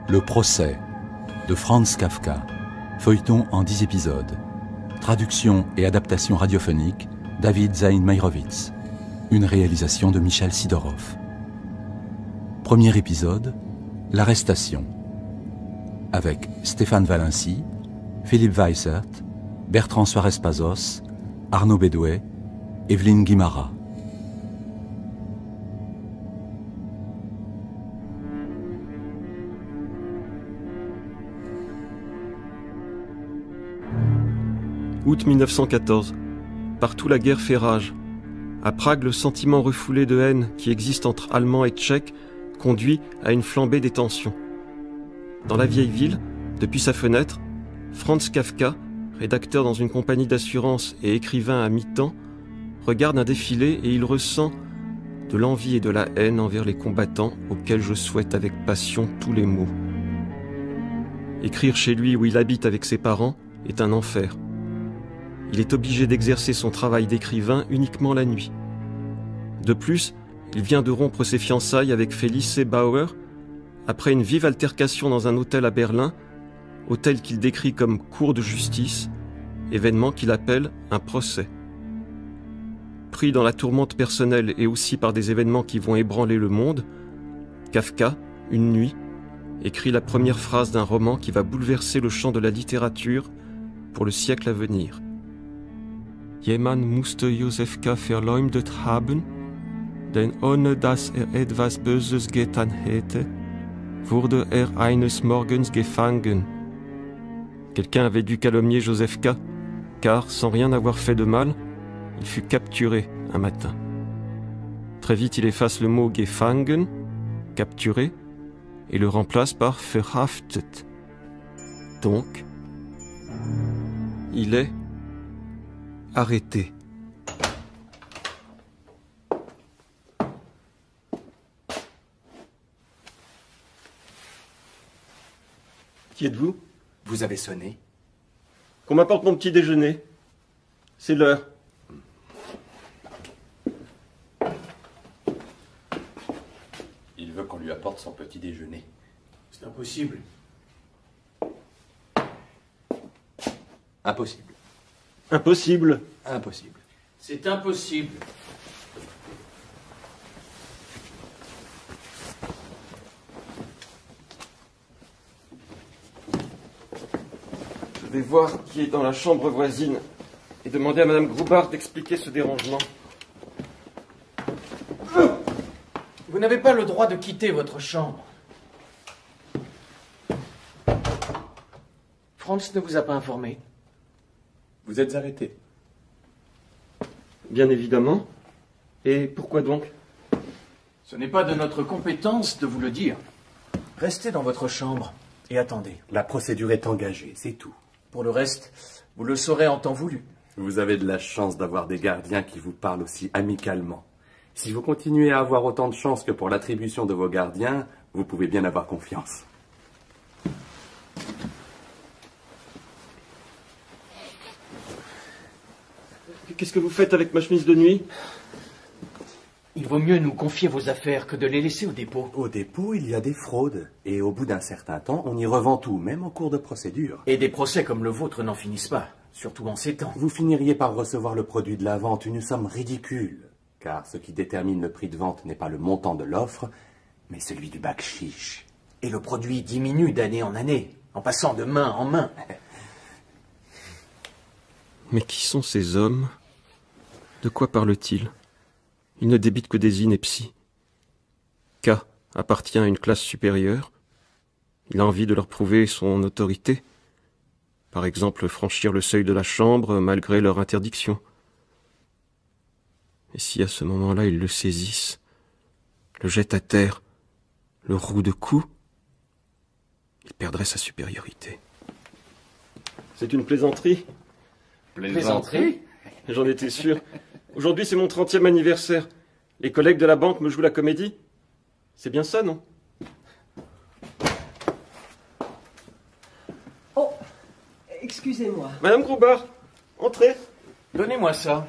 Le procès de Franz Kafka, feuilleton en 10 épisodes. Traduction et adaptation radiophonique, David Zaïn-Meyrovitz. Une réalisation de Michel Sidorov. Premier épisode, l'arrestation. Avec Stéphane Valency, Philippe Weissert, Bertrand Suarez-Pazos, Arnaud Bédouet, Evelyne Guimara. Août 1914. Partout la guerre fait rage. À Prague, le sentiment refoulé de haine qui existe entre Allemands et Tchèques conduit à une flambée des tensions. Dans la vieille ville, depuis sa fenêtre, Franz Kafka, rédacteur dans une compagnie d'assurance et écrivain à mi-temps, regarde un défilé et il ressent de l'envie et de la haine envers les combattants auxquels je souhaite avec passion tous les maux. Écrire chez lui où il habite avec ses parents est un enfer. Il est obligé d'exercer son travail d'écrivain uniquement la nuit. De plus, il vient de rompre ses fiançailles avec Felice Bauer après une vive altercation dans un hôtel à Berlin, hôtel qu'il décrit comme cour de justice, événement qu'il appelle un procès. Pris dans la tourmente personnelle et aussi par des événements qui vont ébranler le monde, Kafka, une nuit, écrit la première phrase d'un roman qui va bouleverser le champ de la littérature pour le siècle à venir. Jemand musste Josefka verleumdet haben, denn ohne dass etwas Böses getan hätte, wurde eines Morgens gefangen. Quelqu'un avait dû calomnier Josefka, car, sans rien avoir fait de mal, il fut capturé un matin. Très vite, il efface le mot gefangen, capturé, et le remplace par verhaftet. Donc, il est arrêté. Qui êtes-vous? Vous avez sonné? Qu'on m'apporte mon petit déjeuner. C'est l'heure. Il veut qu'on lui apporte son petit déjeuner. C'est impossible. Impossible. Impossible. Impossible. C'est impossible. Je vais voir qui est dans la chambre voisine et demander à Madame Groubart d'expliquer ce dérangement. Vous n'avez pas le droit de quitter votre chambre. Franz ne vous a pas informé. Vous êtes arrêté. Bien évidemment. Et pourquoi donc? Ce n'est pas de notre compétence de vous le dire. Restez dans votre chambre et attendez. La procédure est engagée, c'est tout. Pour le reste, vous le saurez en temps voulu. Vous avez de la chance d'avoir des gardiens qui vous parlent aussi amicalement. Si vous continuez à avoir autant de chance que pour l'attribution de vos gardiens, vous pouvez bien avoir confiance. Qu'est-ce que vous faites avec ma chemise de nuit? Il vaut mieux nous confier vos affaires que de les laisser au dépôt. Au dépôt, il y a des fraudes. Et au bout d'un certain temps, on y revend tout, même en cours de procédure. Et des procès comme le vôtre n'en finissent pas, surtout en ces temps. Vous finiriez par recevoir le produit de la vente, une somme ridicule. Car ce qui détermine le prix de vente n'est pas le montant de l'offre, mais celui du bakshish. Et le produit diminue d'année en année, en passant de main en main. Mais qui sont ces hommes? De quoi parle-t-il? Il ne débite que des inepties. K appartient à une classe supérieure. Il a envie de leur prouver son autorité. Par exemple, franchir le seuil de la chambre malgré leur interdiction. Et si à ce moment-là ils le saisissent, le jettent à terre, le rouent de coups, il perdrait sa supériorité. C'est une plaisanterie? Plaisanterie? J'en étais sûr. Aujourd'hui, c'est mon 30e anniversaire. Les collègues de la banque me jouent la comédie. C'est bien ça, non? Oh, excusez-moi. Madame Groubart, entrez. Donnez-moi ça.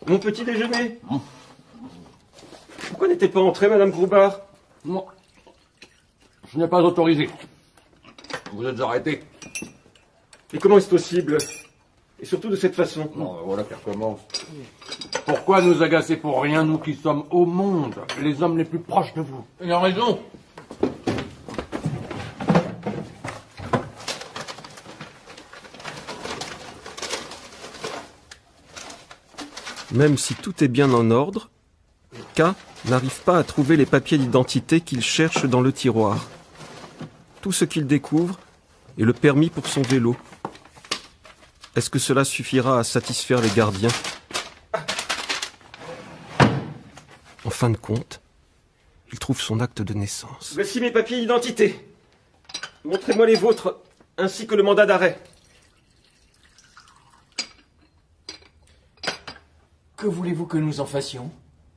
Mon petit déjeuner. Pourquoi n'était pas entrée, Madame Groubard? Non. Je n'ai pas autorisé. Vous êtes arrêté. Et comment est-ce possible? Et surtout de cette façon. Non, voilà qui recommence. Pourquoi nous agacer pour rien, nous qui sommes au monde, les hommes les plus proches de vous? Il a raison. Même si tout est bien en ordre, K n'arrive pas à trouver les papiers d'identité qu'il cherche dans le tiroir. Tout ce qu'il découvre est le permis pour son vélo. Est-ce que cela suffira à satisfaire les gardiens? En fin de compte, il trouve son acte de naissance. Voici mes papiers d'identité. Montrez-moi les vôtres, ainsi que le mandat d'arrêt. Que voulez-vous que nous en fassions?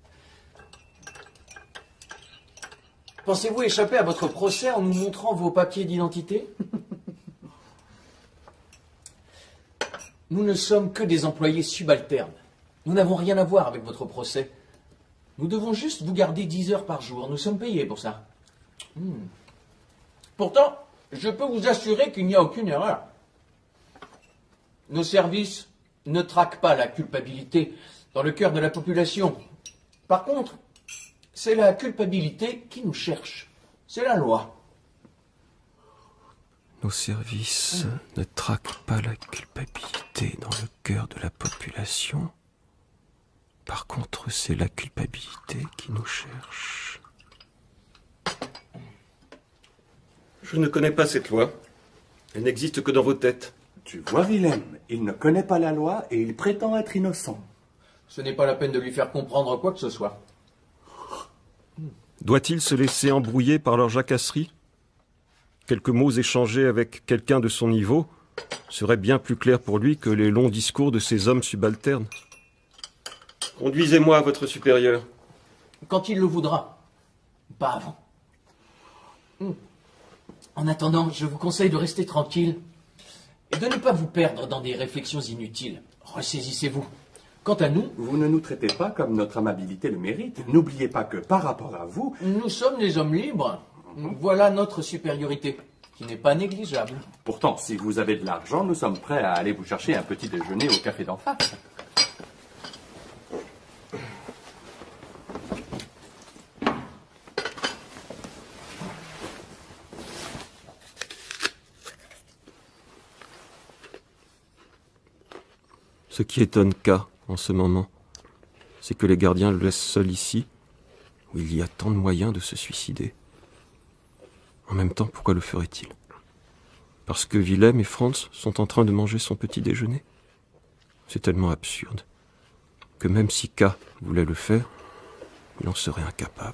Pensez-vous échapper à votre procès en nous montrant vos papiers d'identité? Nous ne sommes que des employés subalternes. Nous n'avons rien à voir avec votre procès. Nous devons juste vous garder 10 heures par jour. Nous sommes payés pour ça. Pourtant, je peux vous assurer qu'il n'y a aucune erreur. Nos services ne traquent pas la culpabilité dans le cœur de la population. Par contre, c'est la culpabilité qui nous cherche. C'est la loi. Nos services ne traquent pas la culpabilité dans le cœur de la population. Par contre, c'est la culpabilité qui nous cherche. Je ne connais pas cette loi. Elle n'existe que dans vos têtes. Tu vois, Willem, il ne connaît pas la loi et il prétend être innocent. Ce n'est pas la peine de lui faire comprendre quoi que ce soit. Doit-il se laisser embrouiller par leur jacasserie? Quelques mots échangés avec quelqu'un de son niveau seraient bien plus clairs pour lui que les longs discours de ces hommes subalternes. Conduisez-moi à votre supérieur. Quand il le voudra. Pas avant. En attendant, je vous conseille de rester tranquille et de ne pas vous perdre dans des réflexions inutiles. Ressaisissez-vous. Quant à nous... Vous ne nous traitez pas comme notre amabilité le mérite. N'oubliez pas que par rapport à vous... Nous sommes des hommes libres. Voilà notre supériorité, qui n'est pas négligeable. Pourtant, si vous avez de l'argent, nous sommes prêts à aller vous chercher un petit déjeuner au café d'en face. Ce qui étonne K en ce moment, c'est que les gardiens le laissent seul ici, où il y a tant de moyens de se suicider. En même temps, pourquoi le ferait-il? Parce que Willem et Franz sont en train de manger son petit déjeuner? C'est tellement absurde que même si K voulait le faire, il en serait incapable.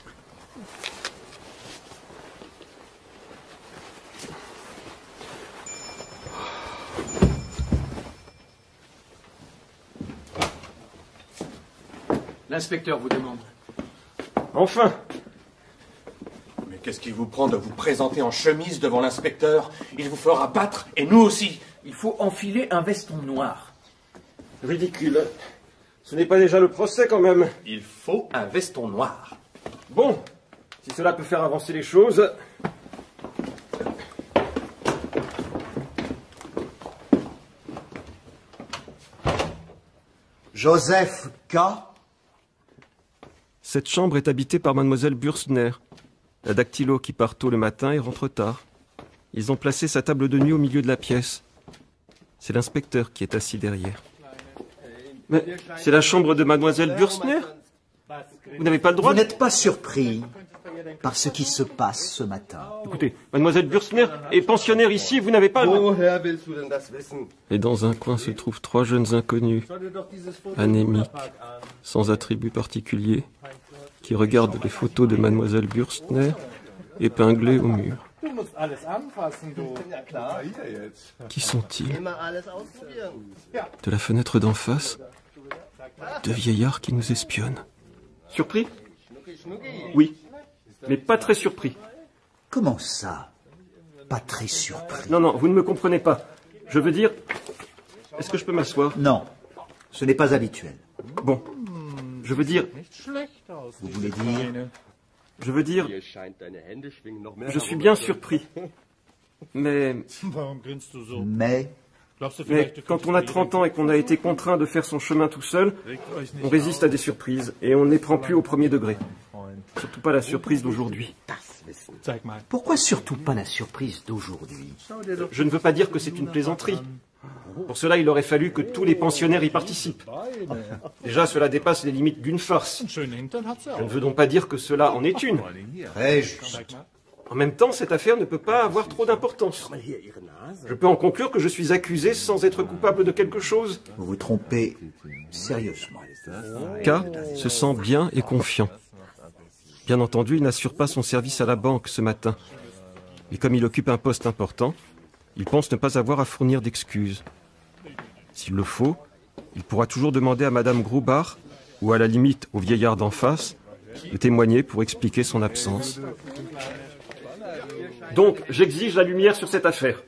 L'inspecteur vous demande. Enfin! Mais qu'est-ce qui vous prend de vous présenter en chemise devant l'inspecteur? Il vous fera battre, et nous aussi. Il faut enfiler un veston noir. Ridicule. Ce n'est pas déjà le procès quand même. Il faut un veston noir. Bon, si cela peut faire avancer les choses... Joseph K. Cette chambre est habitée par mademoiselle Bürstner, la dactylo qui part tôt le matin et rentre tard. Ils ont placé sa table de nuit au milieu de la pièce. C'est l'inspecteur qui est assis derrière. Mais c'est la chambre de mademoiselle Bürstner? Vous n'avez pas le droit Vous n'êtes pas surpris par ce qui se passe ce matin. Écoutez, mademoiselle Bürstner est pensionnaire ici, vous n'avez pas... Et dans un coin se trouvent 3 jeunes inconnus, anémiques, sans attribut particulier, qui regardent les photos de mademoiselle Bürstner épinglées au mur. Qui sont-ils? De la fenêtre d'en face, 2 vieillards qui nous espionnent. Surpris? Oui, mais pas très surpris. Comment ça? Pas très surpris. Non, vous ne me comprenez pas. Je veux dire, est-ce que je peux m'asseoir? Non, ce n'est pas habituel. Bon, Je veux dire, Vous voulez dire? je suis bien surpris. Mais Mais quand on a 30 ans et qu'on a été contraint de faire son chemin tout seul, on résiste à des surprises et on ne les prend plus au premier degré. Surtout pas la surprise d'aujourd'hui. pourquoi surtout pas la surprise d'aujourd'hui? Je ne veux pas dire que c'est une plaisanterie. Pour cela, il aurait fallu que tous les pensionnaires y participent. Déjà, cela dépasse les limites d'une farce. Je ne veux donc pas dire que cela en est une. Très juste. En même temps, cette affaire ne peut pas avoir trop d'importance. Je peux en conclure que je suis accusé sans être coupable de quelque chose. Vous vous trompez sérieusement. K se sent bien et confiant. Bien entendu, il n'assure pas son service à la banque ce matin. Et comme il occupe un poste important, il pense ne pas avoir à fournir d'excuses. S'il le faut, il pourra toujours demander à Madame Groubach, ou à la limite au vieillard d'en face, de témoigner pour expliquer son absence. Donc, j'exige la lumière sur cette affaire.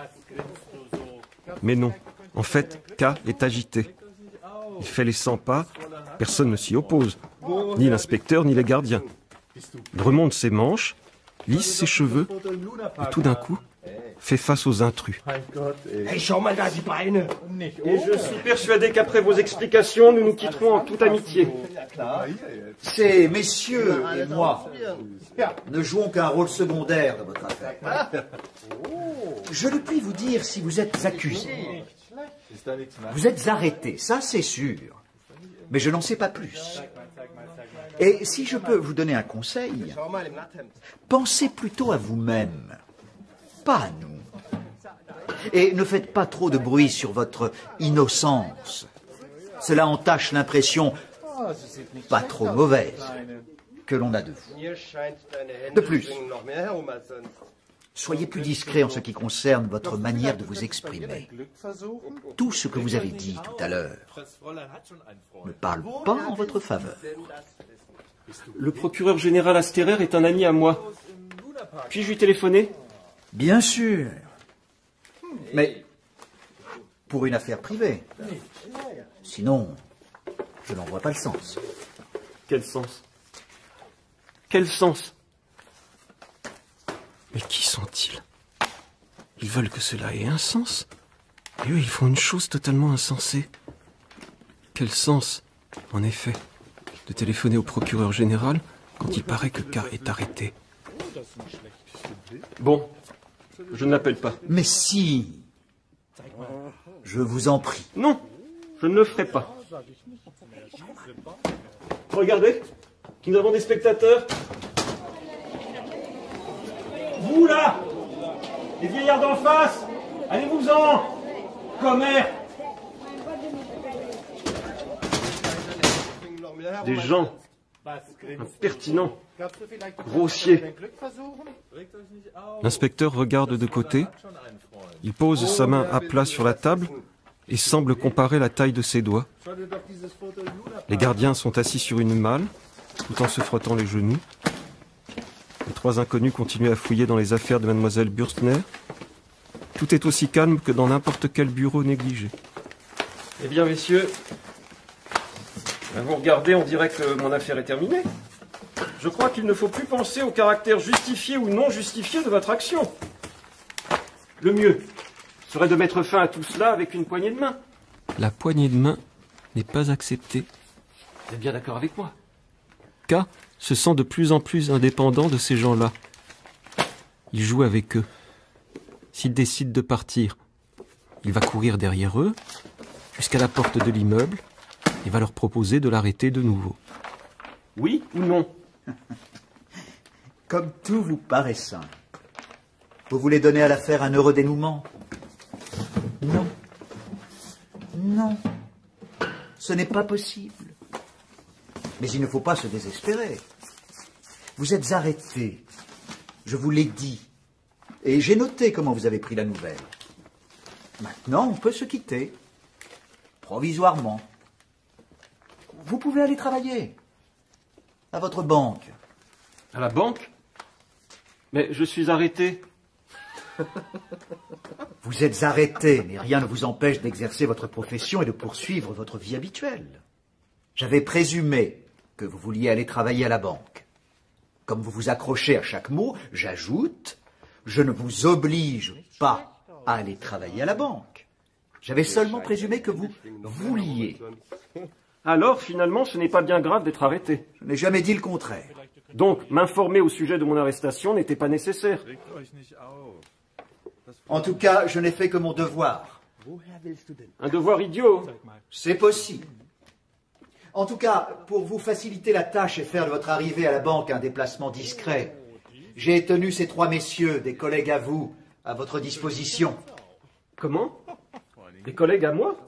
Mais non, en fait, K est agité. Il fait les 100 pas, personne ne s'y oppose, ni l'inspecteur ni les gardiens. Il remonte ses manches, lisse ses cheveux, et tout d'un coup, fait face aux intrus. Hey, schau mal da, die Beine. Et je suis persuadé qu'après vos explications, nous nous quitterons en toute amitié. Ces messieurs et moi ne jouons qu'un rôle secondaire dans votre affaire. Je ne puis vous dire si vous êtes accusé. Vous êtes arrêté, ça c'est sûr. Mais je n'en sais pas plus. Et si je peux vous donner un conseil, pensez plutôt à vous-même, pas à nous. Et ne faites pas trop de bruit sur votre innocence. Cela entache l'impression pas trop mauvaise que l'on a de vous. De plus, soyez plus discret en ce qui concerne votre manière de vous exprimer. Tout ce que vous avez dit tout à l'heure ne parle pas en votre faveur. Le procureur général Asterer est un ami à moi. Puis-je lui téléphoner? Bien sûr. Mais pour une affaire privée. Sinon, je n'en vois pas le sens. Quel sens? Quel sens? Mais qui sont-ils? Ils veulent que cela ait un sens. Et eux, ils font une chose totalement insensée. Quel sens, en effet, de téléphoner au procureur général quand il paraît que K est arrêté? Bon, je ne l'appelle pas. Mais si, je vous en prie. Non, je ne le ferai pas. Regardez, nous avons des spectateurs. Vous là, les vieillards d'en face, allez-vous-en, commère. Des gens impertinents, grossiers. L'inspecteur regarde de côté, il pose sa main à plat sur la table et semble comparer la taille de ses doigts. Les gardiens sont assis sur une malle, tout en se frottant les genoux. Les trois inconnus continuent à fouiller dans les affaires de mademoiselle Bürstner. Tout est aussi calme que dans n'importe quel bureau négligé. Eh bien, messieurs, vous regardez, on dirait que mon affaire est terminée. Je crois qu'il ne faut plus penser au caractère justifié ou non justifié de votre action. Le mieux serait de mettre fin à tout cela avec une poignée de main. La poignée de main n'est pas acceptée. Vous êtes bien d'accord avec moi? K se sent de plus en plus indépendant de ces gens-là. Il joue avec eux. S'il décide de partir, il va courir derrière eux jusqu'à la porte de l'immeuble et va leur proposer de l'arrêter de nouveau. Oui ou non? Comme tout vous paraît simple. Vous voulez donner à l'affaire un heureux dénouement? Non. Non. Ce n'est pas possible. Mais il ne faut pas se désespérer. Vous êtes arrêté. Je vous l'ai dit. Et j'ai noté comment vous avez pris la nouvelle. Maintenant, on peut se quitter. Provisoirement. Vous pouvez aller travailler. À votre banque. À la banque? Mais je suis arrêté. Vous êtes arrêté, mais rien ne vous empêche d'exercer votre profession et de poursuivre votre vie habituelle. J'avais présumé que vous vouliez aller travailler à la banque. Comme vous vous accrochez à chaque mot, j'ajoute, je ne vous oblige pas à aller travailler à la banque. J'avais seulement présumé que vous vouliez. Alors, finalement, ce n'est pas bien grave d'être arrêté. Je n'ai jamais dit le contraire. Donc, m'informer au sujet de mon arrestation n'était pas nécessaire. En tout cas, je n'ai fait que mon devoir. Un devoir idiot. C'est possible. En tout cas, pour vous faciliter la tâche et faire de votre arrivée à la banque un déplacement discret, j'ai tenu ces 3 messieurs, des collègues à vous, à votre disposition. Comment? Des collègues à moi?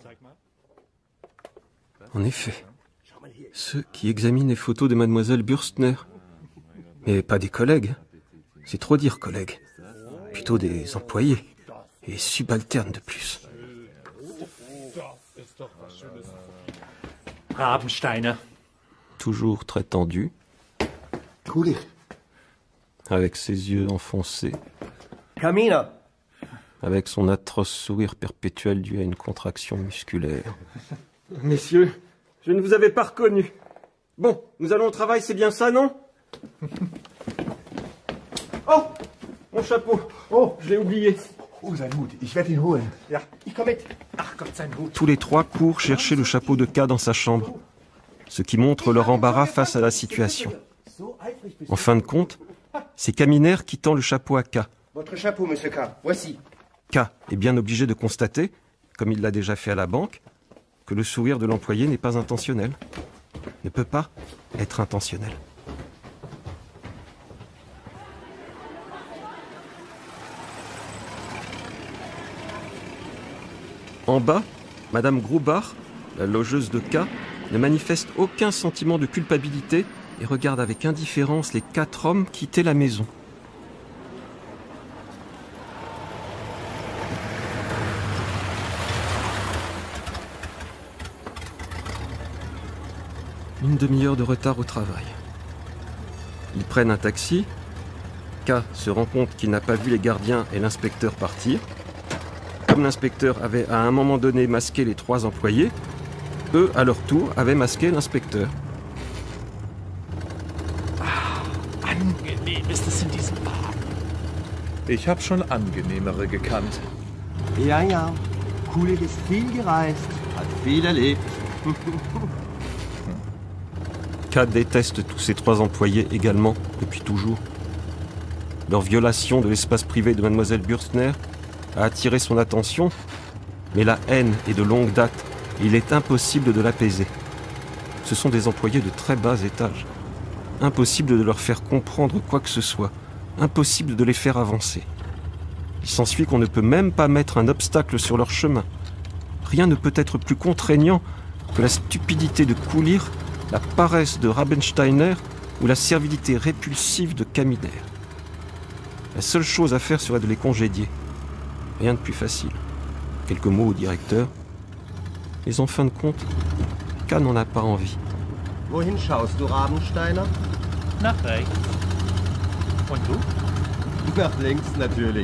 En effet, ceux qui examinent les photos de mademoiselle Bürstner. Mais pas des collègues. C'est trop dire collègues. Plutôt des employés. Et subalternes de plus. Rabensteiner. Toujours très tendu. Kulich. Avec ses yeux enfoncés. Kamina. Avec son atroce sourire perpétuel dû à une contraction musculaire. Messieurs, je ne vous avais pas reconnu. Bon, nous allons au travail, c'est bien ça, non? Oh, mon chapeau. Oh, je l'ai oublié. Oh, sein Hut. Ich werde ihn holen. Ja, ich komme mit. Ach Gott, sein Hut. Tous les 3 courent chercher le chapeau de K dans sa chambre, ce qui montre leur embarras face à la situation. En fin de compte, c'est Kaminer qui tend le chapeau à K. Votre chapeau, monsieur K. Voici. K est bien obligé de constater, comme il l'a déjà fait à la banque, que le sourire de l'employé n'est pas intentionnel. Ne peut pas être intentionnel. En bas, Madame Grobach, la logeuse de K, ne manifeste aucun sentiment de culpabilité et regarde avec indifférence les 4 hommes quitter la maison. Une demi-heure de retard au travail. Ils prennent un taxi. K se rend compte qu'il n'a pas vu les gardiens et l'inspecteur partir. Comme l'inspecteur avait à un moment donné masqué les 3 employés, eux, à leur tour, avaient masqué l'inspecteur. Angenehm ist es in diesem Wagen. Ich habe schon angenehmere gekannt. Ja, ja. Kulich ist viel gereist, hat viel erlebt. K déteste tous ces 3 employés également, depuis toujours. Leur violation de l'espace privé de mademoiselle Bürstner a attiré son attention, mais la haine est de longue date et il est impossible de l'apaiser. Ce sont des employés de très bas étage. Impossible de leur faire comprendre quoi que ce soit. Impossible de les faire avancer. Il s'ensuit qu'on ne peut même pas mettre un obstacle sur leur chemin. Rien ne peut être plus contraignant que la stupidité de Kulich, la paresse de Rabensteiner ou la servilité répulsive de Kaminer. La seule chose à faire serait de les congédier. Rien de plus facile. Quelques mots au directeur. Mais en fin de compte, K n'en a pas envie. Wohin schaust du, Rabensteiner? Nach rechts. Und du? Nach links natürlich.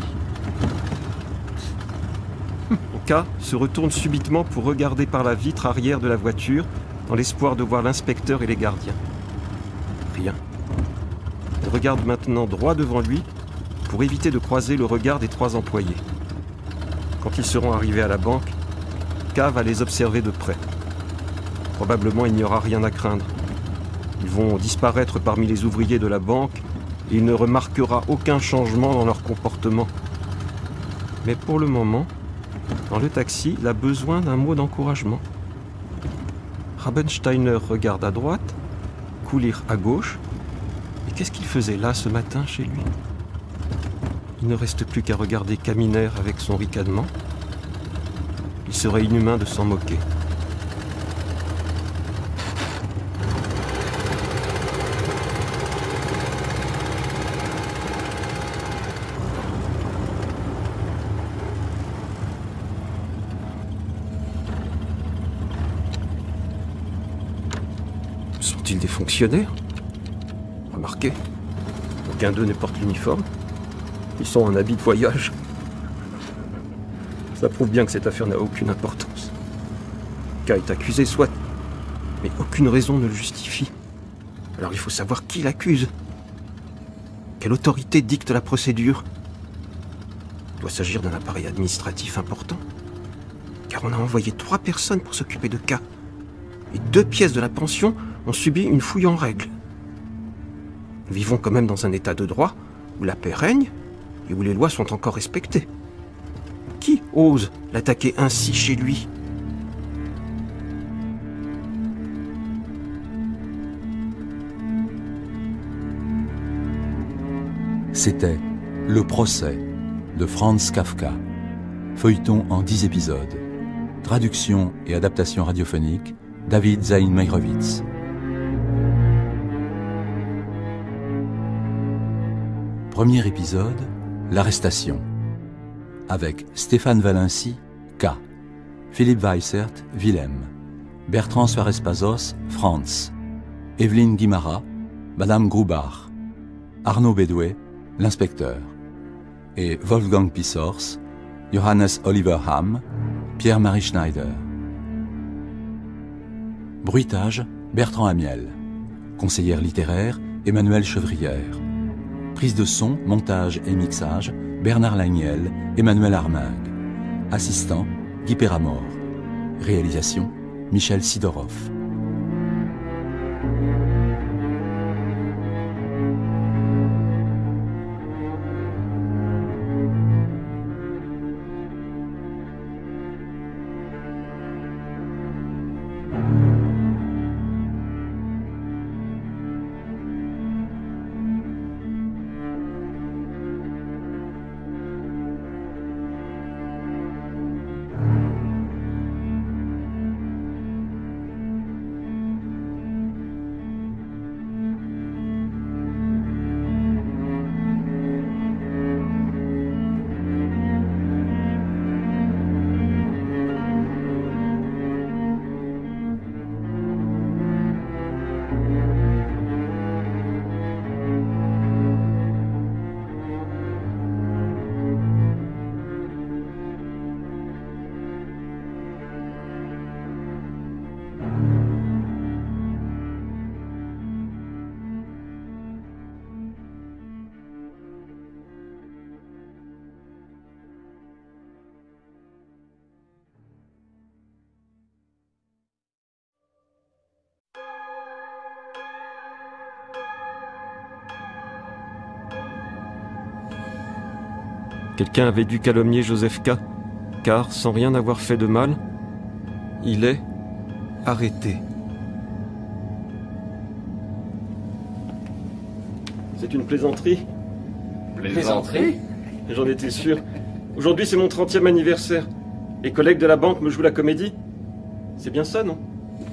K se retourne subitement pour regarder par la vitre arrière de la voiture dans l'espoir de voir l'inspecteur et les gardiens. Rien. Il regarde maintenant droit devant lui pour éviter de croiser le regard des 3 employés. Quand ils seront arrivés à la banque, K va les observer de près. Probablement il n'y aura rien à craindre. Ils vont disparaître parmi les ouvriers de la banque et il ne remarquera aucun changement dans leur comportement. Mais pour le moment, dans le taxi, il a besoin d'un mot d'encouragement. Rabensteiner regarde à droite, Kulich à gauche. Et qu'est-ce qu'il faisait là ce matin chez lui? Il ne reste plus qu'à regarder Kaminer avec son ricanement. Il serait inhumain de s'en moquer. Sont-ils des fonctionnaires? Remarquez, aucun d'eux ne porte l'uniforme. Ils sont en habit de voyage. Ça prouve bien que cette affaire n'a aucune importance. K est accusé, soit, Mais aucune raison ne le justifie. Alors il faut savoir qui l'accuse. Quelle autorité dicte la procédure? Il doit s'agir d'un appareil administratif important. Car on a envoyé 3 personnes pour s'occuper de cas. Et 2 pièces de la pension ont subi une fouille en règle. Nous vivons quand même dans un état de droit où la paix règne et où les lois sont encore respectées. Qui ose l'attaquer ainsi chez lui? C'était Le procès de Franz Kafka, feuilleton en 10 épisodes. Traduction et adaptation radiophonique, David Zaïn Meyrovitz. Premier épisode, l'arrestation. Avec Stéphane Valency, K. Philippe Weissert, Willem. Bertrand Suarez-Pazos, Franz. Evelyne Guimara, Madame Groubach. Arnaud Bédoué, l'inspecteur. Et Wolfgang Pissors, Johannes Oliver Hamm, Pierre-Marie Schneider. Bruitage, Bertrand Amiel. Conseillère littéraire, Emmanuelle Chevrière. Prise de son, montage et mixage, Bernard Lagniel, Emmanuel Armingue. Assistant, Guy Péramore. Réalisation, Michel Sidorov. Quelqu'un avait dû calomnier Joseph K, car, sans rien avoir fait de mal, il est arrêté. C'est une plaisanterie. Plaisanterie? J'en étais sûr. Aujourd'hui, c'est mon 30e anniversaire. Les collègues de la banque me jouent la comédie. C'est bien ça, non?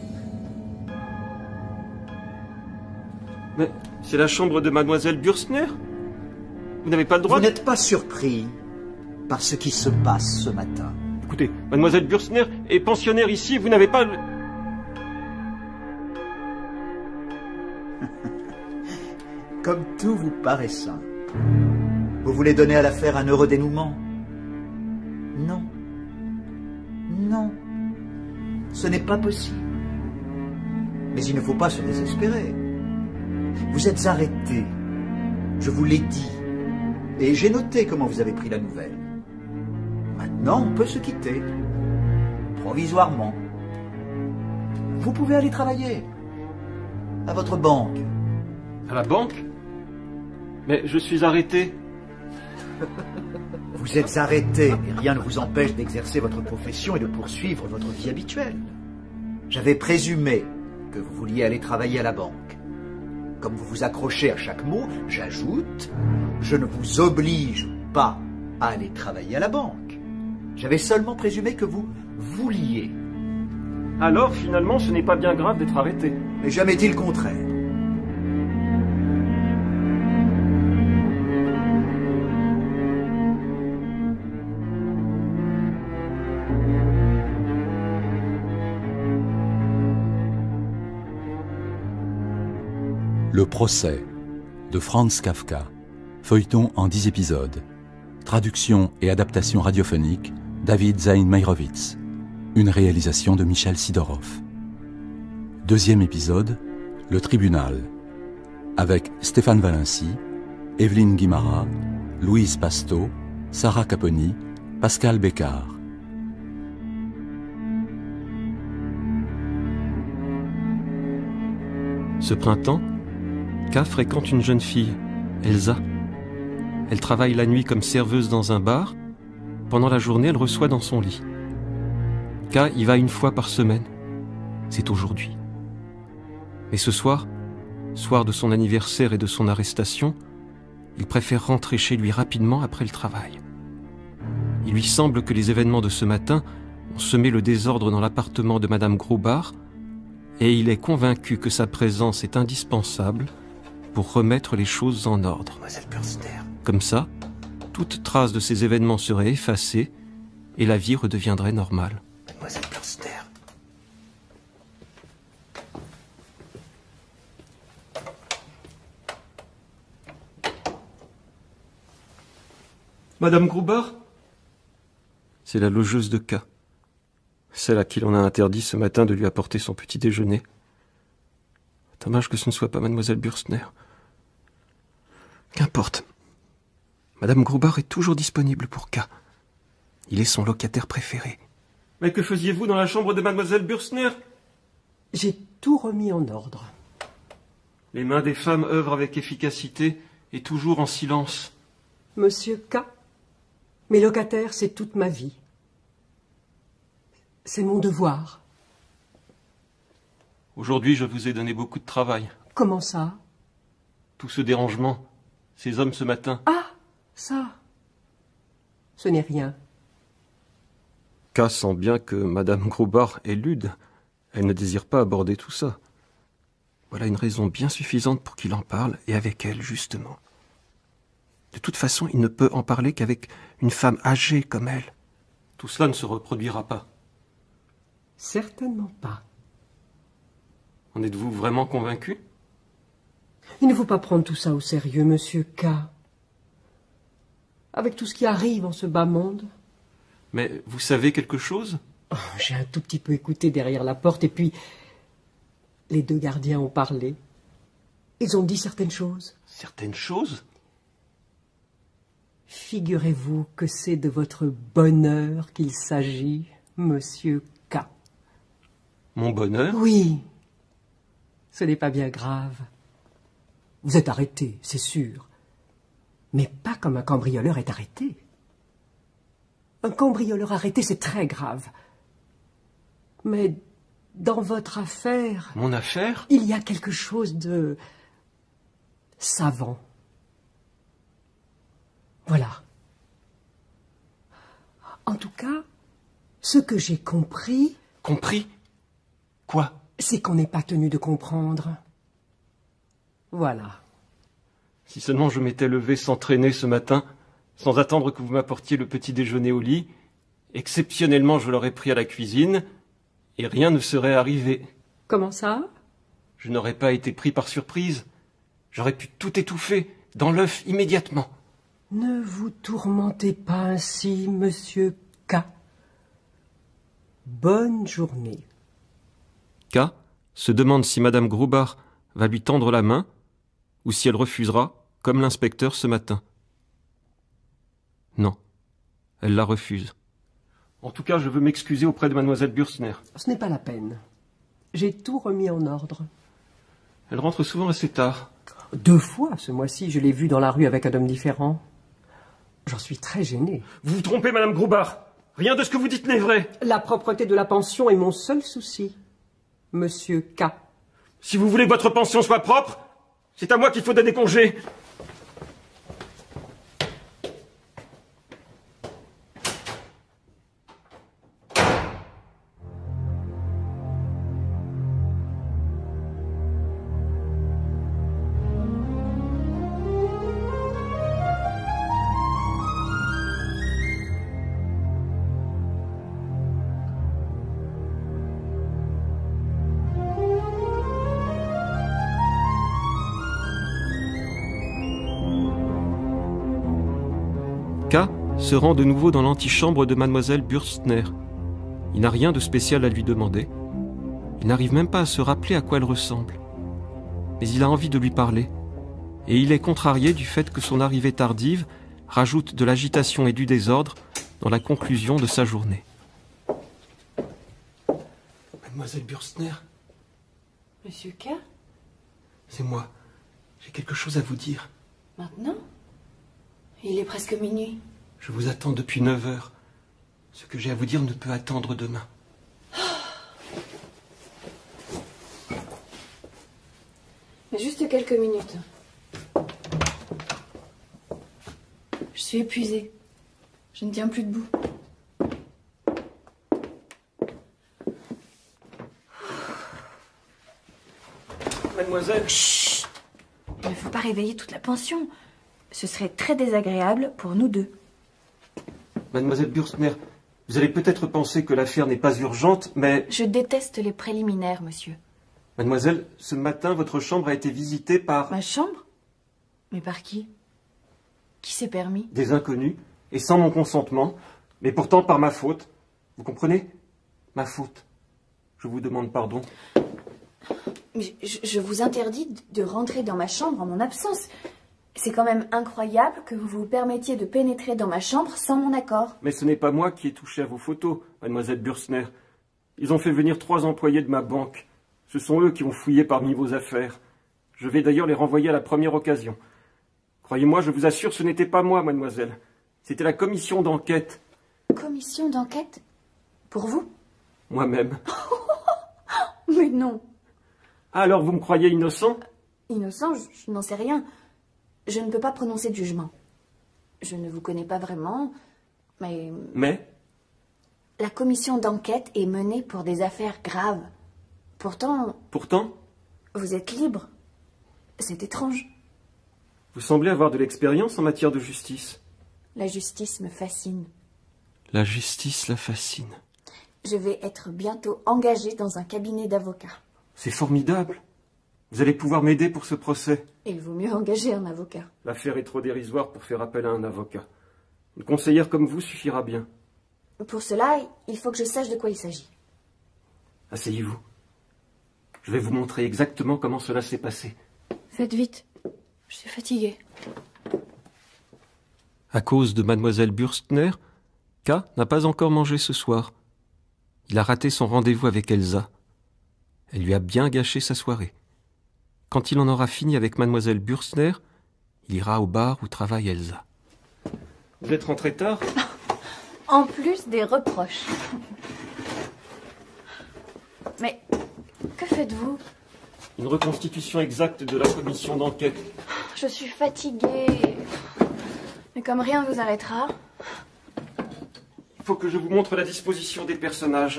Mais c'est la chambre de mademoiselle Bürstner? Vous n'avez pas le droit... Vous n'êtes pas surpris par ce qui se passe ce matin. Écoutez, mademoiselle Bürstner est pensionnaire ici, vous n'avez pas... Comme tout vous paraît simple. Vous voulez donner à l'affaire un heureux dénouement? Non. Non. Ce n'est pas possible. Mais il ne faut pas se désespérer. Vous êtes arrêté. Je vous l'ai dit. Et j'ai noté comment vous avez pris la nouvelle. Maintenant, on peut se quitter. Provisoirement. Vous pouvez aller travailler. À votre banque. À la banque? Mais je suis arrêté. Vous êtes arrêté, et rien ne vous empêche d'exercer votre profession et de poursuivre votre vie habituelle. J'avais présumé que vous vouliez aller travailler à la banque. Comme vous vous accrochez à chaque mot, j'ajoute, je ne vous oblige pas à aller travailler à la banque. J'avais seulement présumé que vous vouliez. Alors, finalement, ce n'est pas bien grave d'être arrêté. Mais jamais dit le contraire. Le procès de Franz Kafka, feuilleton en 10 épisodes. Traduction et adaptation radiophonique, David Zaïn Meyrovitz. Une réalisation de Michel Sidorov. Deuxième épisode, le tribunal, avec Stéphane Valency, Evelyne Guimara, Louise Pasteau, Sarah Caponi, Pascal Bécard. Ce printemps, K fréquente une jeune fille, Elsa. Elle travaille la nuit comme serveuse dans un bar. Pendant la journée, elle reçoit dans son lit. K y va une fois par semaine. C'est aujourd'hui. Mais ce soir, soir de son anniversaire et de son arrestation, il préfère rentrer chez lui rapidement après le travail. Il lui semble que les événements de ce matin ont semé le désordre dans l'appartement de Madame Grobart, et il est convaincu que sa présence est indispensable pour remettre les choses en ordre. Comme ça, toute trace de ces événements serait effacée et la vie redeviendrait normale. Mademoiselle Burster. Madame Grobart ? C'est la logeuse de K. Celle à qui l'on a interdit ce matin de lui apporter son petit déjeuner. Dommage que ce ne soit pas Mademoiselle Bürstner. Qu'importe. Madame Grobart est toujours disponible pour K. Il est son locataire préféré. Mais que faisiez-vous dans la chambre de Mademoiselle Bürstner ? J'ai tout remis en ordre. Les mains des femmes œuvrent avec efficacité et toujours en silence. Monsieur K, mes locataires, c'est toute ma vie. C'est mon devoir. Aujourd'hui, je vous ai donné beaucoup de travail. Comment ça? Tout ce dérangement, ces hommes ce matin. Ah, ça. Ce n'est rien. K sent bien que Madame Grobart est lûde. Elle ne désire pas aborder tout ça. Voilà une raison bien suffisante pour qu'il en parle, et avec elle, justement. De toute façon, il ne peut en parler qu'avec une femme âgée comme elle. Tout cela ne se reproduira pas. Certainement pas. En êtes-vous vraiment convaincu? Il ne faut pas prendre tout ça au sérieux, monsieur K. Avec tout ce qui arrive en ce bas monde. Mais vous savez quelque chose? Oh, j'ai un tout petit peu écouté derrière la porte, et puis les deux gardiens ont parlé. Ils ont dit certaines choses. Certaines choses? Figurez-vous que c'est de votre bonheur qu'il s'agit, monsieur K. Mon bonheur? Oui. Ce n'est pas bien grave. Vous êtes arrêté, c'est sûr. Mais pas comme un cambrioleur est arrêté. Un cambrioleur arrêté, c'est très grave. Mais dans votre affaire... Mon affaire? Il y a quelque chose de savant. Voilà. En tout cas, ce que j'ai compris... Compris? Quoi? C'est qu'on n'est pas tenu de comprendre. Voilà. Si seulement je m'étais levé sans traîner ce matin, sans attendre que vous m'apportiez le petit déjeuner au lit, exceptionnellement je l'aurais pris à la cuisine, et rien ne serait arrivé. Comment ça? Je n'aurais pas été pris par surprise. J'aurais pu tout étouffer, dans l'œuf, immédiatement. Ne vous tourmentez pas ainsi, monsieur K. Bonne journée. K se demande si Madame Grobart va lui tendre la main, ou si elle refusera, comme l'inspecteur ce matin. Non, elle la refuse. En tout cas, je veux m'excuser auprès de Mademoiselle Bürstner. Ce n'est pas la peine. J'ai tout remis en ordre. Elle rentre souvent assez tard. 2 fois ce mois-ci, je l'ai vue dans la rue avec un homme différent. J'en suis très gêné. Vous vous trompez, Madame Grobart. Rien de ce que vous dites n'est vrai. La propreté de la pension est mon seul souci, monsieur K. Si vous voulez que votre pension soit propre, c'est à moi qu'il faut donner congé. K se rend de nouveau dans l'antichambre de Mademoiselle Bürstner. Il n'a rien de spécial à lui demander. Il n'arrive même pas à se rappeler à quoi elle ressemble. Mais il a envie de lui parler. Et il est contrarié du fait que son arrivée tardive rajoute de l'agitation et du désordre dans la conclusion de sa journée. Mademoiselle Bürstner? Monsieur K? C'est moi. J'ai quelque chose à vous dire. Maintenant? Il est presque minuit. Je vous attends depuis 9 heures. Ce que j'ai à vous dire ne peut attendre demain. Mais juste quelques minutes. Je suis épuisée. Je ne tiens plus debout. Mademoiselle... Chut! Il ne faut pas réveiller toute la pension. Ce serait très désagréable pour nous deux. Mademoiselle Bürstner, vous allez peut-être penser que l'affaire n'est pas urgente, mais... Je déteste les préliminaires, monsieur. Mademoiselle, ce matin, votre chambre a été visitée par... Ma chambre? Mais par qui? Qui s'est permis? Des inconnus, et sans mon consentement, mais pourtant par ma faute. Vous comprenez? Ma faute. Je vous demande pardon. Mais je vous interdis de rentrer dans ma chambre en mon absence. C'est quand même incroyable que vous vous permettiez de pénétrer dans ma chambre sans mon accord. Mais ce n'est pas moi qui ai touché à vos photos, mademoiselle Bürstner. Ils ont fait venir 3 employés de ma banque. Ce sont eux qui ont fouillé parmi vos affaires. Je vais d'ailleurs les renvoyer à la première occasion. Croyez-moi, je vous assure, ce n'était pas moi, mademoiselle. C'était la commission d'enquête. Commission d'enquête? Pour vous? Moi-même. Mais non. Ah, alors vous me croyez innocent? Innocent, je n'en sais rien. Je ne peux pas prononcer de jugement. Je ne vous connais pas vraiment, mais... Mais? La commission d'enquête est menée pour des affaires graves. Pourtant... Pourtant? Vous êtes libre. C'est étrange. Vous semblez avoir de l'expérience en matière de justice. La justice me fascine. La justice la fascine. Je vais être bientôt engagée dans un cabinet d'avocats. C'est formidable. Vous allez pouvoir m'aider pour ce procès. Il vaut mieux engager un avocat. L'affaire est trop dérisoire pour faire appel à un avocat. Une conseillère comme vous suffira bien. Pour cela, il faut que je sache de quoi il s'agit. Asseyez-vous. Je vais vous montrer exactement comment cela s'est passé. Faites vite. Je suis fatiguée. À cause de mademoiselle Bürstner, K n'a pas encore mangé ce soir. Il a raté son rendez-vous avec Elsa. Elle lui a bien gâché sa soirée. Quand il en aura fini avec mademoiselle Bürstner, il ira au bar où travaille Elsa. Vous êtes rentré tard? En plus des reproches. Mais que faites-vous? Une reconstitution exacte de la commission d'enquête. Je suis fatiguée. Mais comme rien ne vous arrêtera... Il faut que je vous montre la disposition des personnages.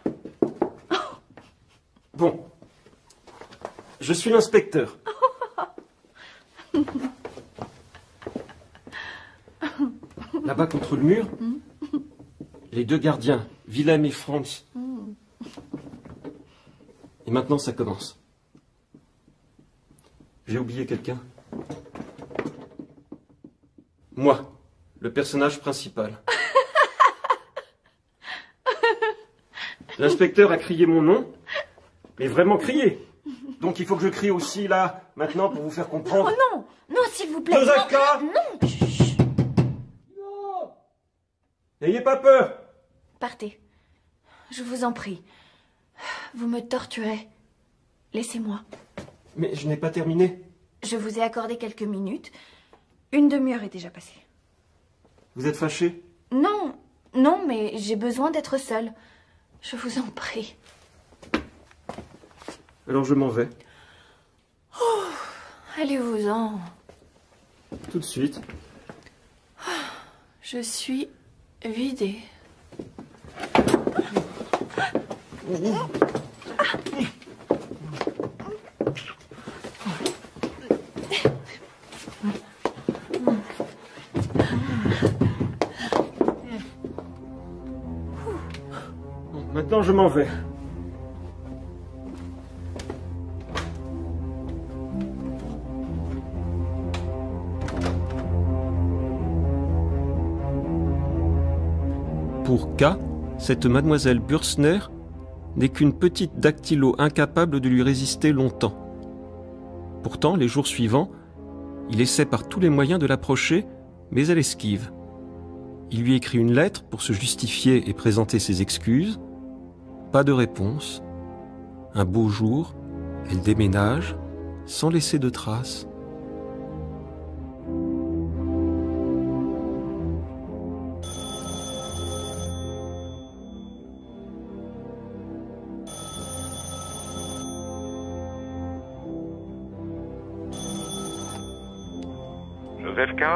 Bon. Je suis l'inspecteur. Là-bas contre le mur, les 2 gardiens, Willem et Franz. Et maintenant, ça commence. J'ai oublié quelqu'un. Moi, le personnage principal. L'inspecteur a crié mon nom, mais vraiment crié. Donc il faut que je crie aussi là, maintenant, pour vous faire comprendre. Oh non, non, s'il vous plaît. Joseph K. Non, chut. Non. N'ayez pas peur. Partez. Je vous en prie. Vous me torturez. Laissez-moi. Mais je n'ai pas terminé. Je vous ai accordé quelques minutes. Une demi-heure est déjà passée. Vous êtes fâché? Non, non, mais j'ai besoin d'être seule. Je vous en prie. Alors je m'en vais. Oh, allez-vous-en. Tout de suite. Je suis vidée. Maintenant je m'en vais. Pour K, cette mademoiselle Bürstner n'est qu'une petite dactylo incapable de lui résister longtemps. Pourtant, les jours suivants, il essaie par tous les moyens de l'approcher, mais elle esquive. Il lui écrit une lettre pour se justifier et présenter ses excuses. Pas de réponse. Un beau jour, elle déménage, sans laisser de traces. Joseph K.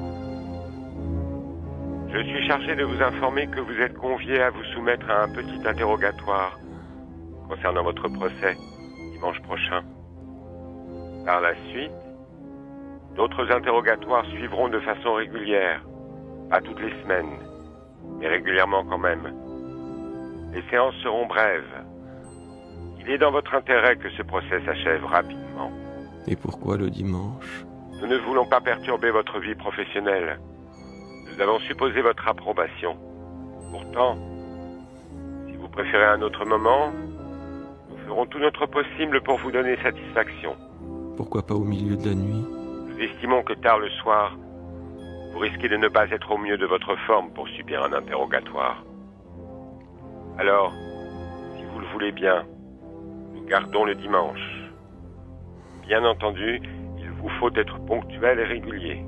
Je suis chargé de vous informer que vous êtes convié à vous soumettre à un petit interrogatoire concernant votre procès dimanche prochain. Par la suite, d'autres interrogatoires suivront de façon régulière, pas toutes les semaines, mais régulièrement quand même. Les séances seront brèves. Il est dans votre intérêt que ce procès s'achève rapidement. Et pourquoi le dimanche ? Nous ne voulons pas perturber votre vie professionnelle. Nous avons supposé votre approbation. Pourtant, si vous préférez un autre moment, nous ferons tout notre possible pour vous donner satisfaction. Pourquoi pas au milieu de la nuit ? Nous estimons que tard le soir, vous risquez de ne pas être au mieux de votre forme pour subir un interrogatoire. Alors, si vous le voulez bien, nous gardons le dimanche. Bien entendu, il vous faut être ponctuel et régulier.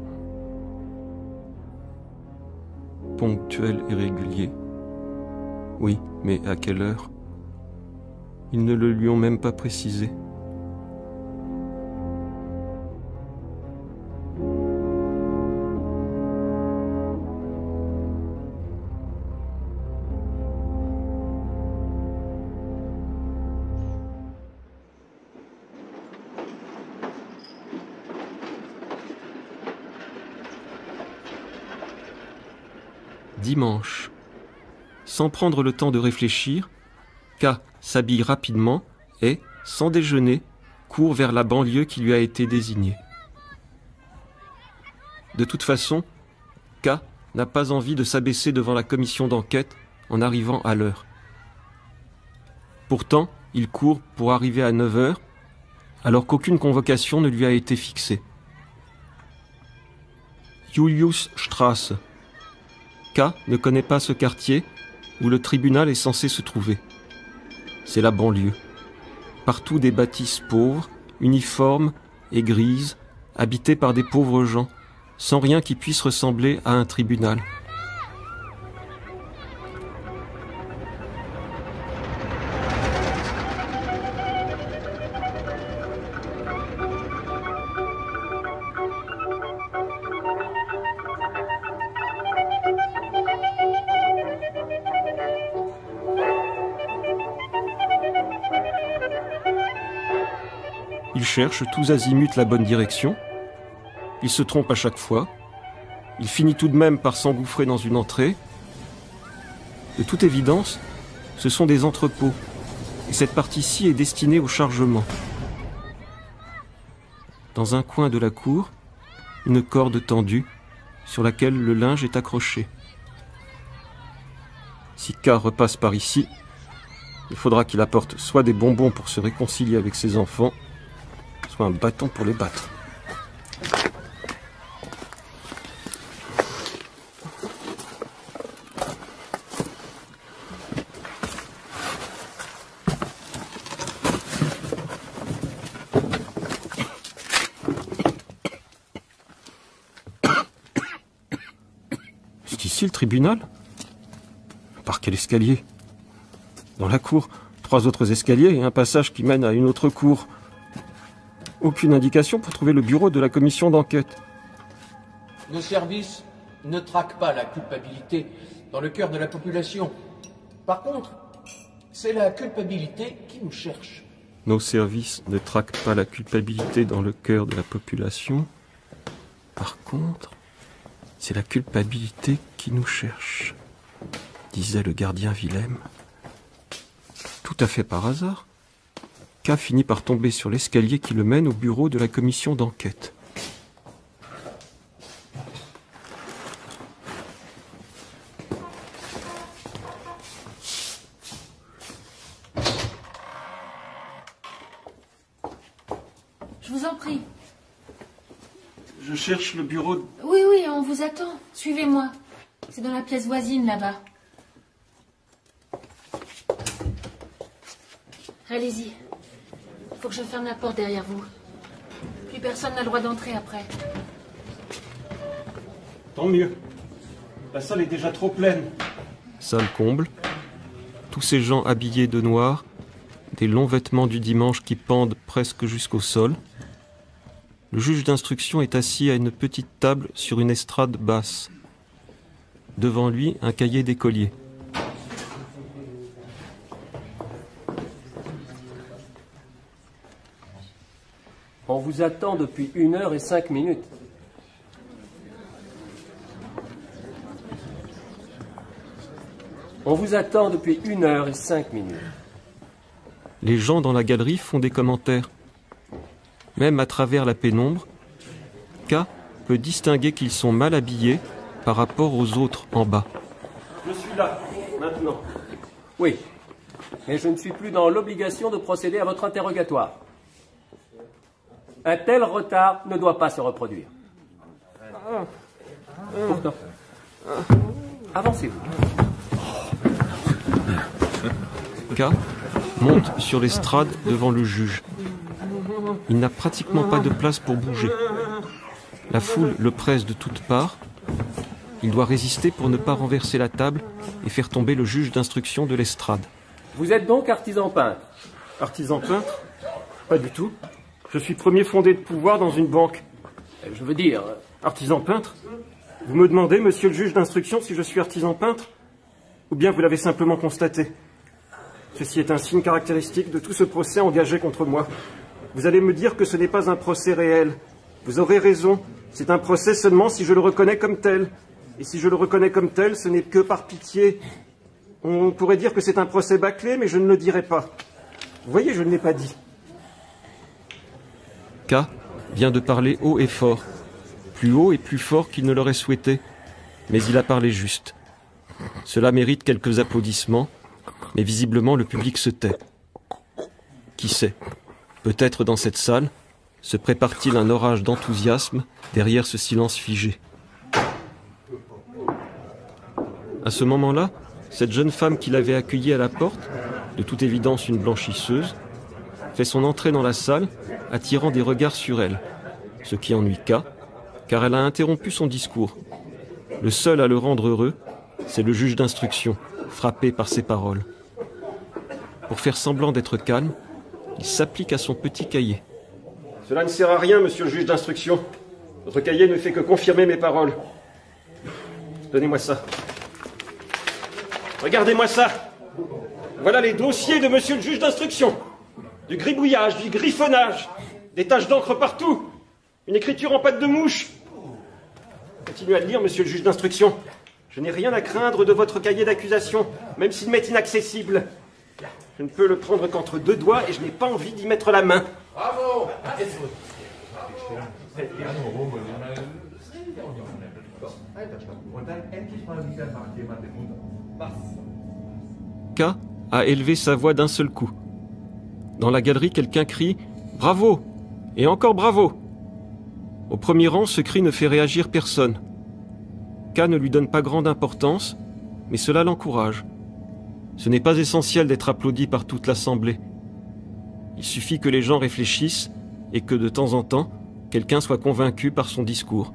Ponctuel et régulier. Oui, mais à quelle heure ? Ils ne le lui ont même pas précisé. Dimanche. Sans prendre le temps de réfléchir, K s'habille rapidement et, sans déjeuner, court vers la banlieue qui lui a été désignée. De toute façon, K n'a pas envie de s'abaisser devant la commission d'enquête en arrivant à l'heure. Pourtant, il court pour arriver à 9h, alors qu'aucune convocation ne lui a été fixée. Juliusstraße. K ne connaît pas ce quartier où le tribunal est censé se trouver. C'est la banlieue. Partout des bâtisses pauvres, uniformes et grises, habitées par des pauvres gens, sans rien qui puisse ressembler à un tribunal. Il cherche tous azimuts la bonne direction. Il se trompe à chaque fois. Il finit tout de même par s'engouffrer dans une entrée. De toute évidence, ce sont des entrepôts. Et cette partie-ci est destinée au chargement. Dans un coin de la cour, une corde tendue sur laquelle le linge est accroché. Si K repasse par ici, il faudra qu'il apporte soit des bonbons pour se réconcilier avec ses enfants, soit un bâton pour les battre. C'est ici le tribunal ? Par quel escalier ? Dans la cour, 3 autres escaliers et un passage qui mène à une autre cour. Aucune indication pour trouver le bureau de la commission d'enquête. Nos services ne traquent pas la culpabilité dans le cœur de la population. Par contre, c'est la culpabilité qui nous cherche. Nos services ne traquent pas la culpabilité dans le cœur de la population. Par contre, c'est la culpabilité qui nous cherche, disait le gardien Willem. Tout à fait par hasard, K finit par tomber sur l'escalier qui le mène au bureau de la commission d'enquête. vous en prie. Je cherche le bureau... Oui, on vous attend. Suivez-moi. C'est dans la pièce voisine, là-bas. Allez-y. Faut que je ferme la porte derrière vous. Plus personne n'a le droit d'entrer après. Tant mieux. La salle est déjà trop pleine. Salle comble. Tous ces gens habillés de noir, des longs vêtements du dimanche qui pendent presque jusqu'au sol. Le juge d'instruction est assis à une petite table sur une estrade basse. Devant lui, un cahier d'écolier. On vous attend depuis 1h05. On vous attend depuis 1h05. Les gens dans la galerie font des commentaires. Même à travers la pénombre, K peut distinguer qu'ils sont mal habillés par rapport aux autres en bas. Je suis là, maintenant. Oui, mais je ne suis plus dans l'obligation de procéder à votre interrogatoire. Un tel retard ne doit pas se reproduire. Pourtant, avancez-vous. K monte sur l'estrade devant le juge. Il n'a pratiquement pas de place pour bouger. La foule le presse de toutes parts. Il doit résister pour ne pas renverser la table et faire tomber le juge d'instruction de l'estrade. Vous êtes donc artisan peintre? Artisan peintre? Pas du tout. Je suis premier fondé de pouvoir dans une banque. Je veux dire... Artisan peintre? Vous me demandez, monsieur le juge d'instruction, si je suis artisan peintre? Ou bien vous l'avez simplement constaté? Ceci est un signe caractéristique de tout ce procès engagé contre moi. Vous allez me dire que ce n'est pas un procès réel. Vous aurez raison. C'est un procès seulement si je le reconnais comme tel. Et si je le reconnais comme tel, ce n'est que par pitié. On pourrait dire que c'est un procès bâclé, mais je ne le dirai pas. Vous voyez, je ne l'ai pas dit. K vient de parler haut et fort. Plus haut et plus fort qu'il ne l'aurait souhaité. Mais il a parlé juste. Cela mérite quelques applaudissements, mais visiblement le public se tait. Qui sait? Peut-être dans cette salle se prépare-t-il un orage d'enthousiasme derrière ce silence figé. À ce moment-là, cette jeune femme qui l'avait accueillie à la porte, de toute évidence une blanchisseuse, fait son entrée dans la salle, attirant des regards sur elle, ce qui ennuie K, car elle a interrompu son discours. Le seul à le rendre heureux, c'est le juge d'instruction, frappé par ses paroles. Pour faire semblant d'être calme, il s'applique à son petit cahier. Cela ne sert à rien, monsieur le juge d'instruction. Votre cahier ne fait que confirmer mes paroles. Donnez-moi ça. Regardez-moi ça. Voilà les dossiers de monsieur le juge d'instruction. Du gribouillage, du griffonnage, des taches d'encre partout, une écriture en pâte de mouche. Continuez à le lire, monsieur le juge d'instruction. Je n'ai rien à craindre de votre cahier d'accusation, même s'il m'est inaccessible. Je ne peux le prendre qu'entre deux doigts et je n'ai pas envie d'y mettre la main. Bravo! K a élevé sa voix d'un seul coup. Dans la galerie, quelqu'un crie « Bravo !» et encore « Bravo !» Au premier rang, ce cri ne fait réagir personne. K ne lui donne pas grande importance, mais cela l'encourage. Ce n'est pas essentiel d'être applaudi par toute l'assemblée. Il suffit que les gens réfléchissent et que de temps en temps, quelqu'un soit convaincu par son discours.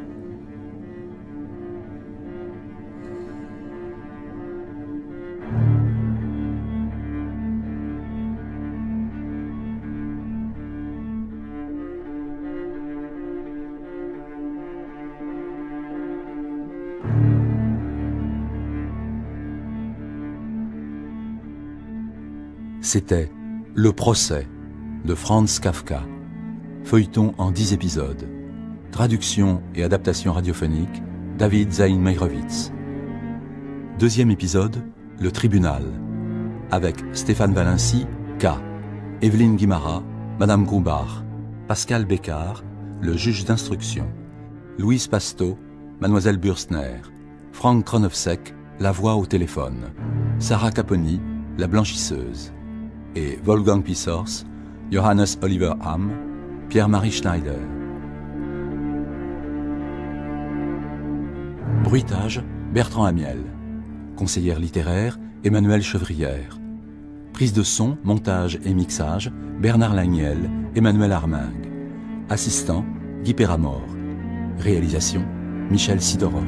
C'était Le procès de Franz Kafka, feuilleton en 10 épisodes. Traduction et adaptation radiophonique, David Zaïn Meyrovitz. Deuxième épisode, Le tribunal, avec Stéphane Valency, K, Evelyne Guimara, Madame Grumbach, Pascal Bécard, le juge d'instruction, Louise Pasteau, Mademoiselle Bürstner, Franck Kronowsek, la voix au téléphone, Sarah Caponi, la blanchisseuse, et Wolfgang Pissors, Johannes Oliver Hamm, Pierre-Marie Schneider. Bruitage, Bertrand Amiel. Conseillère littéraire, Emmanuelle Chevrière. Prise de son, montage et mixage, Bernard Lagniel, Emmanuel Armingue. Assistant, Guy Péramore. Réalisation, Michel Sidorov.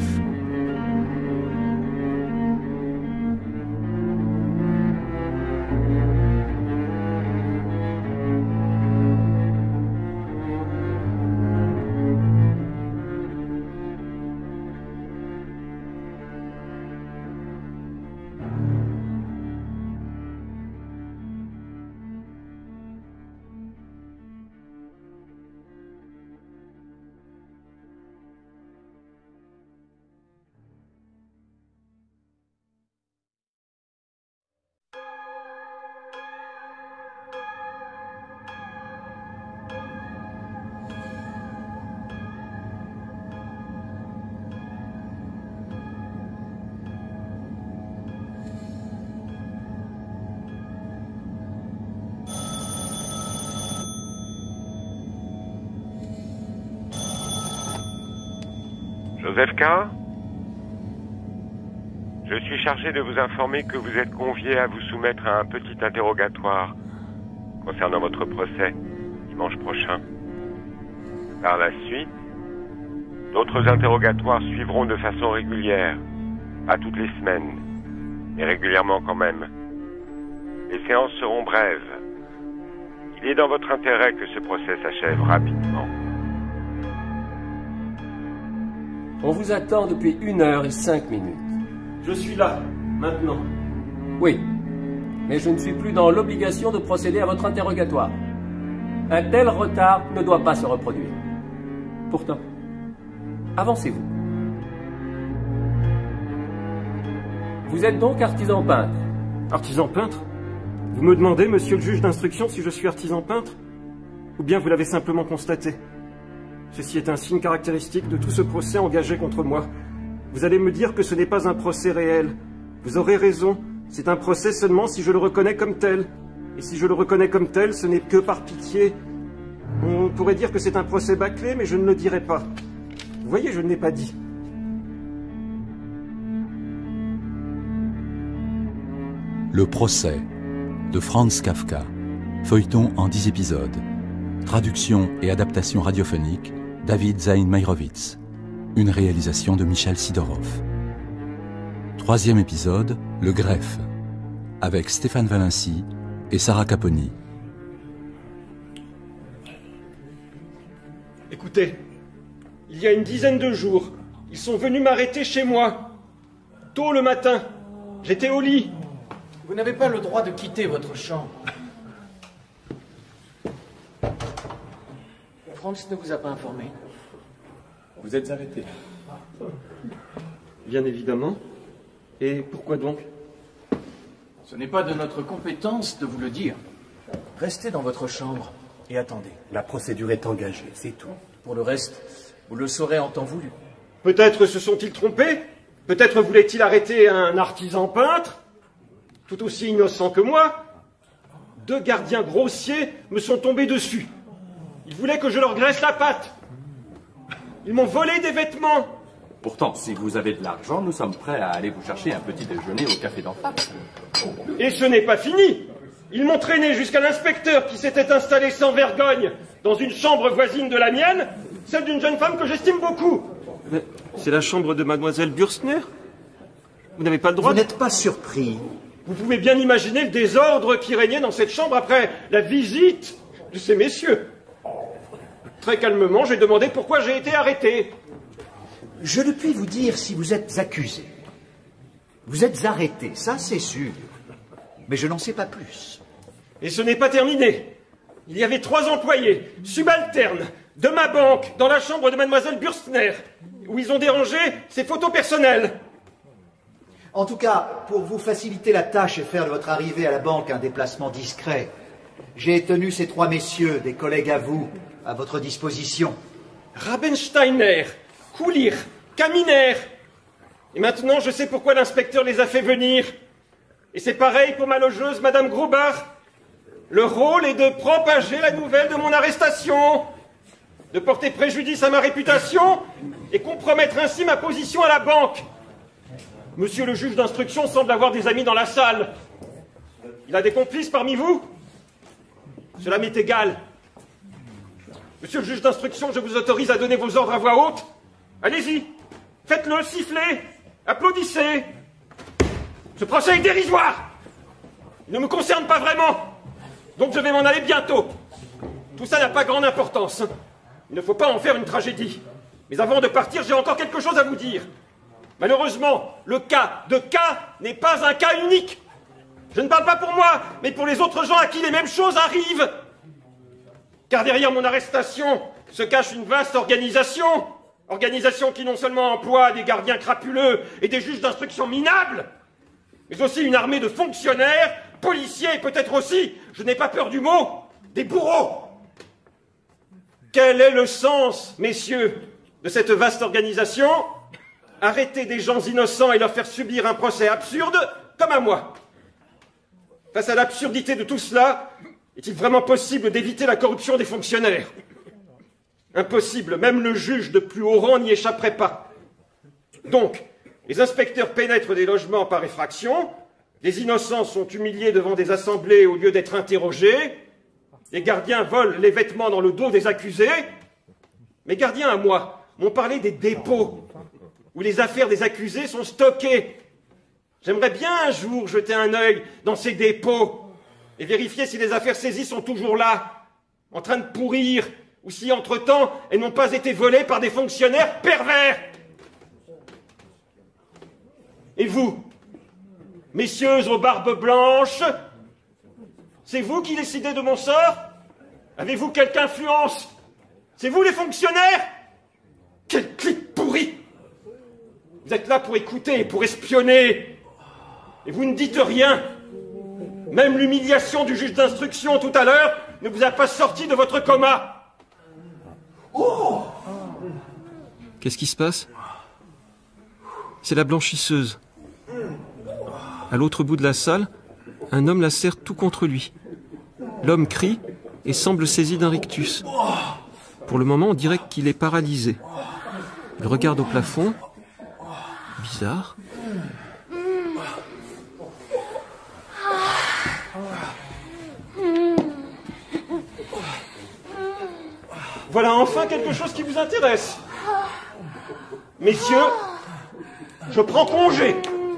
Joseph K. Je suis chargé de vous informer que vous êtes convié à vous soumettre à un petit interrogatoire concernant votre procès dimanche prochain. Par la suite, d'autres interrogatoires suivront de façon régulière, pas toutes les semaines, mais régulièrement quand même. Les séances seront brèves. Il est dans votre intérêt que ce procès s'achève rapidement. On vous attend depuis 1 heure et 5 minutes. Je suis là, maintenant. Oui, mais je ne suis plus dans l'obligation de procéder à votre interrogatoire. Un tel retard ne doit pas se reproduire. Pourtant, avancez-vous. Vous êtes donc artisan peintre. Artisan peintre? Vous me demandez, monsieur le juge d'instruction, si je suis artisan peintre? Ou bien vous l'avez simplement constaté? Ceci est un signe caractéristique de tout ce procès engagé contre moi. Vous allez me dire que ce n'est pas un procès réel. Vous aurez raison, c'est un procès seulement si je le reconnais comme tel. Et si je le reconnais comme tel, ce n'est que par pitié. On pourrait dire que c'est un procès bâclé, mais je ne le dirai pas. Vous voyez, je ne l'ai pas dit. Le procès de Franz Kafka. Feuilleton en 10 épisodes. Traduction et adaptation radiophonique, David Zaïn Meyrovitz. Une réalisation de Michel Sidorov. 3e épisode, Le Greffe, avec Stéphane Valency et Sarah Caponi. Écoutez, il y a une dizaine de jours, ils sont venus m'arrêter chez moi. Tôt le matin, j'étais au lit. Vous n'avez pas le droit de quitter votre chambre. Franz ne vous a pas informé. Vous êtes arrêté. Bien évidemment. Et pourquoi donc? Ce n'est pas de notre compétence de vous le dire. Restez dans votre chambre et attendez. La procédure est engagée, c'est tout. Pour le reste, vous le saurez en temps voulu. Peut-être se sont-ils trompés? Peut-être voulaient-ils arrêter un artisan peintre? Tout aussi innocent que moi. 2 gardiens grossiers me sont tombés dessus. Ils voulaient que je leur graisse la patte. Ils m'ont volé des vêtements. Pourtant, si vous avez de l'argent, nous sommes prêts à aller vous chercher un petit déjeuner au café d'en face. Et ce n'est pas fini. Ils m'ont traîné jusqu'à l'inspecteur qui s'était installé sans vergogne dans une chambre voisine de la mienne, celle d'une jeune femme que j'estime beaucoup. Mais c'est la chambre de mademoiselle Bürstner? Vous n'avez pas le droit... Vous n'êtes pas surpris? Vous pouvez bien imaginer le désordre qui régnait dans cette chambre après la visite de ces messieurs. Très calmement, j'ai demandé pourquoi j'ai été arrêté. Je ne puis vous dire si vous êtes accusé. Vous êtes arrêté, ça c'est sûr. Mais je n'en sais pas plus. Et ce n'est pas terminé. Il y avait 3 employés, subalternes, de ma banque, dans la chambre de mademoiselle Bürstner, où ils ont dérangé ses photos personnelles. En tout cas, pour vous faciliter la tâche et faire de votre arrivée à la banque un déplacement discret, j'ai tenu ces 3 messieurs, des collègues à vous, à votre disposition. Rabensteiner, Kulir, Kaminer. Et maintenant, je sais pourquoi l'inspecteur les a fait venir. Et c'est pareil pour ma logeuse, Madame Grobach. Le rôle est de propager la nouvelle de mon arrestation. de porter préjudice à ma réputation et compromettre ainsi ma position à la banque. Monsieur le juge d'instruction semble avoir des amis dans la salle. Il a des complices parmi vous? Cela m'est égal. Monsieur le juge d'instruction, je vous autorise à donner vos ordres à voix haute. Allez-y, faites-le, sifflez, applaudissez. Ce procès est dérisoire. Il ne me concerne pas vraiment. Donc je vais m'en aller bientôt. Tout ça n'a pas grande importance. Il ne faut pas en faire une tragédie. Mais avant de partir, j'ai encore quelque chose à vous dire. Malheureusement, le cas de K n'est pas un cas unique. Je ne parle pas pour moi, mais pour les autres gens à qui les mêmes choses arrivent. Car derrière mon arrestation se cache une vaste organisation. Organisation qui non seulement emploie des gardiens crapuleux et des juges d'instruction minables, mais aussi une armée de fonctionnaires, policiers et peut-être aussi, je n'ai pas peur du mot, des bourreaux. Quel est le sens, messieurs, de cette vaste organisation? Arrêter des gens innocents et leur faire subir un procès absurde, comme à moi. Face à l'absurdité de tout cela, est-il vraiment possible d'éviter la corruption des fonctionnaires? Impossible, même le juge de plus haut rang n'y échapperait pas. Donc, les inspecteurs pénètrent des logements par effraction, les innocents sont humiliés devant des assemblées au lieu d'être interrogés, les gardiens volent les vêtements dans le dos des accusés. Mes gardiens à moi m'ont parlé des dépôts, où les affaires des accusés sont stockées. J'aimerais bien un jour jeter un œil dans ces dépôts et vérifier si les affaires saisies sont toujours là, en train de pourrir, ou si, entre-temps, elles n'ont pas été volées par des fonctionnaires pervers. Et vous, messieurs aux barbes blanches, c'est vous qui décidez de mon sort? Avez-vous quelque influence? C'est vous les fonctionnaires? Quel clic pourri! Vous êtes là pour écouter et pour espionner. Et vous ne dites rien. Même l'humiliation du juge d'instruction tout à l'heure ne vous a pas sorti de votre coma. Oh! Qu'est-ce qui se passe? C'est la blanchisseuse. À l'autre bout de la salle, un homme la serre tout contre lui. L'homme crie et semble saisi d'un rictus. Pour le moment, on dirait qu'il est paralysé. Il regarde au plafond. Bizarre. Voilà enfin quelque chose qui vous intéresse. Messieurs, je prends congé.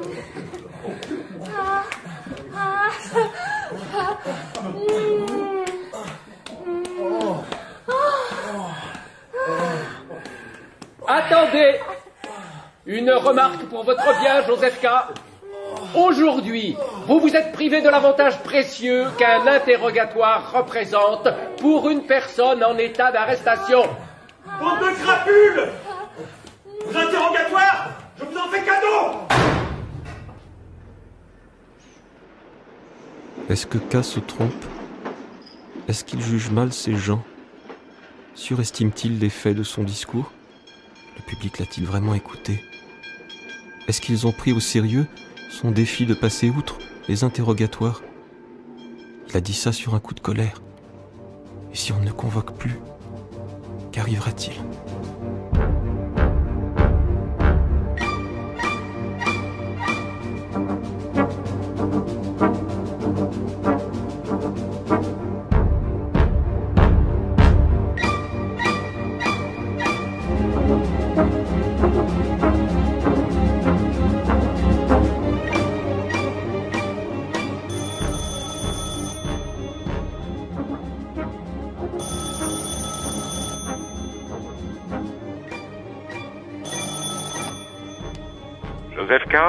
Attendez! Une remarque pour votre bien, Joseph K. Aujourd'hui, vous vous êtes privé de l'avantage précieux qu'un interrogatoire représente pour une personne en état d'arrestation. Bande de crapules! Vos interrogatoires, je vous en fais cadeau! Est-ce que K se trompe? Est-ce qu'il juge mal ces gens? Surestime-t-il l'effet de son discours? Le public l'a-t-il vraiment écouté? Est-ce qu'ils ont pris au sérieux son défi de passer outre les interrogatoires? Il a dit ça sur un coup de colère. Et si on ne convoque plus, qu'arrivera-t-il? Joseph K.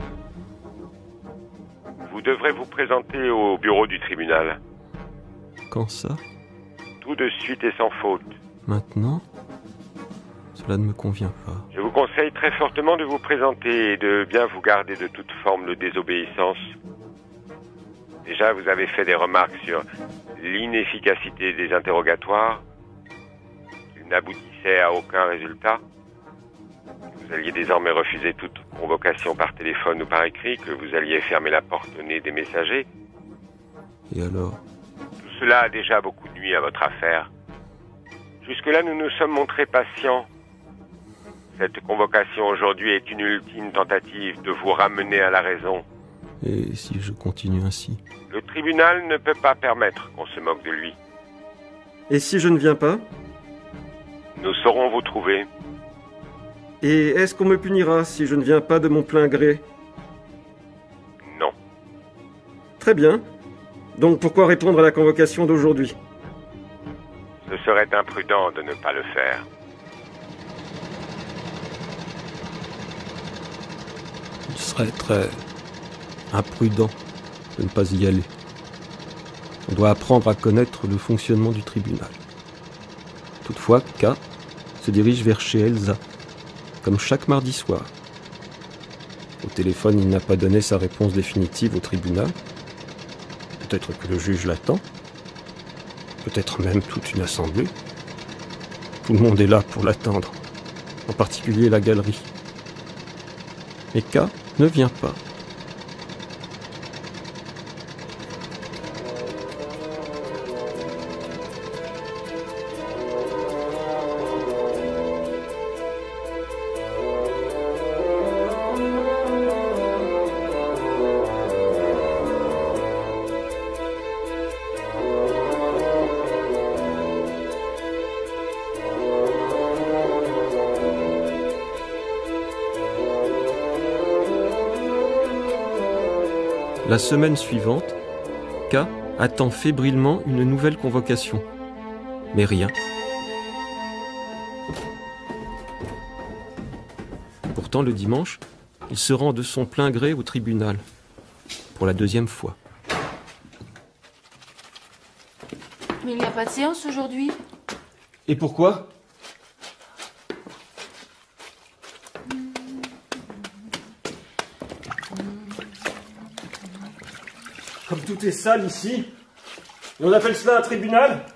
Vous devrez vous présenter au bureau du tribunal. Quand ça? Tout de suite et sans faute. Maintenant? Cela ne me convient pas. Je vous conseille très fortement de vous présenter et de bien vous garder de toute forme de désobéissance. Déjà, vous avez fait des remarques sur l'inefficacité des interrogatoires. Ils n'aboutissaient à aucun résultat. Vous alliez désormais refuser toute convocation par téléphone ou par écrit, que vous alliez fermer la porte au nez des messagers. Et alors? Tout cela a déjà beaucoup nui à votre affaire. Jusque-là, nous nous sommes montrés patients. Cette convocation aujourd'hui est une ultime tentative de vous ramener à la raison. Et si je continue ainsi? Le tribunal ne peut pas permettre qu'on se moque de lui. Et si je ne viens pas? Nous saurons vous trouver. Et est-ce qu'on me punira si je ne viens pas de mon plein gré? Non. Très bien. Donc pourquoi répondre à la convocation d'aujourd'hui? Ce serait imprudent de ne pas le faire. Il serait très imprudent de ne pas y aller. On doit apprendre à connaître le fonctionnement du tribunal. Toutefois, K se dirige vers chez Elsa, comme chaque mardi soir. Au téléphone, il n'a pas donné sa réponse définitive au tribunal. Peut-être que le juge l'attend. Peut-être même toute une assemblée. Tout le monde est là pour l'attendre, en particulier la galerie. Mais K ne vient pas. La semaine suivante, K attend fébrilement une nouvelle convocation. Mais rien. Pourtant, le dimanche, il se rend de son plein gré au tribunal. Pour la deuxième fois. Mais il n'y a pas de séance aujourd'hui. Et pourquoi? Comme tout est sale ici, et on appelle cela un tribunal?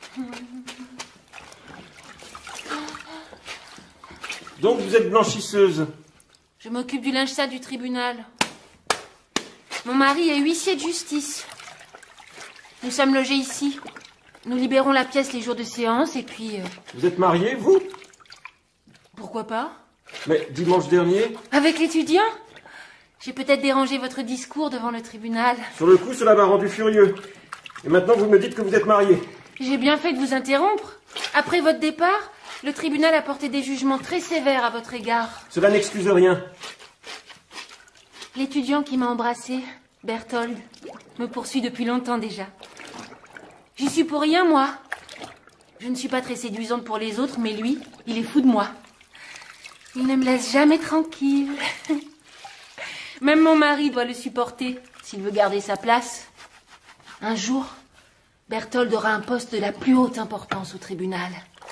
Donc vous êtes blanchisseuse? Je m'occupe du linge sale du tribunal. Mon mari est huissier de justice. Nous sommes logés ici. Nous libérons la pièce les jours de séance et puis... Vous êtes mariée, vous? Pourquoi pas? Mais dimanche dernier... Avec l'étudiant? J'ai peut-être dérangé votre discours devant le tribunal. Sur le coup, cela m'a rendu furieux. Et maintenant, vous me dites que vous êtes mariée. J'ai bien fait de vous interrompre. Après votre départ, le tribunal a porté des jugements très sévères à votre égard. Cela n'excuse rien. L'étudiant qui m'a embrassé, Berthold, me poursuit depuis longtemps déjà. J'y suis pour rien, moi. Je ne suis pas très séduisante pour les autres, mais lui, il est fou de moi. Il ne me laisse jamais tranquille. Même mon mari doit le supporter, s'il veut garder sa place. Un jour, Berthold aura un poste de la plus haute importance au tribunal.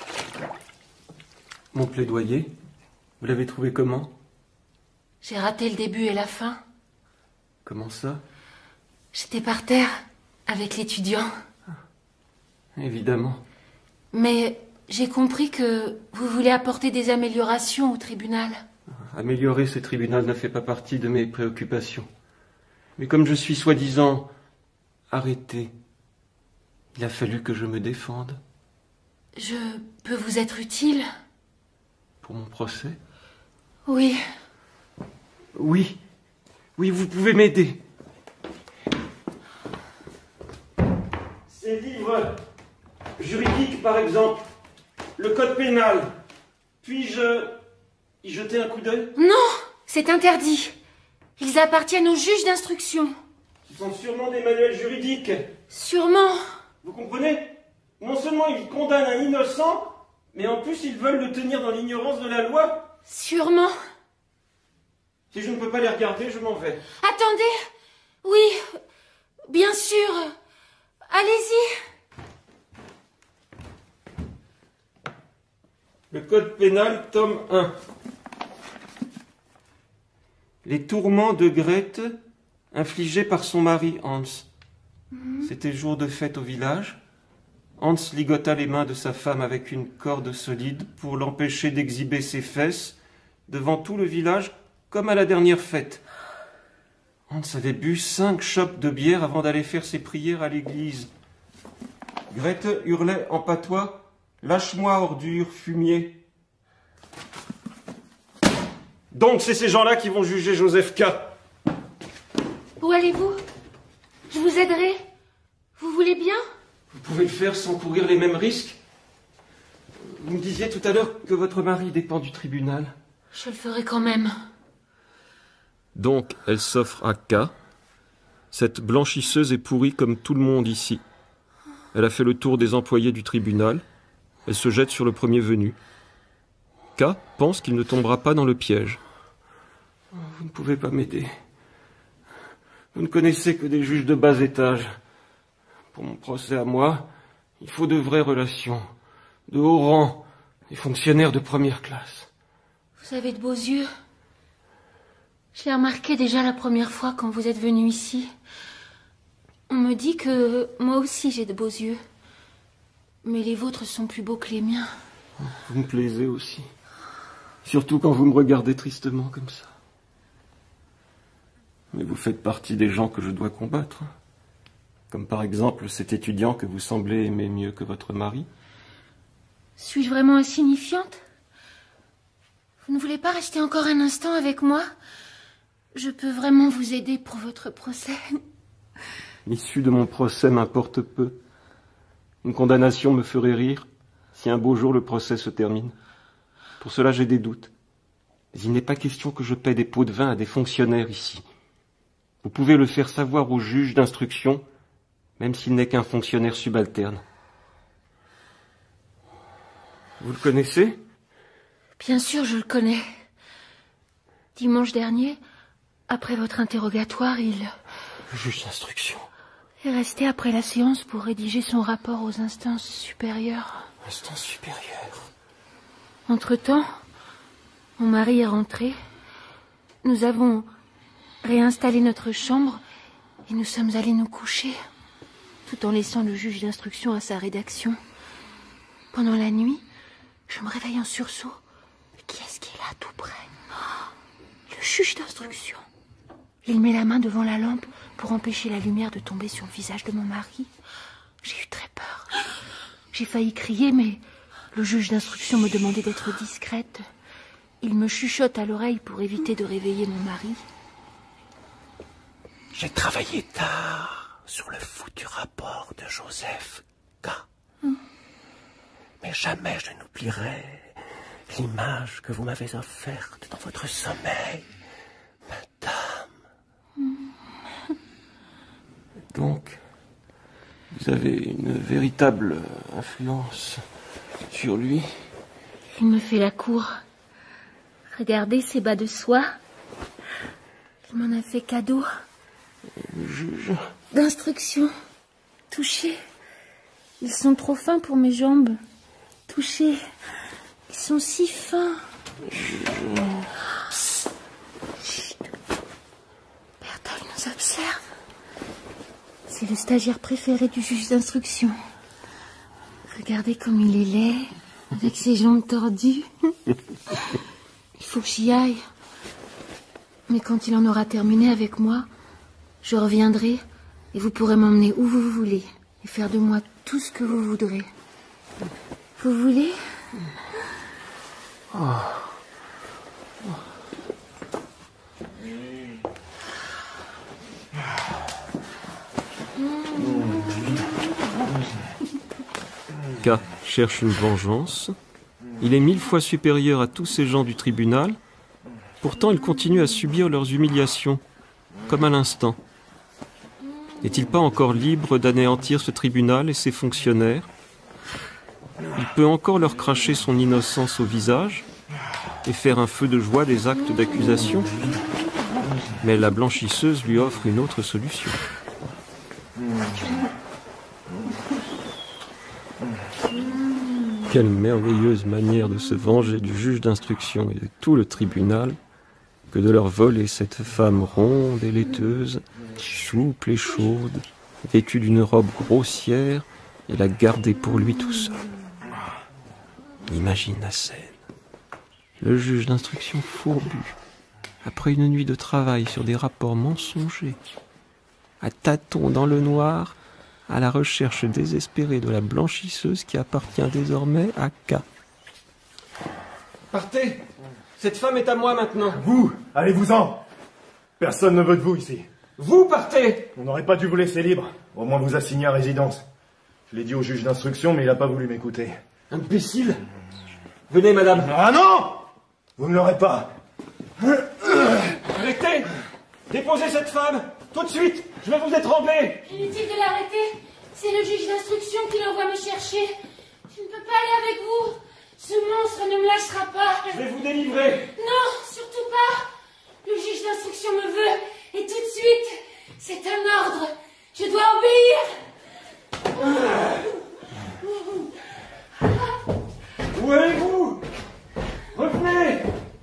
Mon plaidoyer, vous l'avez trouvé comment? J'ai raté le début et la fin. Comment ça? J'étais par terre, avec l'étudiant. Évidemment. Mais j'ai compris que vous voulez apporter des améliorations au tribunal. Améliorer ce tribunal ne fait pas partie de mes préoccupations. Mais comme je suis soi-disant arrêté, il a fallu que je me défende. Je peux vous être utile? Pour mon procès? Oui. Oui. Oui, vous pouvez m'aider. Ces livres juridiques, par exemple, le code pénal, puis-je y jeter un coup d'œil? Non, c'est interdit. Ils appartiennent aux juges d'instruction. Ce sont sûrement des manuels juridiques. Sûrement. Vous comprenez? Non seulement ils condamnent un innocent, mais en plus ils veulent le tenir dans l'ignorance de la loi. Sûrement. Si je ne peux pas les regarder, je m'en vais. Attendez. Oui, bien sûr. Allez-y. Le code pénal, tome 1. Les tourments de Grete infligés par son mari Hans. C'était jour de fête au village. Hans ligota les mains de sa femme avec une corde solide pour l'empêcher d'exhiber ses fesses devant tout le village comme à la dernière fête. Hans avait bu 5 chopes de bière avant d'aller faire ses prières à l'église. Grete hurlait en patois « Lâche-moi, ordure, fumier. Donc, c'est ces gens-là qui vont juger Joseph K. Où allez-vous? Je vous aiderai. Vous voulez bien? Vous pouvez le faire sans courir les mêmes risques. Vous me disiez tout à l'heure que votre mari dépend du tribunal. Je le ferai quand même. Donc, elle s'offre à K. Cette blanchisseuse est pourrie comme tout le monde ici. Elle a fait le tour des employés du tribunal. Elle se jette sur le premier venu. K pense qu'il ne tombera pas dans le piège. Vous ne pouvez pas m'aider. Vous ne connaissez que des juges de bas étage. Pour mon procès à moi, il faut de vraies relations, de haut rang, des fonctionnaires de première classe. Vous avez de beaux yeux. Je l'ai remarqué déjà la première fois quand vous êtes venu ici. On me dit que moi aussi j'ai de beaux yeux. Mais les vôtres sont plus beaux que les miens. Vous me plaisez aussi. Surtout quand vous me regardez tristement comme ça. Mais vous faites partie des gens que je dois combattre. Comme par exemple cet étudiant que vous semblez aimer mieux que votre mari. Suis-je vraiment insignifiante? Vous ne voulez pas rester encore un instant avec moi? Je peux vraiment vous aider pour votre procès. L'issue de mon procès m'importe peu. Une condamnation me ferait rire si un beau jour le procès se termine. Pour cela, j'ai des doutes. Mais il n'est pas question que je paie des pots de vin à des fonctionnaires ici. Vous pouvez le faire savoir au juge d'instruction, même s'il n'est qu'un fonctionnaire subalterne. Vous le connaissez? Bien sûr, je le connais. Dimanche dernier, après votre interrogatoire, il... Le juge d'instruction. est resté après la séance pour rédiger son rapport aux instances supérieures. Instances supérieures. Entre-temps, mon mari est rentré. Nous avons réinstallé notre chambre et nous sommes allés nous coucher, tout en laissant le juge d'instruction à sa rédaction. Pendant la nuit, je me réveille en sursaut. Mais qui est-ce qui est là tout près? Le juge d'instruction. Il met la main devant la lampe pour empêcher la lumière de tomber sur le visage de mon mari. J'ai eu très peur. J'ai failli crier, mais le juge d'instruction me demandait d'être discrète. Il me chuchote à l'oreille pour éviter de réveiller mon mari. J'ai travaillé tard sur le foutu rapport de Joseph K. Mais jamais je n'oublierai l'image que vous m'avez offerte dans votre sommeil, madame. Donc, vous avez une véritable influence sur lui. Il me fait la cour. Regardez ces bas de soie. Il m'en a fait cadeau. Le juge d'instruction. Touchez. Ils sont trop fins pour mes jambes. Touchez. Ils sont si fins. Chut. Berthold nous observe. C'est le stagiaire préféré du juge d'instruction. Regardez comme il est laid, avec ses jambes tordues. Il faut que j'y aille. Mais quand il en aura terminé avec moi, je reviendrai et vous pourrez m'emmener où vous voulez et faire de moi tout ce que vous voudrez. Vous voulez? K cherche une vengeance. Il est 1000 fois supérieur à tous ces gens du tribunal. Pourtant, il continue à subir leurs humiliations, comme à l'instant. N'est-il pas encore libre d'anéantir ce tribunal et ses fonctionnaires? Il peut encore leur cracher son innocence au visage et faire un feu de joie des actes d'accusation. Mais la blanchisseuse lui offre une autre solution. Quelle merveilleuse manière de se venger du juge d'instruction et de tout le tribunal que de leur voler cette femme ronde et laiteuse, souple et chaude, vêtue d'une robe grossière, et la garder pour lui tout seul. Imagine la scène. Le juge d'instruction fourbu, après une nuit de travail sur des rapports mensongers, à tâtons dans le noir, à la recherche désespérée de la blanchisseuse qui appartient désormais à K. Partez! Cette femme est à moi maintenant. Vous, allez-vous-en. Personne ne veut de vous ici. Vous partez! On n'aurait pas dû vous laisser libre. Au moins vous assigner à résidence. Je l'ai dit au juge d'instruction, mais il n'a pas voulu m'écouter. Imbécile! Venez, madame. Ah non! Vous ne l'aurez pas. Arrêtez! Déposez cette femme! Tout de suite! Je vais vous étrangler! Inutile de l'arrêter. C'est le juge d'instruction qui l'envoie me chercher. Je ne peux pas aller avec vous. Ce monstre ne me lâchera pas. Je vais vous délivrer. Non, surtout pas. Le juge d'instruction me veut. Et tout de suite. C'est un ordre. Je dois obéir. Où allez-vous? Revenez!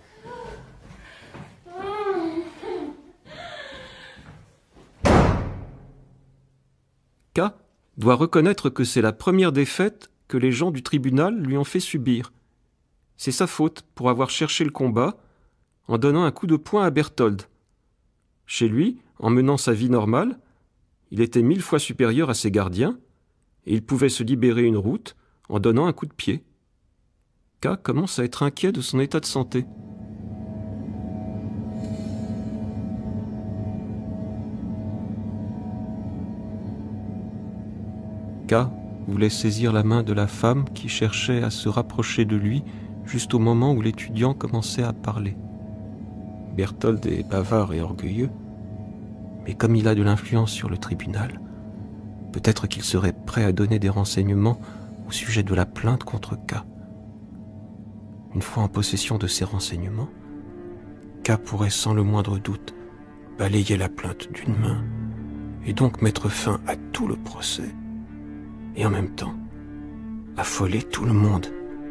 K doit reconnaître que c'est la première défaite que les gens du tribunal lui ont fait subir. C'est sa faute pour avoir cherché le combat en donnant un coup de poing à Berthold. Chez lui, en menant sa vie normale, il était 1000 fois supérieur à ses gardiens et il pouvait se libérer une route en donnant un coup de pied. K commence à être inquiet de son état de santé. K voulait saisir la main de la femme qui cherchait à se rapprocher de lui juste au moment où l'étudiant commençait à parler. Berthold est bavard et orgueilleux, mais comme il a de l'influence sur le tribunal, peut-être qu'il serait prêt à donner des renseignements au sujet de la plainte contre K. Une fois en possession de ces renseignements, K pourrait sans le moindre doute balayer la plainte d'une main et donc mettre fin à tout le procès et en même temps affoler tout le monde.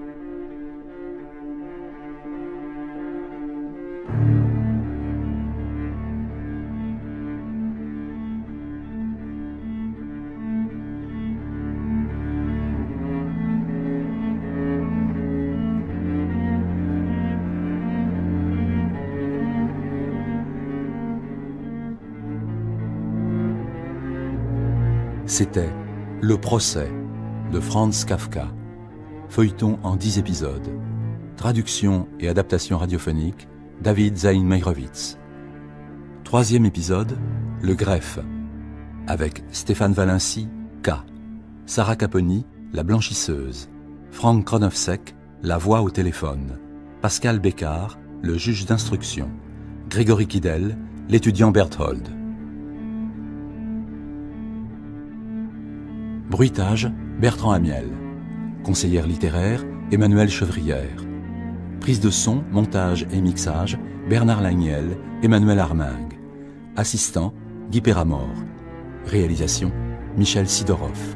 C'était Le procès de Franz Kafka, feuilleton en 10 épisodes. Traduction et adaptation radiophonique, David Zaïn Meyrowitz. 3e épisode, Le greffe, avec Stéphane Valency, K, Sarah Caponi, la blanchisseuse, Frank Kronowsek, la voix au téléphone, Pascal Bécard, le juge d'instruction, Grégory Kidel, l'étudiant Berthold. Bruitage, Bertrand Amiel. Conseillère littéraire, Emmanuelle Chevrière. Prise de son, montage et mixage, Bernard Lagniel, Emmanuel Armingue. Assistant, Guy Péramore. Réalisation, Michel Sidorov.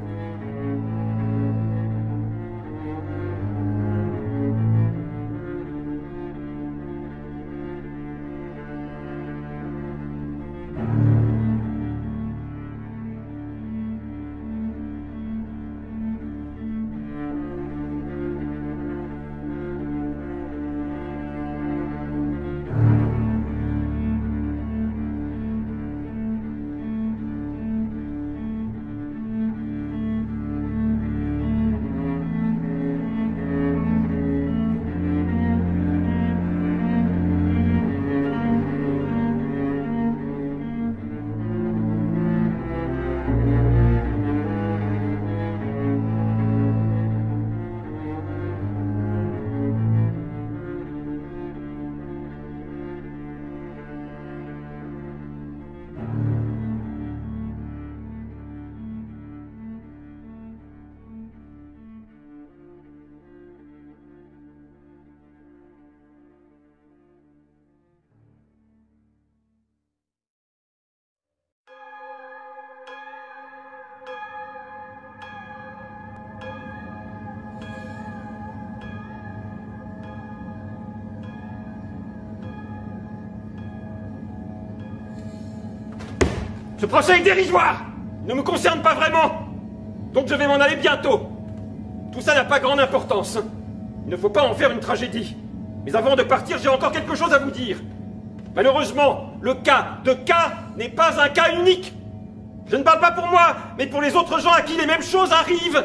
Ce procès est dérisoire! Il ne me concerne pas vraiment! Donc je vais m'en aller bientôt! Tout ça n'a pas grande importance. Il ne faut pas en faire une tragédie. Mais avant de partir, j'ai encore quelque chose à vous dire. Malheureusement, le cas de K n'est pas un cas unique. Je ne parle pas pour moi, mais pour les autres gens à qui les mêmes choses arrivent.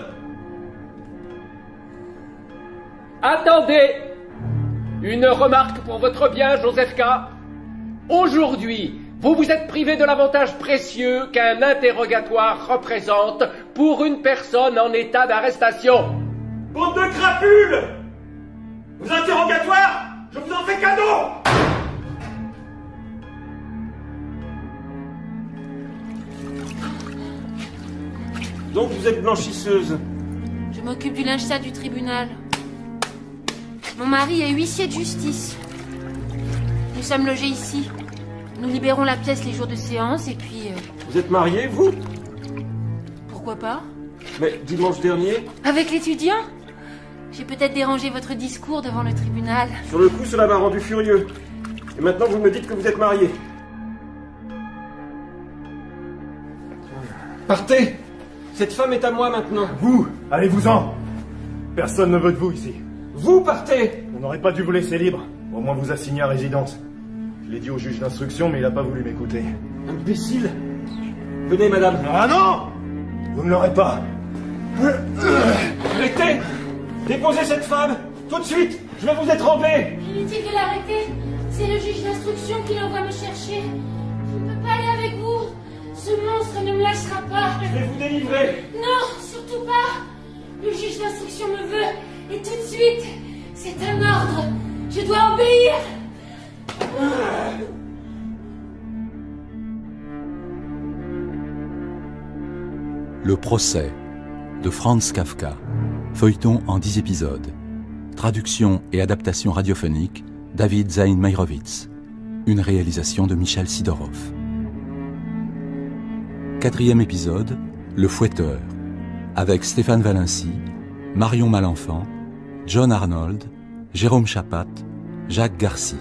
Attendez! Une remarque pour votre bien, Joseph K. Aujourd'hui, vous vous êtes privé de l'avantage précieux qu'un interrogatoire représente pour une personne en état d'arrestation. Bande de crapules! Vos interrogatoires, je vous en fais cadeau! Donc vous êtes blanchisseuse. Je m'occupe du linge sale du tribunal. Mon mari est huissier de justice. Nous sommes logés ici. Nous libérons la pièce les jours de séance et puis... Vous êtes mariée, vous? Pourquoi pas? Mais dimanche dernier... Avec l'étudiant? J'ai peut-être dérangé votre discours devant le tribunal. Sur le coup, cela m'a rendu furieux. Et maintenant, vous me dites que vous êtes mariée. Partez! Cette femme est à moi maintenant. Vous, allez-vous-en. Personne ne veut de vous ici. Vous partez! On n'aurait pas dû vous laisser libre. Au moins vous assigner à résidence. Je l'ai dit au juge d'instruction, mais il n'a pas voulu m'écouter. Imbécile! Venez, madame. Ah non! Vous ne l'aurez pas. Arrêtez! Déposez cette femme! Tout de suite! Je vais vous étrangler! Inutile de l'arrêter. C'est le juge d'instruction qui l'envoie me chercher. Je ne peux pas aller avec vous. Ce monstre ne me lâchera pas. Je vais vous délivrer! Non, surtout pas. Le juge d'instruction me veut. Et tout de suite. C'est un ordre. Je dois obéir. Le procès de Franz Kafka. Feuilleton en 10 épisodes. Traduction et adaptation radiophonique, David Zaïn Meyrovitz. Une réalisation de Michel Sidorov. 4e épisode, Le Fouetteur. Avec Stéphane Valency, Marion Malenfant, John Arnold, Jérôme Chapat, Jacques Garcy.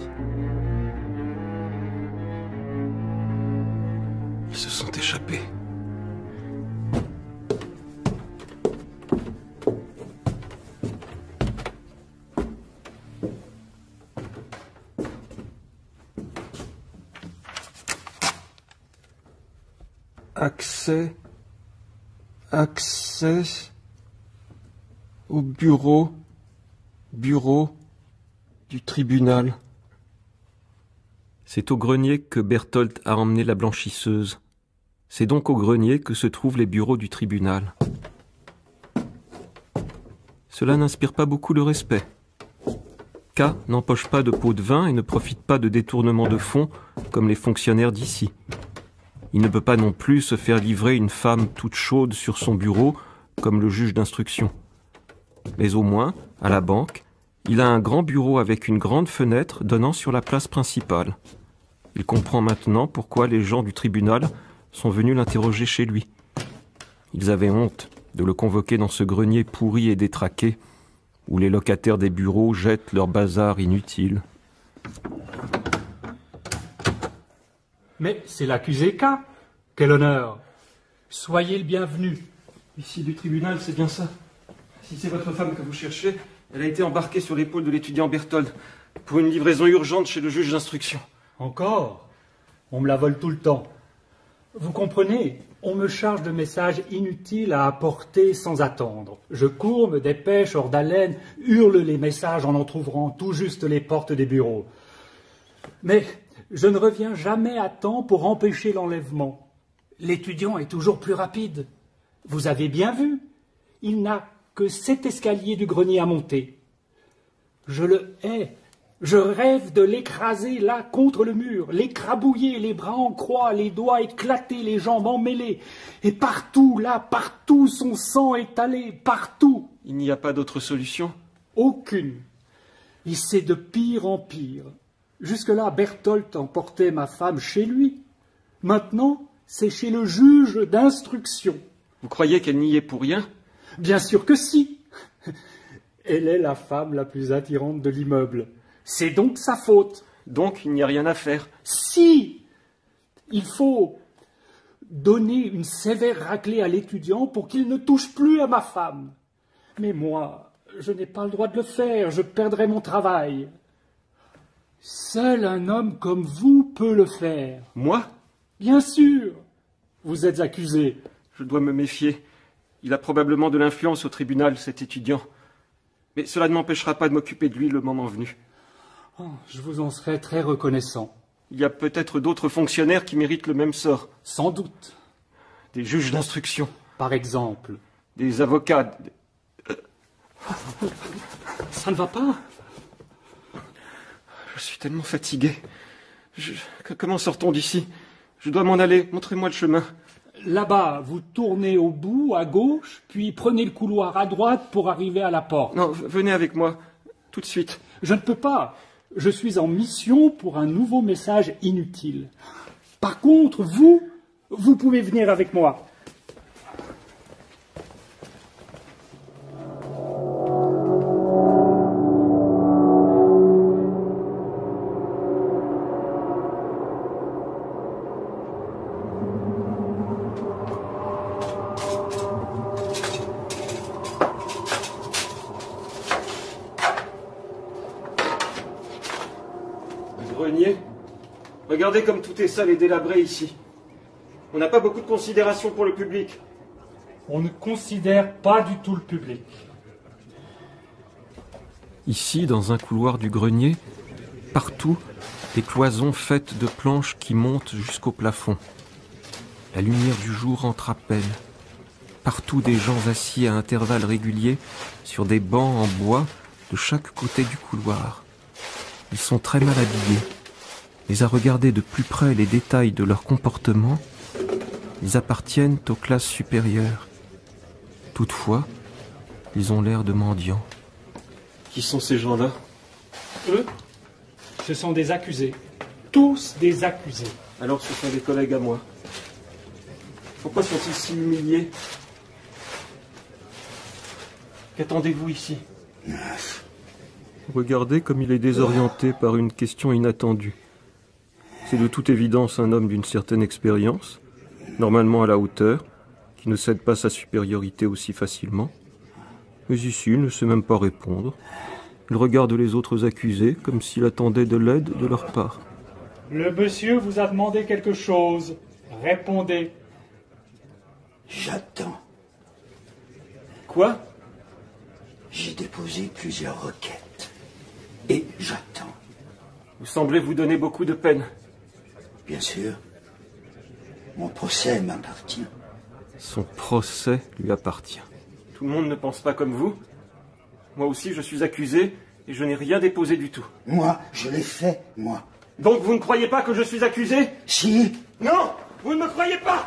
Ils se sont échappés. Accès au bureau du tribunal. C'est au grenier que Berthold a emmené la blanchisseuse. C'est donc au grenier que se trouvent les bureaux du tribunal. Cela n'inspire pas beaucoup le respect. K n'empoche pas de pots de vin et ne profite pas de détournement de fonds comme les fonctionnaires d'ici. Il ne peut pas non plus se faire livrer une femme toute chaude sur son bureau, comme le juge d'instruction. Mais au moins, à la banque, il a un grand bureau avec une grande fenêtre donnant sur la place principale. Il comprend maintenant pourquoi les gens du tribunal sont venus l'interroger chez lui. Ils avaient honte de le convoquer dans ce grenier pourri et détraqué, où les locataires des bureaux jettent leur bazar inutile. Mais c'est l'accusé K. Quel honneur. Soyez le bienvenu. Ici du tribunal, c'est bien ça. Si c'est votre femme que vous cherchez, elle a été embarquée sur l'épaule de l'étudiant Berthold pour une livraison urgente chez le juge d'instruction. Encore? On me la vole tout le temps. Vous comprenez, on me charge de messages inutiles à apporter sans attendre. Je cours, me dépêche, hors d'haleine, hurle les messages en entr'ouvrant tout juste les portes des bureaux. Mais je ne reviens jamais à temps pour empêcher l'enlèvement. L'étudiant est toujours plus rapide. Vous avez bien vu, il n'a que 7 escaliers du grenier à monter. Je le hais. Je rêve de l'écraser là contre le mur, l'écrabouiller, les bras en croix, les doigts éclatés, les jambes emmêlées. Et partout, là, partout, son sang est allé, partout. Il n'y a pas d'autre solution? Aucune. Et c'est de pire en pire. Jusque-là, Berthold emportait ma femme chez lui. Maintenant, c'est chez le juge d'instruction. Vous croyez qu'elle n'y est pour rien? Bien sûr que si. Elle est la femme la plus attirante de l'immeuble. C'est donc sa faute. Donc il n'y a rien à faire. Si! Il faut donner une sévère raclée à l'étudiant pour qu'il ne touche plus à ma femme. Mais moi, je n'ai pas le droit de le faire, je perdrai mon travail. Seul un homme comme vous peut le faire. Moi? Bien sûr. Vous êtes accusé. Je dois me méfier. Il a probablement de l'influence au tribunal, cet étudiant. Mais cela ne m'empêchera pas de m'occuper de lui le moment venu. Oh, je vous en serais très reconnaissant. Il y a peut-être d'autres fonctionnaires qui méritent le même sort. Sans doute. Des juges d'instruction. Par exemple. Des avocats. Ça ne va pas. Je suis tellement fatigué. Comment sort-on d'ici? Je dois m'en aller. Montrez-moi le chemin. Là-bas, vous tournez au bout, à gauche, puis prenez le couloir à droite pour arriver à la porte. Non, venez avec moi. Tout de suite. Je ne peux pas. Je suis en mission pour un nouveau message inutile. Par contre, vous pouvez venir avec moi. Regardez comme tout est sale et délabré ici. On n'a pas beaucoup de considération pour le public. On ne considère pas du tout le public. Ici, dans un couloir du grenier, partout, des cloisons faites de planches qui montent jusqu'au plafond. La lumière du jour entre à peine. Partout des gens assis à intervalles réguliers sur des bancs en bois de chaque côté du couloir. Ils sont très mal habillés. Mais à regarder de plus près les détails de leur comportement, ils appartiennent aux classes supérieures. Toutefois, ils ont l'air de mendiants. Qui sont ces gens-là? Eux, ce sont des accusés. Tous des accusés. Alors ce sont des collègues à moi. Pourquoi sont-ils si humiliés? Qu'attendez-vous ici? Regardez comme il est désorienté par une question inattendue. C'est de toute évidence un homme d'une certaine expérience, normalement à la hauteur, qui ne cède pas sa supériorité aussi facilement. Mais ici, il ne sait même pas répondre. Il regarde les autres accusés comme s'il attendait de l'aide de leur part. Le monsieur vous a demandé quelque chose. Répondez. J'attends. Quoi? J'ai déposé plusieurs requêtes. Et j'attends. Vous semblez vous donner beaucoup de peine. Bien sûr. Mon procès m'appartient. Son procès lui appartient. Tout le monde ne pense pas comme vous. Moi aussi, je suis accusé et je n'ai rien déposé du tout. Moi, je l'ai fait, moi. Donc vous ne croyez pas que je suis accusé? Si. Non, vous ne me croyez pas.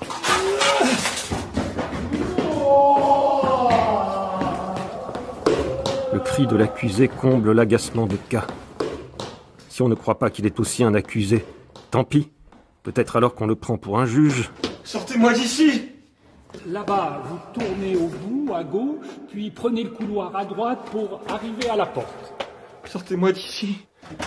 Le cri de l'accusé comble l'agacement de K. Si on ne croit pas qu'il est aussi un accusé, tant pis. Peut-être alors qu'on le prend pour un juge. Sortez-moi d'ici! Là-bas, vous tournez au bout, à gauche, puis prenez le couloir à droite pour arriver à la porte. Sortez-moi d'ici.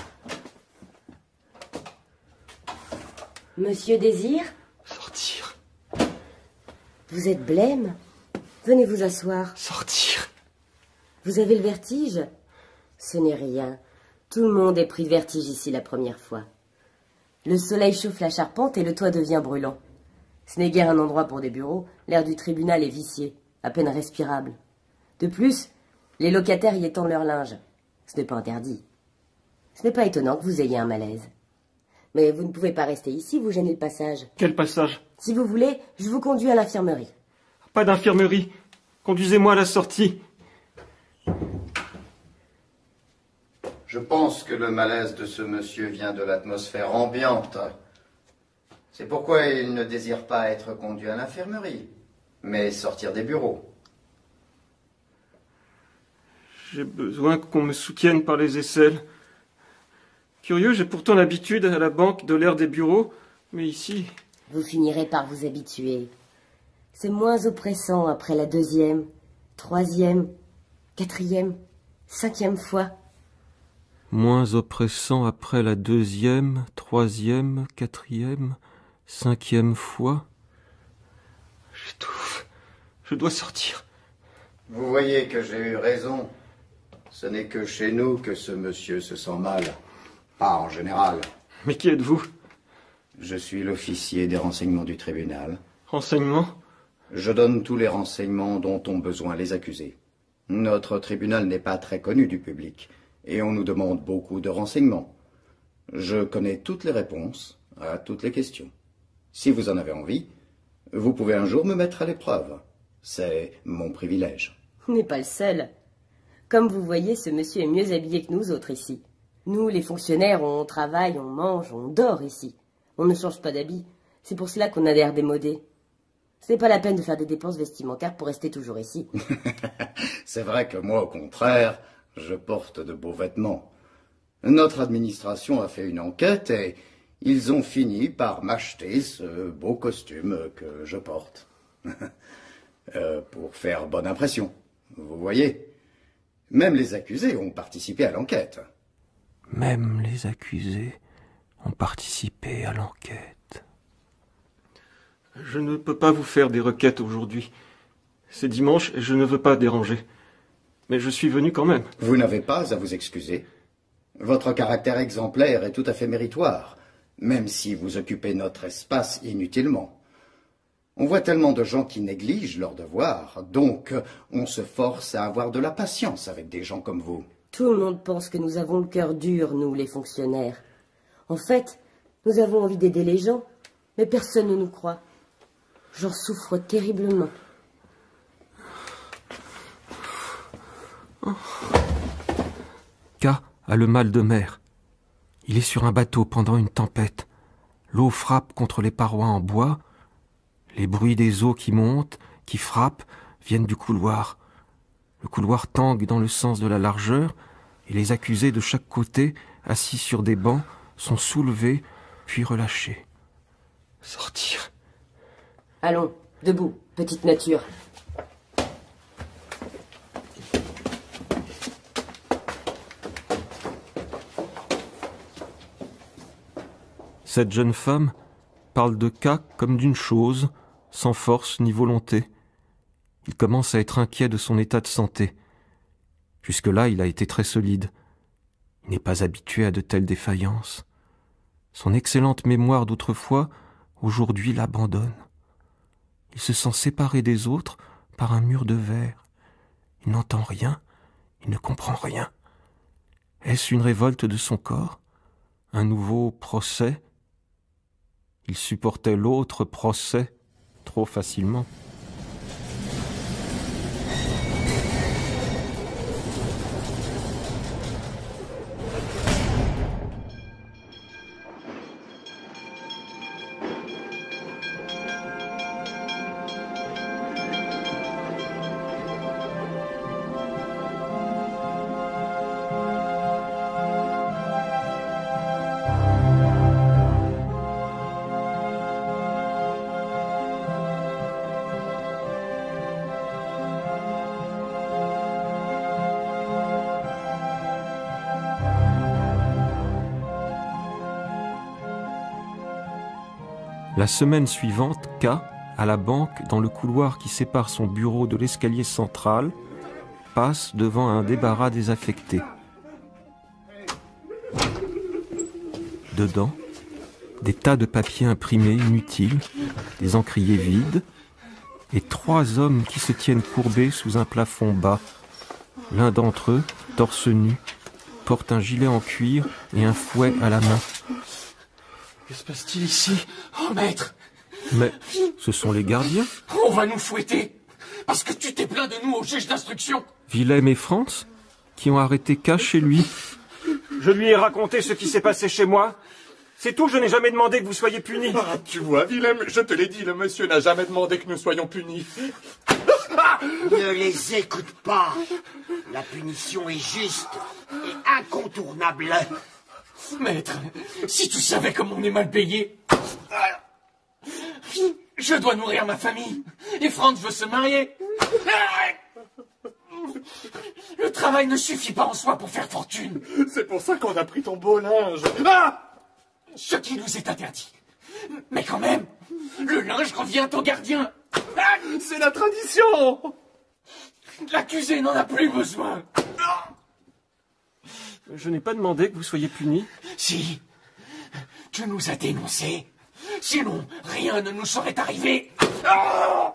Monsieur Désir? Sortir. Vous êtes blême? Venez vous asseoir. Sortir. Vous avez le vertige? Ce n'est rien. Tout le monde est pris de vertige ici la première fois. Le soleil chauffe la charpente et le toit devient brûlant. Ce n'est guère un endroit pour des bureaux, l'air du tribunal est vicié, à peine respirable. De plus, les locataires y étendent leur linge. Ce n'est pas interdit. Ce n'est pas étonnant que vous ayez un malaise. Mais vous ne pouvez pas rester ici, vous gênez le passage. Quel passage? Si vous voulez, je vous conduis à l'infirmerie. Pas d'infirmerie. Conduisez-moi à la sortie. Je pense que le malaise de ce monsieur vient de l'atmosphère ambiante. C'est pourquoi il ne désire pas être conduit à l'infirmerie, mais sortir des bureaux. J'ai besoin qu'on me soutienne par les aisselles. Curieux, j'ai pourtant l'habitude à la banque de l'air des bureaux, mais ici... Vous finirez par vous habituer. C'est moins oppressant après la 2e, 3e, 4e, 5e fois. Moins oppressant après la 2e, 3e, 4e, 5e fois. J'étouffe. Je dois sortir. Vous voyez que j'ai eu raison. Ce n'est que chez nous que ce monsieur se sent mal. Pas en général. Mais qui êtes-vous? Je suis l'officier des renseignements du tribunal. Renseignements? Je donne tous les renseignements dont ont besoin les accusés. Notre tribunal n'est pas très connu du public, et on nous demande beaucoup de renseignements. Je connais toutes les réponses à toutes les questions. Si vous en avez envie, vous pouvez un jour me mettre à l'épreuve. C'est mon privilège. On n'est pas le seul. Comme vous voyez, ce monsieur est mieux habillé que nous autres ici. Nous, les fonctionnaires, on travaille, on mange, on dort ici. On ne change pas d'habit. C'est pour cela qu'on a l'air démodé. Ce n'est pas la peine de faire des dépenses vestimentaires pour rester toujours ici. C'est vrai que moi, au contraire, je porte de beaux vêtements. Notre administration a fait une enquête et ils ont fini par m'acheter ce beau costume que je porte. Pour faire bonne impression. Vous voyez, même les accusés ont participé à l'enquête. Même les accusés ont participé à l'enquête. Je ne peux pas vous faire des requêtes aujourd'hui. C'est dimanche et je ne veux pas déranger. Mais je suis venu quand même. Vous n'avez pas à vous excuser. Votre caractère exemplaire est tout à fait méritoire, même si vous occupez notre espace inutilement. On voit tellement de gens qui négligent leurs devoirs, donc on se force à avoir de la patience avec des gens comme vous. Tout le monde pense que nous avons le cœur dur, nous, les fonctionnaires. En fait, nous avons envie d'aider les gens, mais personne ne nous croit. J'en souffre terriblement. K a le mal de mer. Il est sur un bateau pendant une tempête. L'eau frappe contre les parois en bois. Les bruits des eaux qui montent, qui frappent, viennent du couloir. Le couloir tangue dans le sens de la largeur, et les accusés de chaque côté, assis sur des bancs, sont soulevés, puis relâchés. Sortir. Allons, debout, petite nature. Cette jeune femme parle de K comme d'une chose, sans force ni volonté. Il commence à être inquiet de son état de santé. Jusque-là, il a été très solide. Il n'est pas habitué à de telles défaillances. Son excellente mémoire d'autrefois, aujourd'hui, l'abandonne. Il se sent séparé des autres par un mur de verre. Il n'entend rien, il ne comprend rien. Est-ce une révolte de son corps? Un nouveau procès? Il supportait l'autre procès trop facilement. La semaine suivante, K, à la banque, dans le couloir qui sépare son bureau de l'escalier central, passe devant un débarras désaffecté. Dedans, des tas de papiers imprimés inutiles, des encriers vides, et 3 hommes qui se tiennent courbés sous un plafond bas. L'un d'entre eux, torse nu, porte un gilet en cuir et un fouet à la main. Que se passe-t-il ici? Oh, maître! Mais ce sont les gardiens. On va nous fouetter, parce que tu t'es plaint de nous au juge d'instruction. Willem et Franz, qui ont arrêté K chez lui. Je lui ai raconté ce qui s'est passé chez moi. C'est tout, je n'ai jamais demandé que vous soyez punis. Ah, tu vois, Willem, je te l'ai dit, le monsieur n'a jamais demandé que nous soyons punis. Ne les écoute pas. La punition est juste et incontournable. Maître, si tu savais comme on est mal payé. Je dois nourrir ma famille. Et Franz veut se marier. Le travail ne suffit pas en soi pour faire fortune. C'est pour ça qu'on a pris ton beau linge. Ce qui nous est interdit. Mais quand même, le linge revient au gardien. C'est la tradition. L'accusé n'en a plus besoin. Je n'ai pas demandé que vous soyez punis. Si, tu nous as dénoncés. sinon rien ne nous serait arrivé. Ah!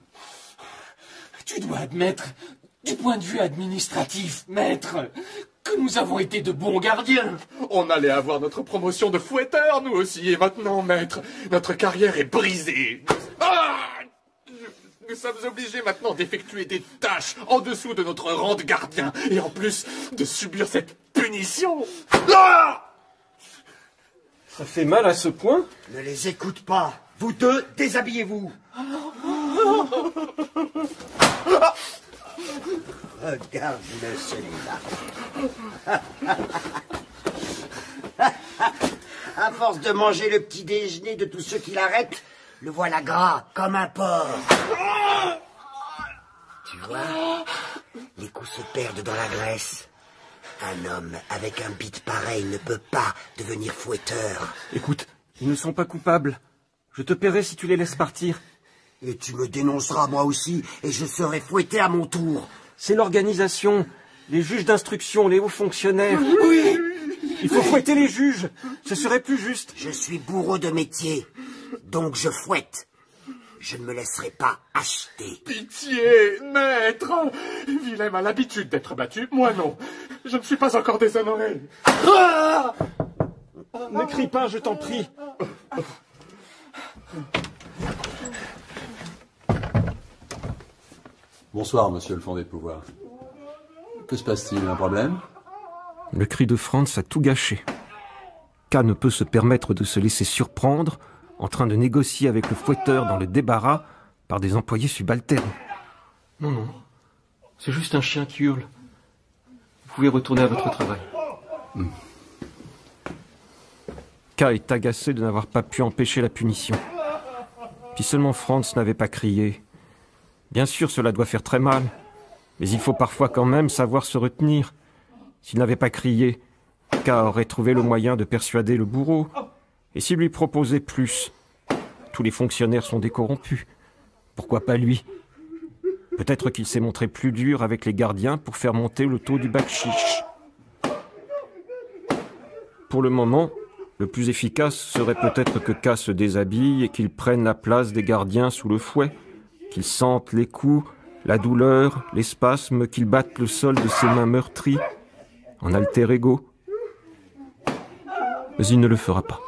Tu dois admettre, du point de vue administratif, maître, que nous avons été de bons gardiens. On allait avoir notre promotion de fouetteur, nous aussi, et maintenant, maître, notre carrière est brisée. Ah! Nous sommes obligés maintenant d'effectuer des tâches en dessous de notre rang de gardien, et en plus de subir cette punition. Ah! Ça fait mal à ce point? Ne les écoute pas. Vous deux, déshabillez-vous. Regarde-le, celui-là. À force de manger le petit déjeuner de tous ceux qui l'arrêtent, le voilà gras comme un porc. Tu vois, les coups se perdent dans la graisse. Un homme avec un bit pareil ne peut pas devenir fouetteur. Écoute, ils ne sont pas coupables. Je te paierai si tu les laisses partir. Et tu me dénonceras moi aussi, et je serai fouetté à mon tour. C'est l'organisation, les juges d'instruction, les hauts fonctionnaires. Oui. Il faut fouetter les juges, ce serait plus juste. Je suis bourreau de métier, donc je fouette. Je ne me laisserai pas acheter. Pitié, maître. Willem a l'habitude d'être battu, moi non. Je ne suis pas encore déshonoré. Ah! Ne crie pas, je t'en prie. Bonsoir, monsieur le fondé de pouvoir. Que se passe-t-il? Un problème? Le cri de Franz a tout gâché. K ne peut se permettre de se laisser surprendre en train de négocier avec le fouetteur dans le débarras par des employés subalternes. Non, non. C'est juste un chien qui hurle. Vous pouvez retourner à votre travail. K est agacé de n'avoir pas pu empêcher la punition. Si seulement Franz n'avait pas crié. Bien sûr, cela doit faire très mal. Mais il faut parfois quand même savoir se retenir. S'il n'avait pas crié, K aurait trouvé le moyen de persuader le bourreau. Et s'il lui proposait plus? Tous les fonctionnaires sont des corrompus. Pourquoi pas lui? Peut-être qu'il s'est montré plus dur avec les gardiens pour faire monter le taux du bakshish. Pour le moment, le plus efficace serait peut-être que K se déshabille et qu'il prenne la place des gardiens sous le fouet, qu'il sente les coups, la douleur, les spasmes, qu'il batte le sol de ses mains meurtries, en alter ego. Mais il ne le fera pas.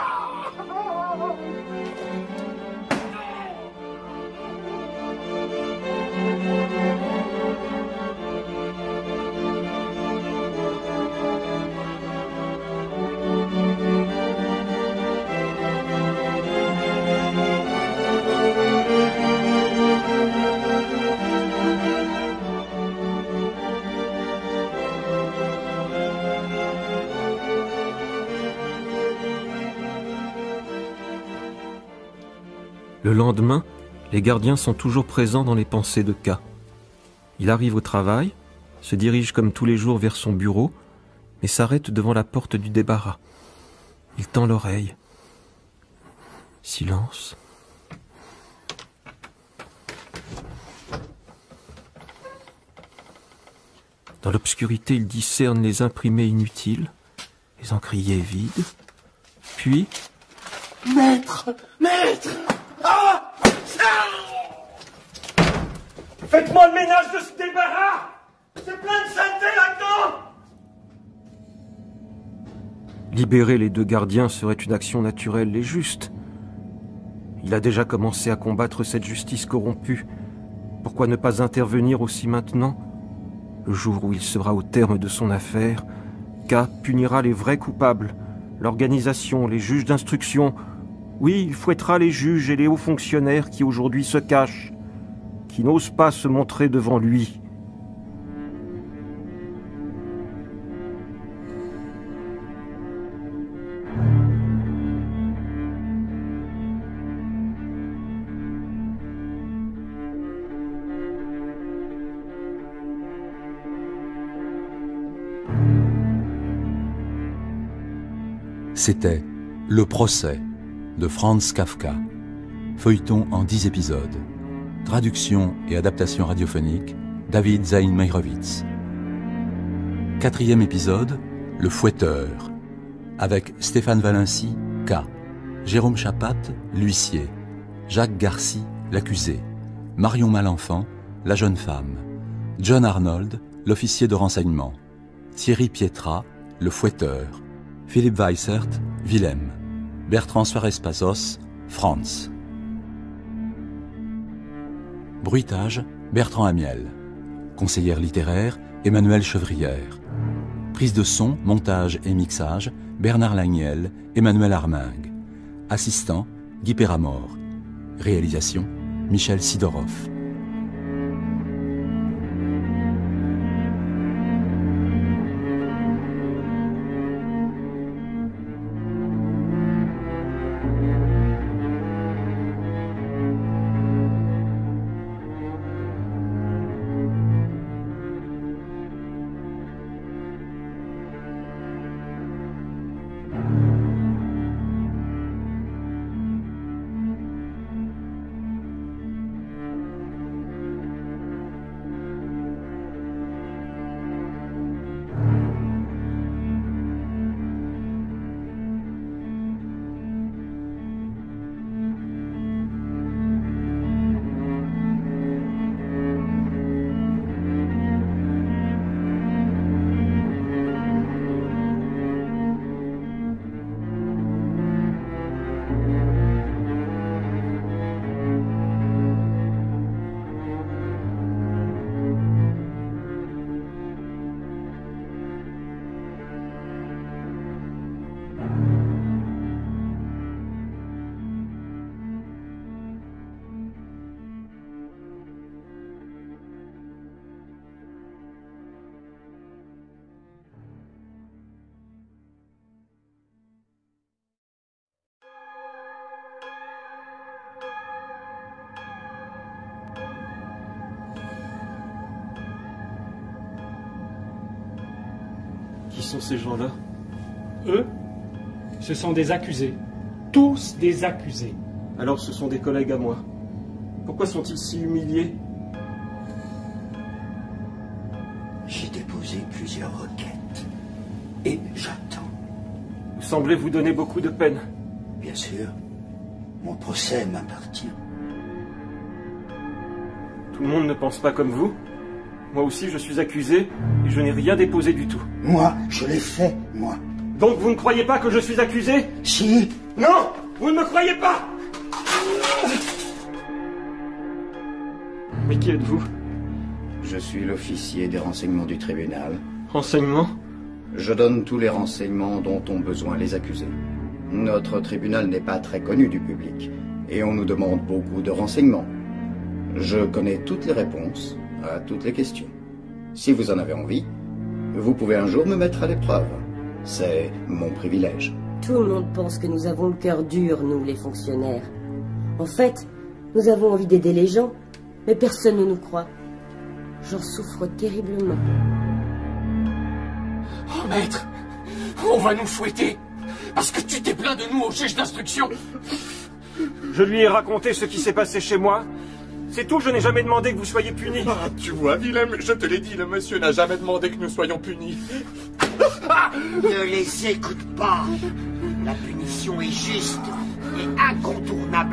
Le lendemain, les gardiens sont toujours présents dans les pensées de K. Il arrive au travail, se dirige comme tous les jours vers son bureau, mais s'arrête devant la porte du débarras. Il tend l'oreille. Silence. Dans l'obscurité, il discerne les imprimés inutiles, les encriers vides, puis... Maître! Maître! Ah! Faites-moi le ménage de ce débarras! C'est plein de saleté là-dedans! Libérer les deux gardiens serait une action naturelle et juste. Il a déjà commencé à combattre cette justice corrompue. Pourquoi ne pas intervenir aussi maintenant? Le jour où il sera au terme de son affaire, K punira les vrais coupables, l'organisation, les juges d'instruction. Oui, il fouettera les juges et les hauts fonctionnaires qui aujourd'hui se cachent, qui n'osent pas se montrer devant lui. C'était Le procès de Franz Kafka, feuilleton en 10 épisodes. Traduction et adaptation radiophonique, David Zaïn Meyrovitz. 4e épisode, Le fouetteur, avec Stéphane Valency, K, Jérôme Chapat, l'huissier. Jacques Garcy, l'accusé. Marion Malenfant, la jeune femme. John Arnold, l'officier de renseignement. Thierry Pietrat, le fouetteur. Philippe Weissert, Willem. Bertrand Suarez-Pazos, Franz. Bruitage, Bertrand Amiel. Conseillère littéraire, Emmanuelle Chevrière. Prise de son, montage et mixage, Bernard Lagniel, Emmanuel Armingue. Assistant, Guy Péramore. Réalisation, Michel Sidorov. Qui sont ces gens-là? Eux, ce sont des accusés. Tous des accusés. Alors ce sont des collègues à moi. Pourquoi sont-ils si humiliés? J'ai déposé plusieurs requêtes. Et j'attends. Vous semblez vous donner beaucoup de peine. Bien sûr. Mon procès m'appartient. Tout le monde ne pense pas comme vous. Moi aussi, je suis accusé et je n'ai rien déposé du tout. Moi, je l'ai fait, moi. Donc vous ne croyez pas que je suis accusé? Si. Non! Vous ne me croyez pas! Mais qui êtes-vous? Je suis l'officier des renseignements du tribunal. Renseignements? Je donne tous les renseignements dont ont besoin les accusés. Notre tribunal n'est pas très connu du public et on nous demande beaucoup de renseignements. Je connais toutes les réponses à toutes les questions. Si vous en avez envie, vous pouvez un jour me mettre à l'épreuve. C'est mon privilège. Tout le monde pense que nous avons le cœur dur, nous, les fonctionnaires. En fait, nous avons envie d'aider les gens, mais personne ne nous croit. J'en souffre terriblement. Oh, maître, on va nous fouetter, parce que tu t'es plaint de nous au juge d'instruction. Je lui ai raconté ce qui s'est passé chez moi. C'est tout, je n'ai jamais demandé que vous soyez punis. Ah, tu vois, Willem, je te l'ai dit, le monsieur n'a jamais demandé que nous soyons punis. Ne les écoute pas. La punition est juste et incontournable.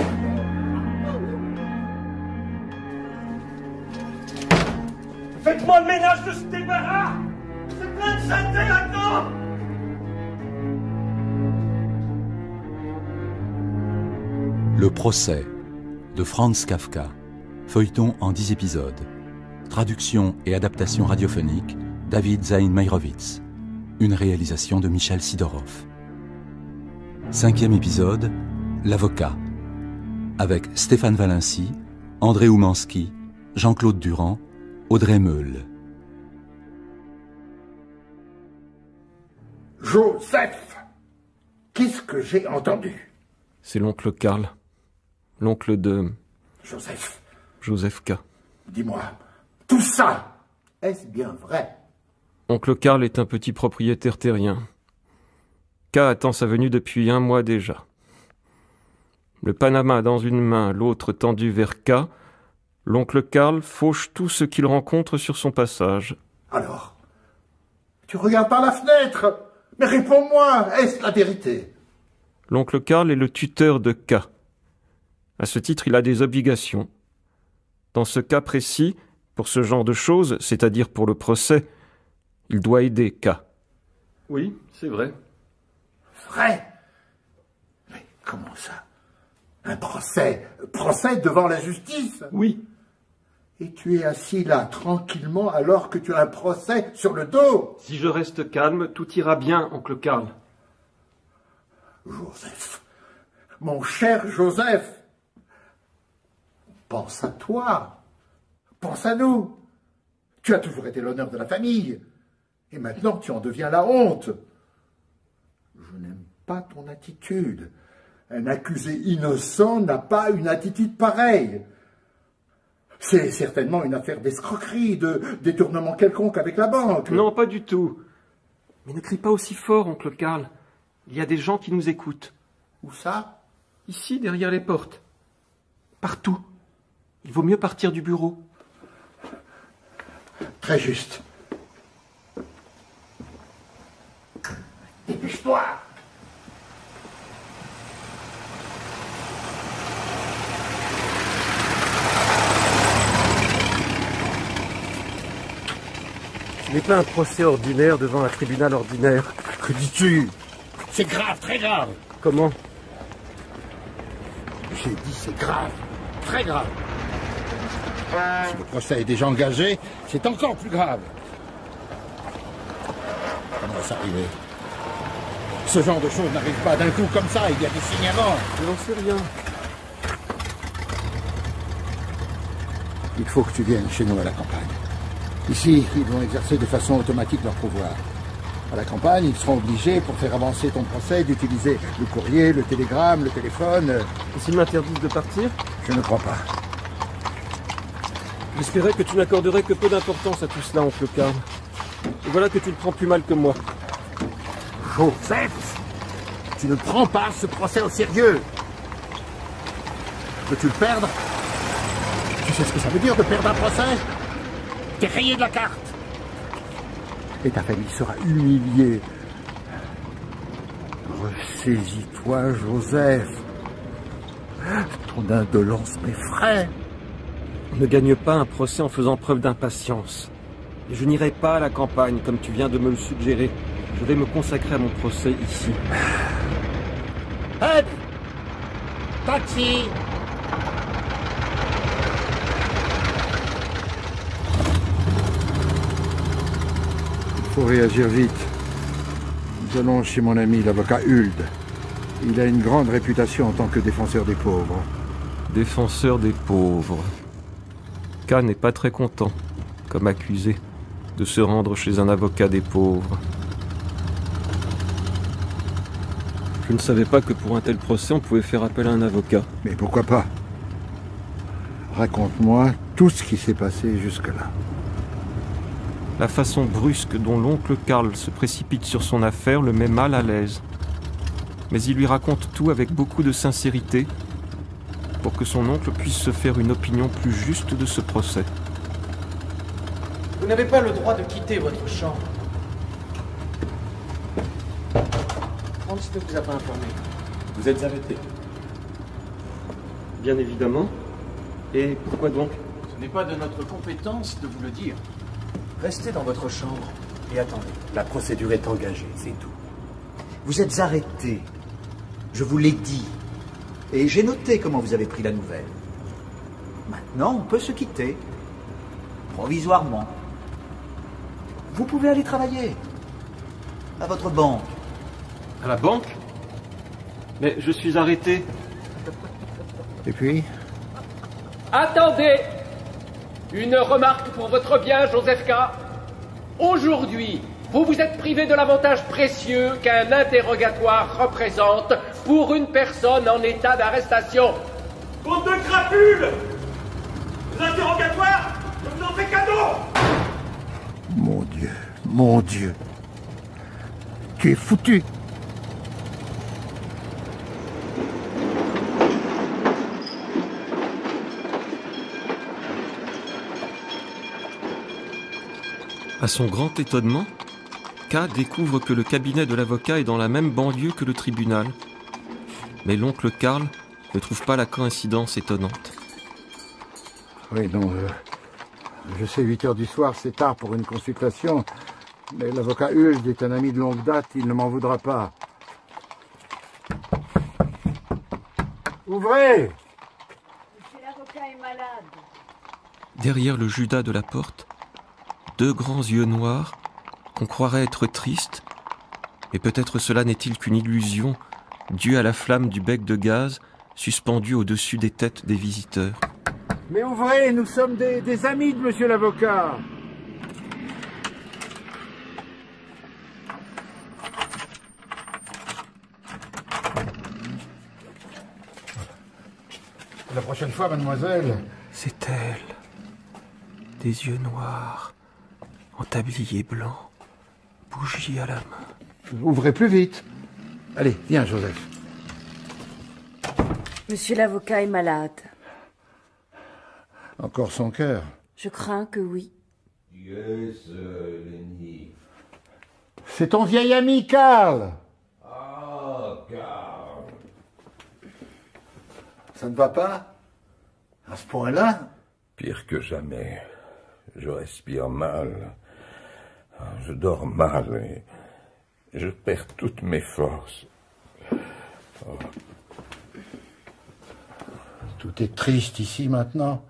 Faites-moi le ménage de ce débarras. C'est plein de saleté là-dedans. Le procès de Franz Kafka, feuilleton en 10 épisodes. Traduction et adaptation radiophonique, David Zaïn Meyrovitz. Une réalisation de Michel Sidorov. 5e épisode, L'avocat. Avec Stéphane Valency, André Oumanski, Jean-Claude Durand, Audrey Meule. Joseph, qu'est-ce que j'ai entendu? C'est l'oncle Karl. L'oncle de... Joseph. Joseph K. Dis-moi, tout ça, est-ce bien vrai? Oncle Karl est un petit propriétaire terrien. K attend sa venue depuis 1 mois déjà. Le Panama dans une main, l'autre tendu vers K, l'oncle Karl fauche tout ce qu'il rencontre sur son passage. Alors, tu regardes par la fenêtre? Mais réponds-moi, est-ce la vérité? L'oncle Karl est le tuteur de K. À ce titre, il a des obligations. Dans ce cas précis, pour ce genre de choses, c'est-à-dire pour le procès, il doit aider K. Oui, c'est vrai. Vrai? Mais comment ça? Un procès? Procès devant la justice? Oui. Et tu es assis là, tranquillement, alors que tu as un procès sur le dos? Si je reste calme, tout ira bien, oncle Karl. Joseph, mon cher Joseph, pense à toi, pense à nous. Tu as toujours été l'honneur de la famille, et maintenant tu en deviens la honte. Je n'aime pas ton attitude. Un accusé innocent n'a pas une attitude pareille. C'est certainement une affaire d'escroquerie, de détournement quelconque avec la banque. Non, pas du tout. Mais ne crie pas aussi fort, oncle Karl. Il y a des gens qui nous écoutent. Où ça? Ici, derrière les portes. Partout. Il vaut mieux partir du bureau. Très juste. Dépêche-toi! Ce n'est pas un procès ordinaire devant un tribunal ordinaire. Que dis-tu? C'est grave, très grave. Comment? J'ai dit c'est grave, très grave. Si le procès est déjà engagé, c'est encore plus grave. Comment va s'arriver? Ce genre de choses n'arrive pas d'un coup comme ça, il y a des signes avant. Je n'en sais rien. Il faut que tu viennes chez nous à la campagne. Ici, ils vont exercer de façon automatique leur pouvoir. À la campagne, ils seront obligés, pour faire avancer ton procès, d'utiliser le courrier, le télégramme, le téléphone. Et s'ils m'interdisent de partir? Je ne crois pas. J'espérais que tu n'accorderais que peu d'importance à tout cela, oncle Karl. Et voilà que tu le prends plus mal que moi. Joseph, tu ne prends pas ce procès au sérieux. Veux-tu le perdre? Tu sais ce que ça veut dire de perdre un procès? T'es rayé de la carte. Et ta famille sera humiliée. Ressaisis-toi, Joseph. Ton indolence m'effraie. On ne gagne pas un procès en faisant preuve d'impatience. Et je n'irai pas à la campagne, comme tu viens de me le suggérer. Je vais me consacrer à mon procès ici. Hop! Taxi! Il faut réagir vite. Nous allons chez mon ami l'avocat Huld. Il a une grande réputation en tant que défenseur des pauvres. Défenseur des pauvres. K n'est pas très content, comme accusé, de se rendre chez un avocat des pauvres. Je ne savais pas que pour un tel procès, on pouvait faire appel à un avocat. Mais pourquoi pas? Raconte-moi tout ce qui s'est passé jusque-là. La façon brusque dont l'oncle Karl se précipite sur son affaire le met mal à l'aise. Mais il lui raconte tout avec beaucoup de sincérité pour que son oncle puisse se faire une opinion plus juste de ce procès. Vous n'avez pas le droit de quitter votre chambre. Franz ne vous a pas informé. Vous êtes arrêté. Bien évidemment. Et pourquoi donc? Ce n'est pas de notre compétence de vous le dire. Restez dans votre chambre et attendez. La procédure est engagée, c'est tout. Vous êtes arrêté. Je vous l'ai dit. Et j'ai noté comment vous avez pris la nouvelle. Maintenant, on peut se quitter. Provisoirement. Vous pouvez aller travailler. À votre banque. À la banque? Mais je suis arrêté. Et puis? Attendez! Une remarque pour votre bien, Joseph K. Aujourd'hui, vous vous êtes privé de l'avantage précieux qu'un interrogatoire représente pour une personne en état d'arrestation. Bande de crapules! L'interrogatoire, je vous en fais cadeau! Mon Dieu. Tu es foutu. À son grand étonnement, K découvre que le cabinet de l'avocat est dans la même banlieue que le tribunal. Mais l'oncle Karl ne trouve pas la coïncidence étonnante. Oui, non, je sais, 8 heures du soir, c'est tard pour une consultation, mais l'avocat Huld est un ami de longue date, il ne m'en voudra pas. Ouvrez! Monsieur l'avocat est malade. Derrière le Judas de la porte, 2 grands yeux noirs qu'on croirait être tristes, mais peut-être cela n'est-il qu'une illusion due à la flamme du bec de gaz suspendu au-dessus des têtes des visiteurs. Mais ouvrez, nous sommes des amis de monsieur l'avocat. La prochaine fois, mademoiselle... C'est elle. Des yeux noirs, en tablier blanc, bougie à la main. Ouvrez plus vite. Allez, viens, Joseph. Monsieur l'avocat est malade. Encore son cœur. Je crains que oui. Yes, Lenny. C'est ton vieil ami, Karl. Ah, Karl. Ça ne va pas? À ce point-là? Pire que jamais. Je respire mal. Je dors mal et je perds toutes mes forces. Oh. Tout est triste ici maintenant.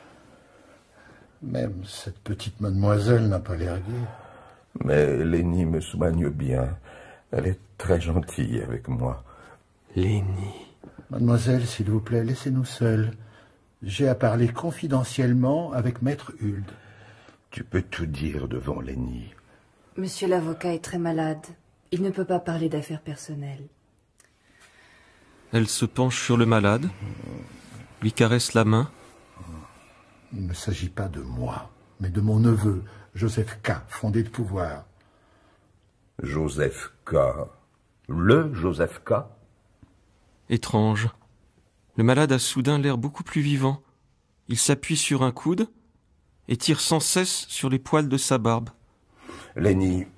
Même cette petite mademoiselle n'a pas l'air gaie. Mais Lenny me soigne bien. Elle est très gentille avec moi. Lenny. Mademoiselle, s'il vous plaît, laissez-nous seuls. J'ai à parler confidentiellement avec maître Huld. Tu peux tout dire devant Lenny. Monsieur l'avocat est très malade. Il ne peut pas parler d'affaires personnelles. Elle se penche sur le malade, lui caresse la main. Il ne s'agit pas de moi, mais de mon neveu, Joseph K., fondé de pouvoir. Joseph K. Le Joseph K. Étrange. Le malade a soudain l'air beaucoup plus vivant. Il s'appuie sur un coude et tire sans cesse sur les poils de sa barbe. Lenny,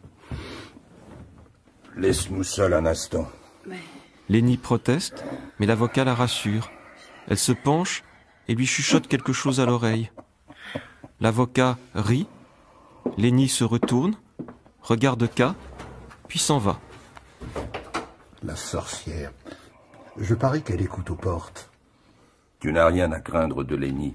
laisse-nous seuls un instant. Lenny proteste, mais l'avocat la rassure. Elle se penche et lui chuchote quelque chose à l'oreille. L'avocat rit. Lenny se retourne, regarde K, puis s'en va. La sorcière. Je parie qu'elle écoute aux portes. Tu n'as rien à craindre de Lenny.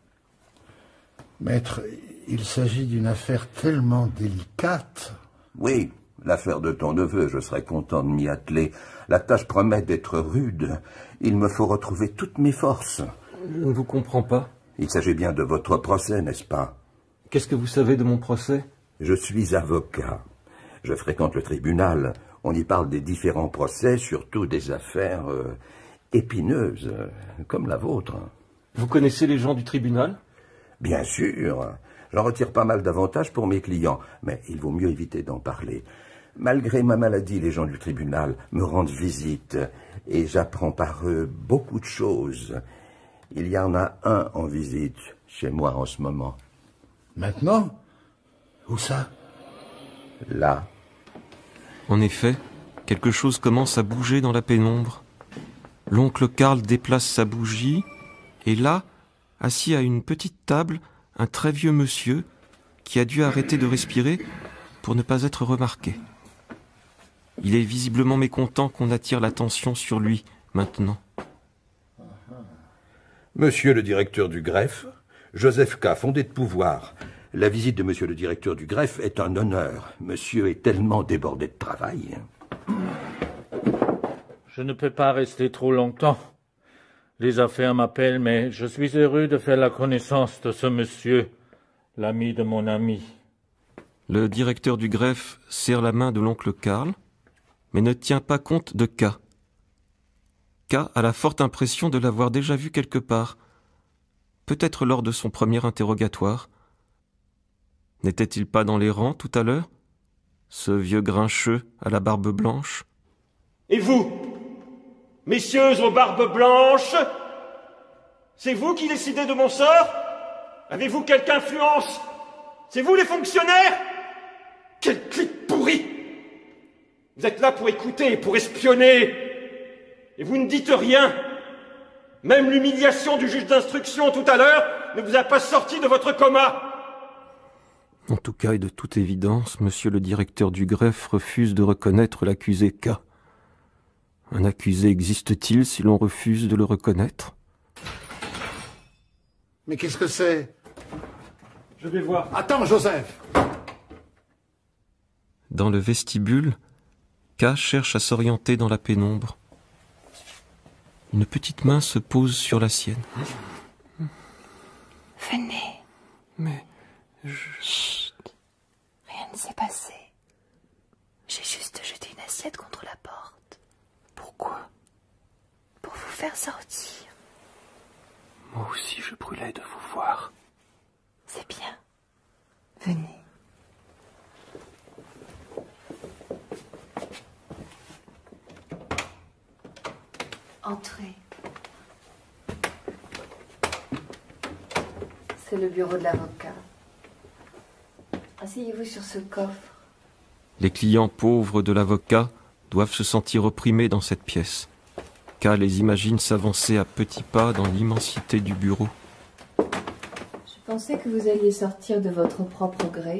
Maître, il s'agit d'une affaire tellement délicate. Oui, l'affaire de ton neveu, je serais content de m'y atteler. La tâche promet d'être rude. Il me faut retrouver toutes mes forces. Je ne vous comprends pas. Il s'agit bien de votre procès, n'est-ce pas? Qu'est-ce que vous savez de mon procès? Je suis avocat. Je fréquente le tribunal. On y parle des différents procès, surtout des affaires épineuses, comme la vôtre. Vous connaissez les gens du tribunal? Bien sûr. J'en retire pas mal d'avantages pour mes clients, mais il vaut mieux éviter d'en parler. Malgré ma maladie, les gens du tribunal me rendent visite et j'apprends par eux beaucoup de choses. Il y en a un en visite chez moi en ce moment. Maintenant? Où ça? Là. En effet, quelque chose commence à bouger dans la pénombre. L'oncle Karl déplace sa bougie, et là, assis à une petite table, un très vieux monsieur qui a dû arrêter de respirer pour ne pas être remarqué. Il est visiblement mécontent qu'on attire l'attention sur lui maintenant. Monsieur le directeur du greffe, Joseph K., fondé de pouvoir. La visite de monsieur le directeur du greffe est un honneur. Monsieur est tellement débordé de travail. Je ne peux pas rester trop longtemps. Les affaires m'appellent, mais je suis heureux de faire la connaissance de ce monsieur, l'ami de mon ami. Le directeur du greffe serre la main de l'oncle Karl, mais ne tient pas compte de K. K a la forte impression de l'avoir déjà vu quelque part, peut-être lors de son premier interrogatoire. N'était-il pas dans les rangs tout à l'heure, ce vieux grincheux à la barbe blanche? Et vous, messieurs aux barbes blanches, c'est vous qui décidez de mon sort? Avez-vous quelque influence? C'est vous les fonctionnaires? Quel clic pourri! Vous êtes là pour écouter, pour espionner. et vous ne dites rien. Même l'humiliation du juge d'instruction tout à l'heure ne vous a pas sorti de votre coma. En tout cas, et de toute évidence, monsieur le directeur du greffe refuse de reconnaître l'accusé K. Un accusé existe-t-il si l'on refuse de le reconnaître? Mais qu'est-ce que c'est? Je vais voir. Attends, Joseph! Dans le vestibule, K cherche à s'orienter dans la pénombre. Une petite main se pose sur la sienne. Venez. Mais... Chut. Rien ne s'est passé. J'ai juste jeté une assiette contre la porte. Pourquoi? Pour vous faire sortir. Moi aussi, je brûlais de vous voir. C'est bien. Venez. Entrez. C'est le bureau de l'avocat. Asseyez-vous sur ce coffre. Les clients pauvres de l'avocat doivent se sentir opprimés dans cette pièce. K les imagine s'avancer à petits pas dans l'immensité du bureau. Je pensais que vous alliez sortir de votre propre gré.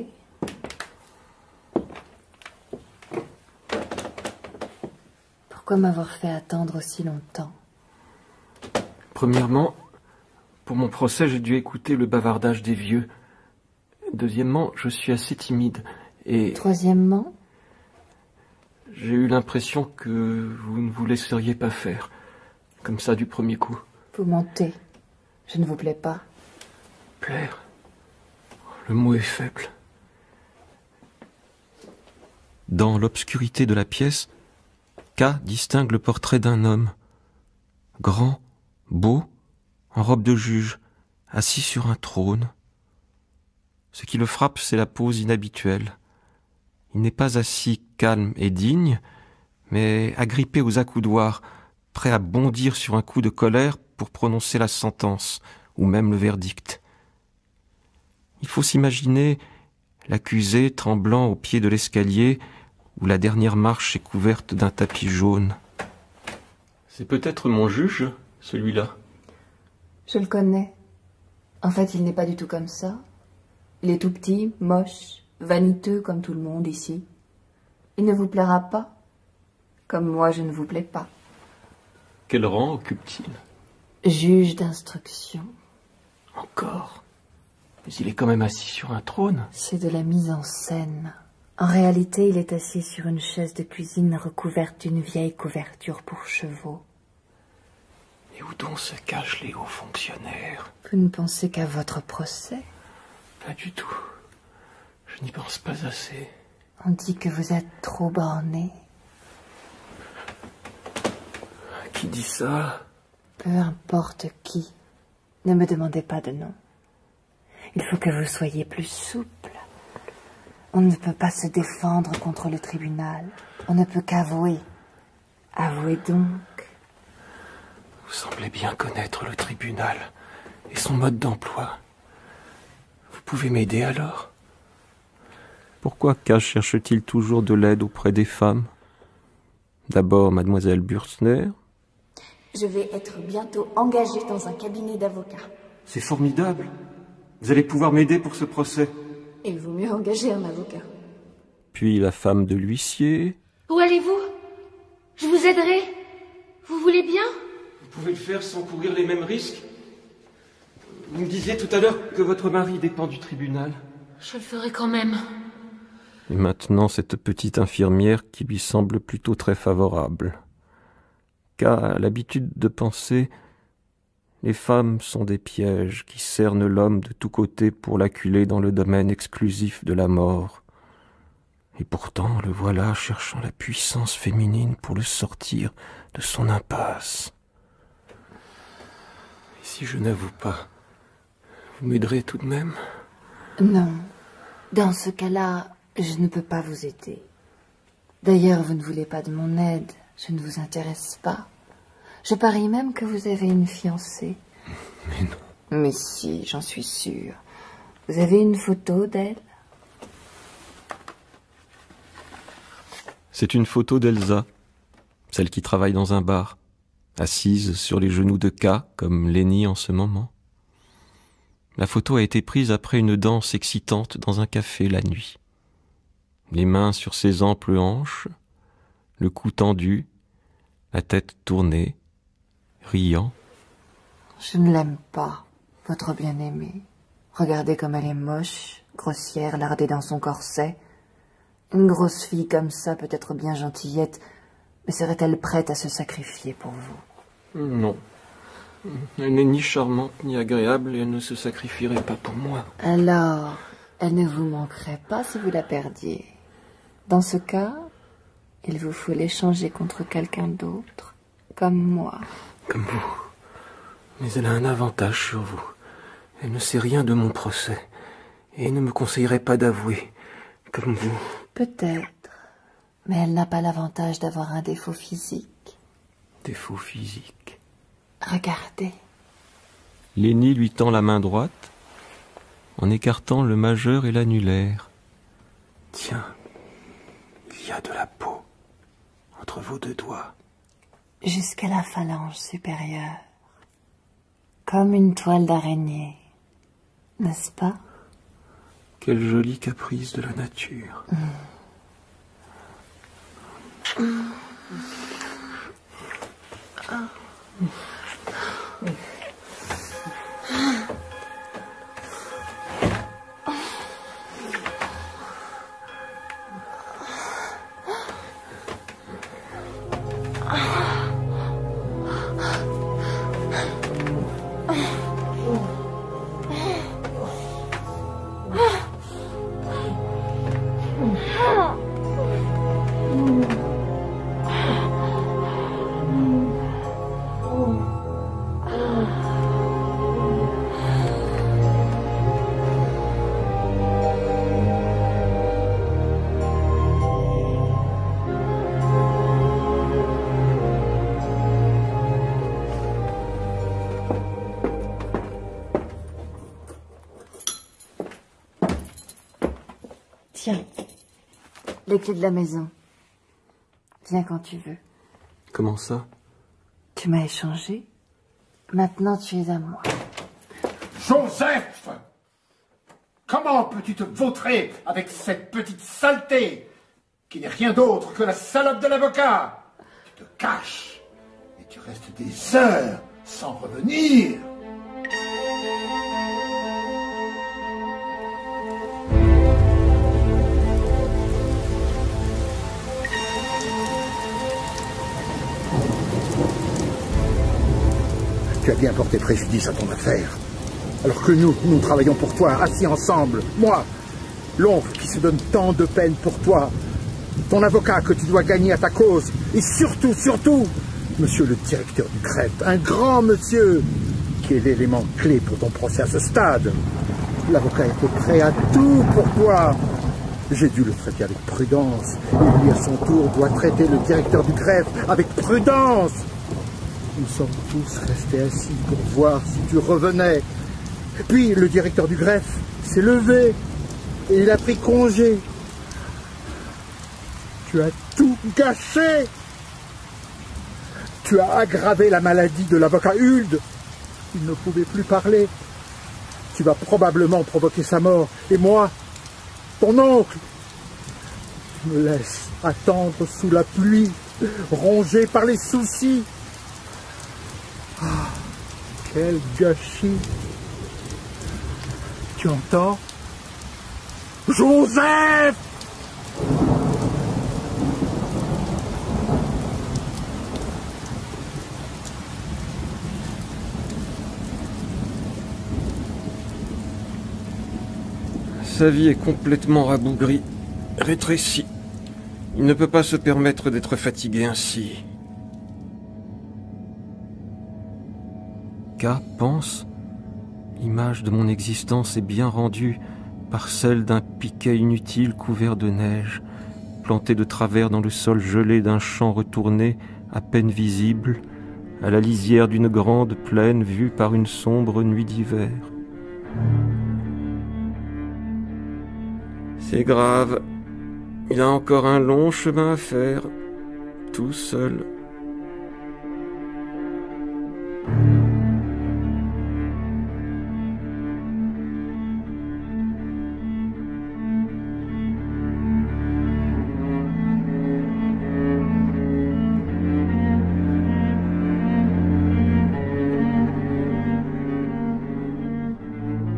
Pourquoi m'avoir fait attendre aussi longtemps? Premièrement, pour mon procès, j'ai dû écouter le bavardage des vieux. Deuxièmement, je suis assez timide. Et... Troisièmement? J'ai eu l'impression que vous ne vous laisseriez pas faire. Comme ça, du premier coup. Vous mentez. Je ne vous plais pas. Plaire? Le mot est faible. Dans l'obscurité de la pièce, K distingue le portrait d'un homme. Grand, beau, en robe de juge, assis sur un trône. Ce qui le frappe, c'est la pose inhabituelle. Il n'est pas assis calme et digne, mais agrippé aux accoudoirs, prêt à bondir sur un coup de colère pour prononcer la sentence, ou même le verdict. Il faut s'imaginer l'accusé tremblant au pied de l'escalier où la dernière marche est couverte d'un tapis jaune. C'est peut-être mon juge, celui-là. Je le connais. En fait, il n'est pas du tout comme ça. Il est tout petit, moche, vaniteux comme tout le monde ici. Il ne vous plaira pas, comme moi je ne vous plais pas. Quel rang occupe-t-il? Juge d'instruction. Encore? Mais il est quand même assis sur un trône. C'est de la mise en scène. En réalité, il est assis sur une chaise de cuisine recouverte d'une vieille couverture pour chevaux. Et où donc se cachent les hauts fonctionnaires? Vous ne pensez qu'à votre procès? Pas du tout. Je n'y pense pas assez. On dit que vous êtes trop borné. Qui dit ça? Peu importe qui. Ne me demandez pas de nom. Il faut que vous soyez plus souple. On ne peut pas se défendre contre le tribunal. On ne peut qu'avouer. Avouez donc. Vous semblez bien connaître le tribunal et son mode d'emploi. Vous pouvez m'aider alors? Pourquoi K cherche-t-il toujours de l'aide auprès des femmes? D'abord mademoiselle Bürzner. Je vais être bientôt engagée dans un cabinet d'avocats. C'est formidable. Vous allez pouvoir m'aider pour ce procès. Il vaut mieux engager un avocat. Puis la femme de l'huissier. Où allez-vous? Je vous aiderai. Vous voulez bien? Vous pouvez le faire sans courir les mêmes risques? Vous me disiez tout à l'heure que votre mari dépend du tribunal. Je le ferai quand même. Et maintenant, cette petite infirmière qui lui semble plutôt très favorable. K a l'habitude de penser: les femmes sont des pièges qui cernent l'homme de tous côtés pour l'acculer dans le domaine exclusif de la mort. Et pourtant, le voilà cherchant la puissance féminine pour le sortir de son impasse. Et si je n'avoue pas, vous m'aiderez tout de même? Non. Dans ce cas-là, je ne peux pas vous aider. D'ailleurs, vous ne voulez pas de mon aide. Je ne vous intéresse pas. Je parie même que vous avez une fiancée. Mais non. Mais si, j'en suis sûre. Vous avez une photo d'elle? C'est une photo d'Elsa, celle qui travaille dans un bar. assise sur les genoux de K, comme Lenny en ce moment. La photo a été prise après une danse excitante dans un café la nuit. Les mains sur ses amples hanches, le cou tendu, la tête tournée, riant. Je ne l'aime pas, votre bien-aimée. Regardez comme elle est moche, grossière, lardée dans son corset. Une grosse fille comme ça peut être bien gentillette, mais serait-elle prête à se sacrifier pour vous? Non. Elle n'est ni charmante ni agréable et elle ne se sacrifierait pas pour moi. Alors, elle ne vous manquerait pas si vous la perdiez. Dans ce cas, il vous faut l'échanger contre quelqu'un d'autre, comme moi. Comme vous. Mais elle a un avantage sur vous. Elle ne sait rien de mon procès et ne me conseillerait pas d'avouer, comme vous. Peut-être, mais elle n'a pas l'avantage d'avoir un défaut physique. Défaut physique. Regardez. Lenny lui tend la main droite en écartant le majeur et l'annulaire. Tiens, il y a de la peau entre vos deux doigts. Jusqu'à la phalange supérieure. Comme une toile d'araignée. N'est-ce pas? Quelle jolie caprice de la nature. Tiens, les clés de la maison. Viens quand tu veux. Comment ça? Tu m'as échangé. Maintenant, tu es à moi. Joseph! Comment peux-tu te vautrer avec cette petite saleté qui n'est rien d'autre que la salope de l'avocat? Tu te caches et tu restes des heures sans revenir. Tu as bien porté préjudice à ton affaire. Alors que nous travaillons pour toi, assis ensemble. Moi, l'oncle qui se donne tant de peine pour toi. Ton avocat que tu dois gagner à ta cause. Et surtout, monsieur le directeur du greffe, un grand monsieur, qui est l'élément clé pour ton procès à ce stade. L'avocat était prêt à tout pour toi. J'ai dû le traiter avec prudence. Et lui, à son tour, doit traiter le directeur du greffe avec prudence. Nous sommes tous restés assis pour voir si tu revenais. Puis le directeur du greffe s'est levé et il a pris congé. Tu as tout gâché. Tu as aggravé la maladie de l'avocat Hulde. Il ne pouvait plus parler. Tu vas probablement provoquer sa mort. Et moi, ton oncle, tu me laisses attendre sous la pluie, rongé par les soucis. Ah, quel gâchis! Tu entends? Joseph! Sa vie est complètement rabougrie, rétrécie. Il ne peut pas se permettre d'être fatigué ainsi. K pense, l'image de mon existence est bien rendue par celle d'un piquet inutile couvert de neige, planté de travers dans le sol gelé d'un champ retourné, à peine visible, à la lisière d'une grande plaine vue par une sombre nuit d'hiver. C'est grave, il a encore un long chemin à faire, tout seul.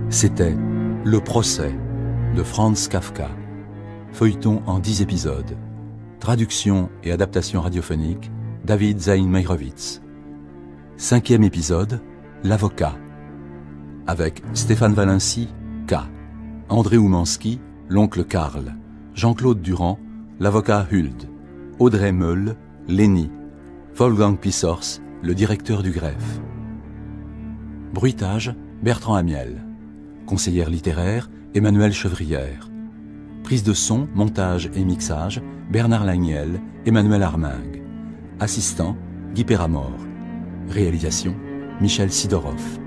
C'était Le procès de Franz Kafka, feuilleton en 10 épisodes. Traduction et adaptation radiophonique, David Zaïn Meyrovitz. 5e épisode, L'avocat, avec Stéphane Valency, K, André Oumanski, l'oncle Karl, Jean-Claude Durand, l'avocat Huld, Audrey Meul, Lénie, Wolfgang Pissors, le directeur du greffe. Bruitage, Bertrand Amiel. Conseillère littéraire, Emmanuelle Chevrière. Prise de son, montage et mixage, Bernard Lagniel, Emmanuel Armingue. Assistant, Guy Péramore. Réalisation, Michel Sidorov.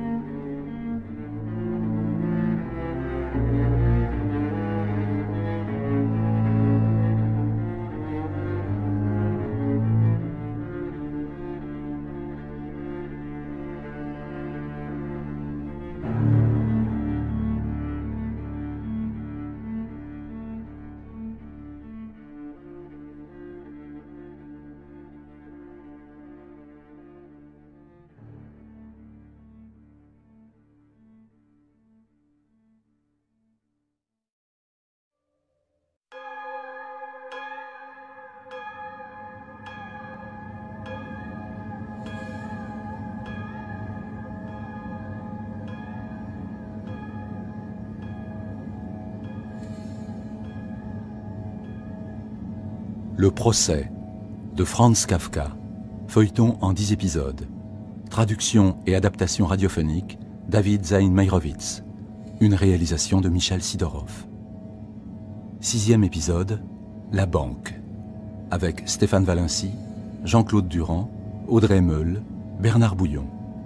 Le procès de Franz Kafka, feuilleton en 10 épisodes. Traduction et adaptation radiophonique, David Zaïn Meyrovitz. Une réalisation de Michel Sidorov. 6e épisode, La banque, avec Stéphane Valency, Jean-Claude Durand, Audrey Meul, Bernard Bouillon.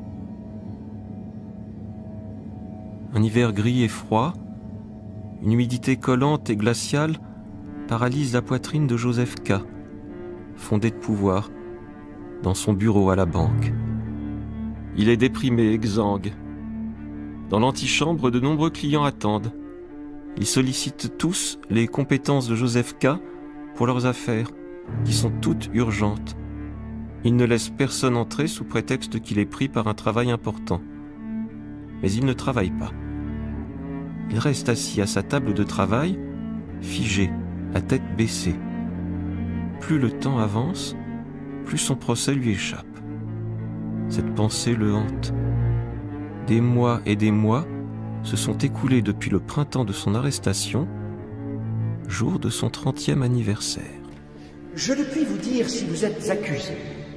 Un hiver gris et froid, une humidité collante et glaciale paralyse la poitrine de Joseph K., fondé de pouvoir, dans son bureau à la banque. Il est déprimé, exsangue. Dans l'antichambre, de nombreux clients attendent. Ils sollicitent tous les compétences de Joseph K. pour leurs affaires, qui sont toutes urgentes. Il ne laisse personne entrer sous prétexte qu'il est pris par un travail important. Mais il ne travaille pas. Il reste assis à sa table de travail, figé, à tête baissée. Plus le temps avance, plus son procès lui échappe. Cette pensée le hante. Des mois et des mois se sont écoulés depuis le printemps de son arrestation, jour de son 30e anniversaire. Je ne puis vous dire si vous êtes accusé.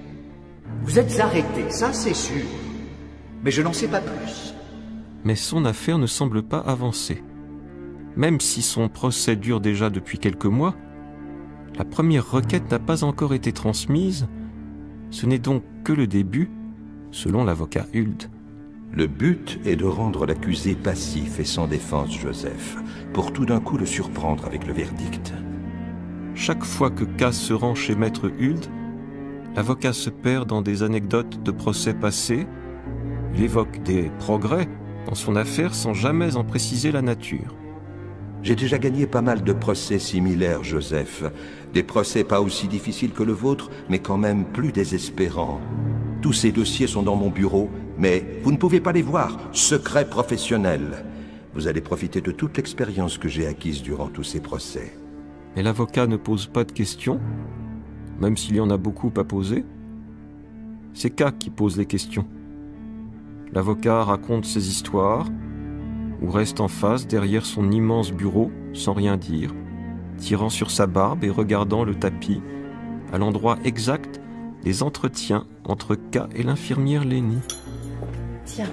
Vous êtes arrêté, ça c'est sûr. Mais je n'en sais pas plus. Mais son affaire ne semble pas avancer. Même si son procès dure déjà depuis quelques mois, la première requête n'a pas encore été transmise. Ce n'est donc que le début, selon l'avocat Huld. Le but est de rendre l'accusé passif et sans défense, Joseph, pour tout d'un coup le surprendre avec le verdict. Chaque fois que K se rend chez maître Huld, l'avocat se perd dans des anecdotes de procès passés. Il évoque des progrès dans son affaire sans jamais en préciser la nature. J'ai déjà gagné pas mal de procès similaires, Joseph. Des procès pas aussi difficiles que le vôtre, mais quand même plus désespérants. Tous ces dossiers sont dans mon bureau, mais vous ne pouvez pas les voir. Secret professionnel. Vous allez profiter de toute l'expérience que j'ai acquise durant tous ces procès. Mais l'avocat ne pose pas de questions, même s'il y en a beaucoup à poser. C'est K qui pose les questions. L'avocat raconte ses histoires, ou reste en face derrière son immense bureau, sans rien dire, tirant sur sa barbe et regardant le tapis, à l'endroit exact des entretiens entre K et l'infirmière Lénie. Tiens,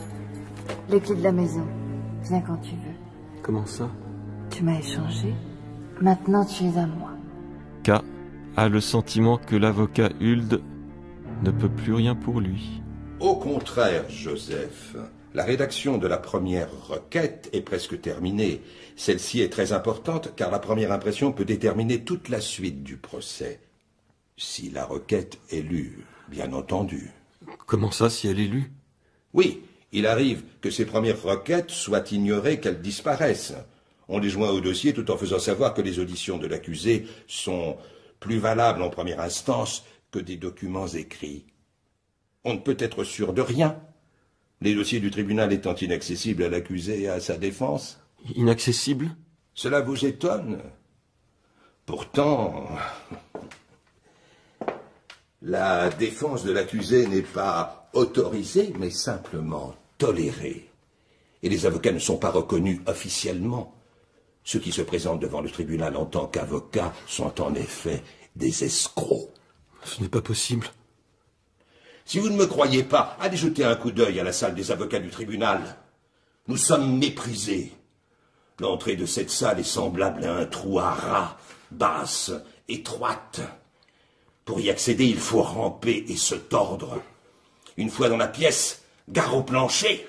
les clés de la maison. Viens quand tu veux. Comment ça? Tu m'as échangé. Maintenant tu es à moi. K a le sentiment que l'avocat Huld ne peut plus rien pour lui. Au contraire, Joseph. La rédaction de la première requête est presque terminée. Celle-ci est très importante car la première impression peut déterminer toute la suite du procès. Si la requête est lue, bien entendu. Comment ça, si elle est lue? Oui, il arrive que ces premières requêtes soient ignorées, qu'elles disparaissent. On les joint au dossier tout en faisant savoir que les auditions de l'accusé sont plus valables en première instance que des documents écrits. On ne peut être sûr de rien. Les dossiers du tribunal étant inaccessibles à l'accusé et à sa défense. Inaccessibles? Cela vous étonne? Pourtant, la défense de l'accusé n'est pas autorisée, mais simplement tolérée. Et les avocats ne sont pas reconnus officiellement. Ceux qui se présentent devant le tribunal en tant qu'avocats sont en effet des escrocs. Ce n'est pas possible. Si vous ne me croyez pas, allez jeter un coup d'œil à la salle des avocats du tribunal. Nous sommes méprisés. L'entrée de cette salle est semblable à un trou à rats, basse, étroite. Pour y accéder, il faut ramper et se tordre. Une fois dans la pièce, gare au plancher.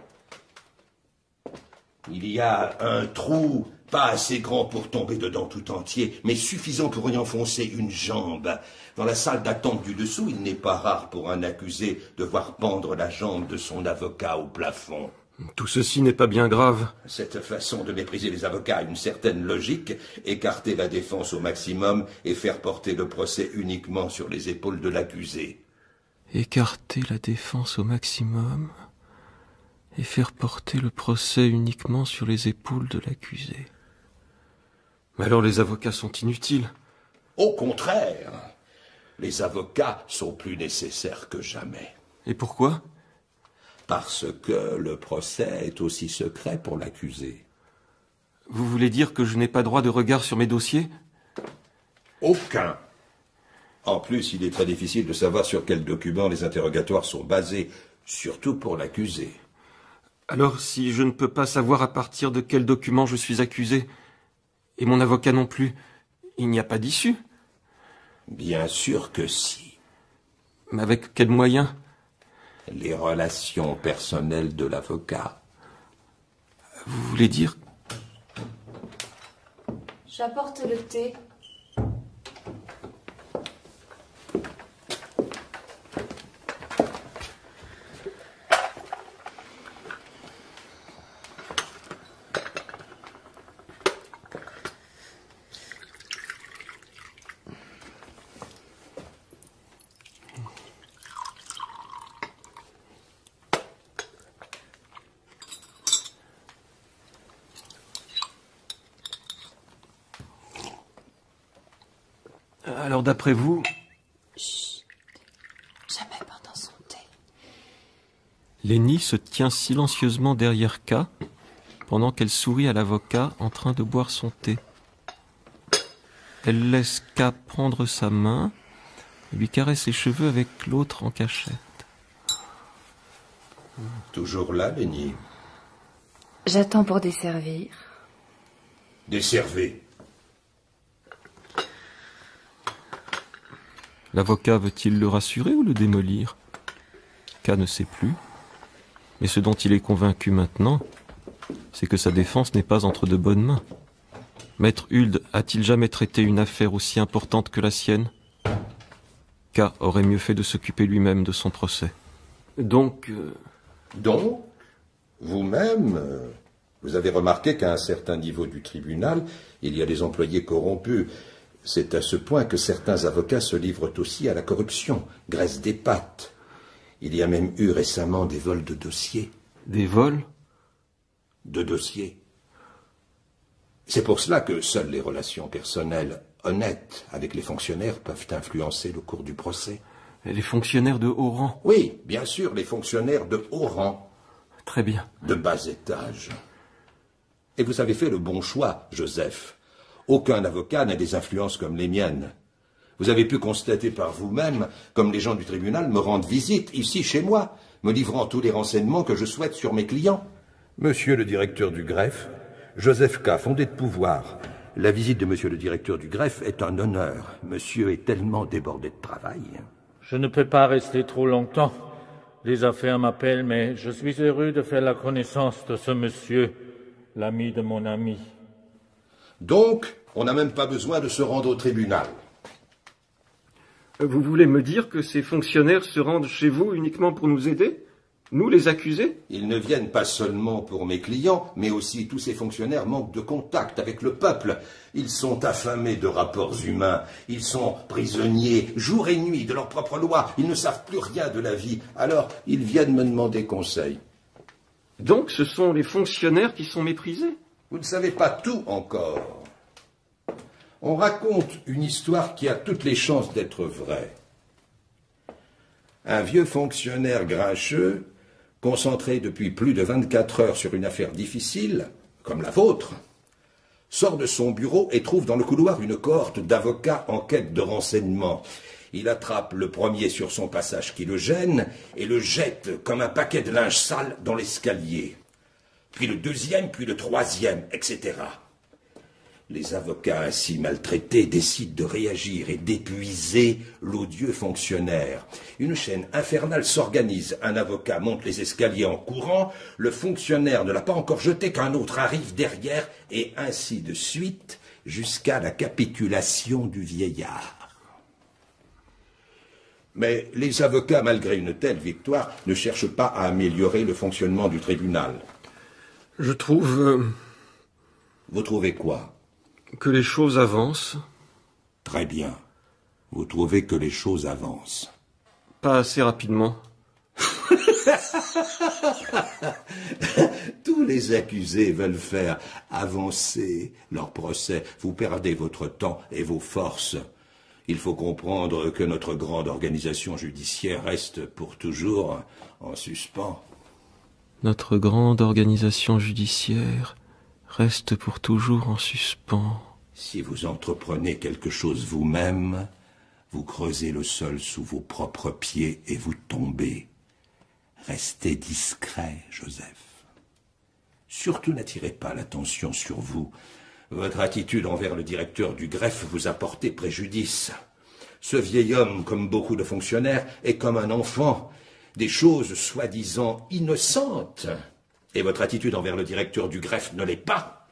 Il y a un trou, pas assez grand pour tomber dedans tout entier, mais suffisant pour y enfoncer une jambe. Dans la salle d'attente du dessous, il n'est pas rare pour un accusé de voir pendre la jambe de son avocat au plafond. Tout ceci n'est pas bien grave. Cette façon de mépriser les avocats a une certaine logique, écarter la défense au maximum et faire porter le procès uniquement sur les épaules de l'accusé. Écarter la défense au maximum et faire porter le procès uniquement sur les épaules de l'accusé. Mais alors les avocats sont inutiles. Au contraire, les avocats sont plus nécessaires que jamais. Et pourquoi? Parce que le procès est aussi secret pour l'accusé. Vous voulez dire que je n'ai pas droit de regard sur mes dossiers? Aucun. En plus, il est très difficile de savoir sur quels documents les interrogatoires sont basés, surtout pour l'accusé. Alors, si je ne peux pas savoir à partir de quel document je suis accusé, et mon avocat non plus, il n'y a pas d'issue? Bien sûr que si. Mais avec quels moyens? Les relations personnelles de l'avocat. Vous voulez dire? J'apporte le thé. Alors d'après vous... Chut. Jamais pendant son thé. Lenny se tient silencieusement derrière K, pendant qu'elle sourit à l'avocat en train de boire son thé. Elle laisse K prendre sa main et lui caresse ses cheveux avec l'autre en cachette. Toujours là, Lenny? J'attends pour desservir. Desservez. L'avocat veut-il le rassurer ou le démolir? K ne sait plus. Mais ce dont il est convaincu maintenant, c'est que sa défense n'est pas entre de bonnes mains. Maître Huld a-t-il jamais traité une affaire aussi importante que la sienne? K aurait mieux fait de s'occuper lui-même de son procès. Donc... Donc, vous-même, vous avez remarqué qu'à un certain niveau du tribunal, il y a des employés corrompus. C'est à ce point que certains avocats se livrent aussi à la corruption, graissent des pattes. Il y a même eu récemment des vols de dossiers. Des vols? De dossiers. C'est pour cela que seules les relations personnelles honnêtes avec les fonctionnaires peuvent influencer le cours du procès. Et les fonctionnaires de haut rang? Oui, bien sûr, les fonctionnaires de haut rang. Très bien. De bas étage. Et vous avez fait le bon choix, Joseph. Aucun avocat n'a des influences comme les miennes. Vous avez pu constater par vous-même, comme les gens du tribunal me rendent visite ici chez moi, me livrant tous les renseignements que je souhaite sur mes clients. Monsieur le directeur du greffe, Joseph K., fondé de pouvoir. La visite de monsieur le directeur du greffe est un honneur. Monsieur est tellement débordé de travail. Je ne peux pas rester trop longtemps. Les affaires m'appellent, mais je suis heureux de faire la connaissance de ce monsieur, l'ami de mon ami. Donc, on n'a même pas besoin de se rendre au tribunal. Vous voulez me dire que ces fonctionnaires se rendent chez vous uniquement pour nous aider? Nous, les accusés? Ils ne viennent pas seulement pour mes clients, mais aussi tous ces fonctionnaires manquent de contact avec le peuple. Ils sont affamés de rapports humains. Ils sont prisonniers jour et nuit de leur propre loi. Ils ne savent plus rien de la vie. Alors, ils viennent me demander conseil. Donc, ce sont les fonctionnaires qui sont méprisés? Vous ne savez pas tout encore. On raconte une histoire qui a toutes les chances d'être vraie. Un vieux fonctionnaire grincheux, concentré depuis plus de 24 heures sur une affaire difficile, comme la vôtre, sort de son bureau et trouve dans le couloir une cohorte d'avocats en quête de renseignements. Il attrape le premier sur son passage qui le gêne et le jette comme un paquet de linge sale dans l'escalier. Puis le deuxième, puis le troisième, etc. Les avocats ainsi maltraités décident de réagir et d'épuiser l'odieux fonctionnaire. Une chaîne infernale s'organise. Un avocat monte les escaliers en courant, le fonctionnaire ne l'a pas encore jeté qu'un autre arrive derrière, et ainsi de suite, jusqu'à la capitulation du vieillard. Mais les avocats, malgré une telle victoire, ne cherchent pas à améliorer le fonctionnement du tribunal. Je trouve... Vous trouvez quoi? Que les choses avancent. Très bien. Vous trouvez que les choses avancent. Pas assez rapidement. Tous les accusés veulent faire avancer leur procès. Vous perdez votre temps et vos forces. Il faut comprendre que notre grande organisation judiciaire reste pour toujours en suspens. Notre grande organisation judiciaire reste pour toujours en suspens. Si vous entreprenez quelque chose vous-même, vous creusez le sol sous vos propres pieds et vous tombez. Restez discret, Joseph. Surtout n'attirez pas l'attention sur vous. Votre attitude envers le directeur du greffe vous a porté préjudice. Ce vieil homme, comme beaucoup de fonctionnaires, est comme un enfant. Des choses soi-disant innocentes, et votre attitude envers le directeur du greffe ne l'est pas,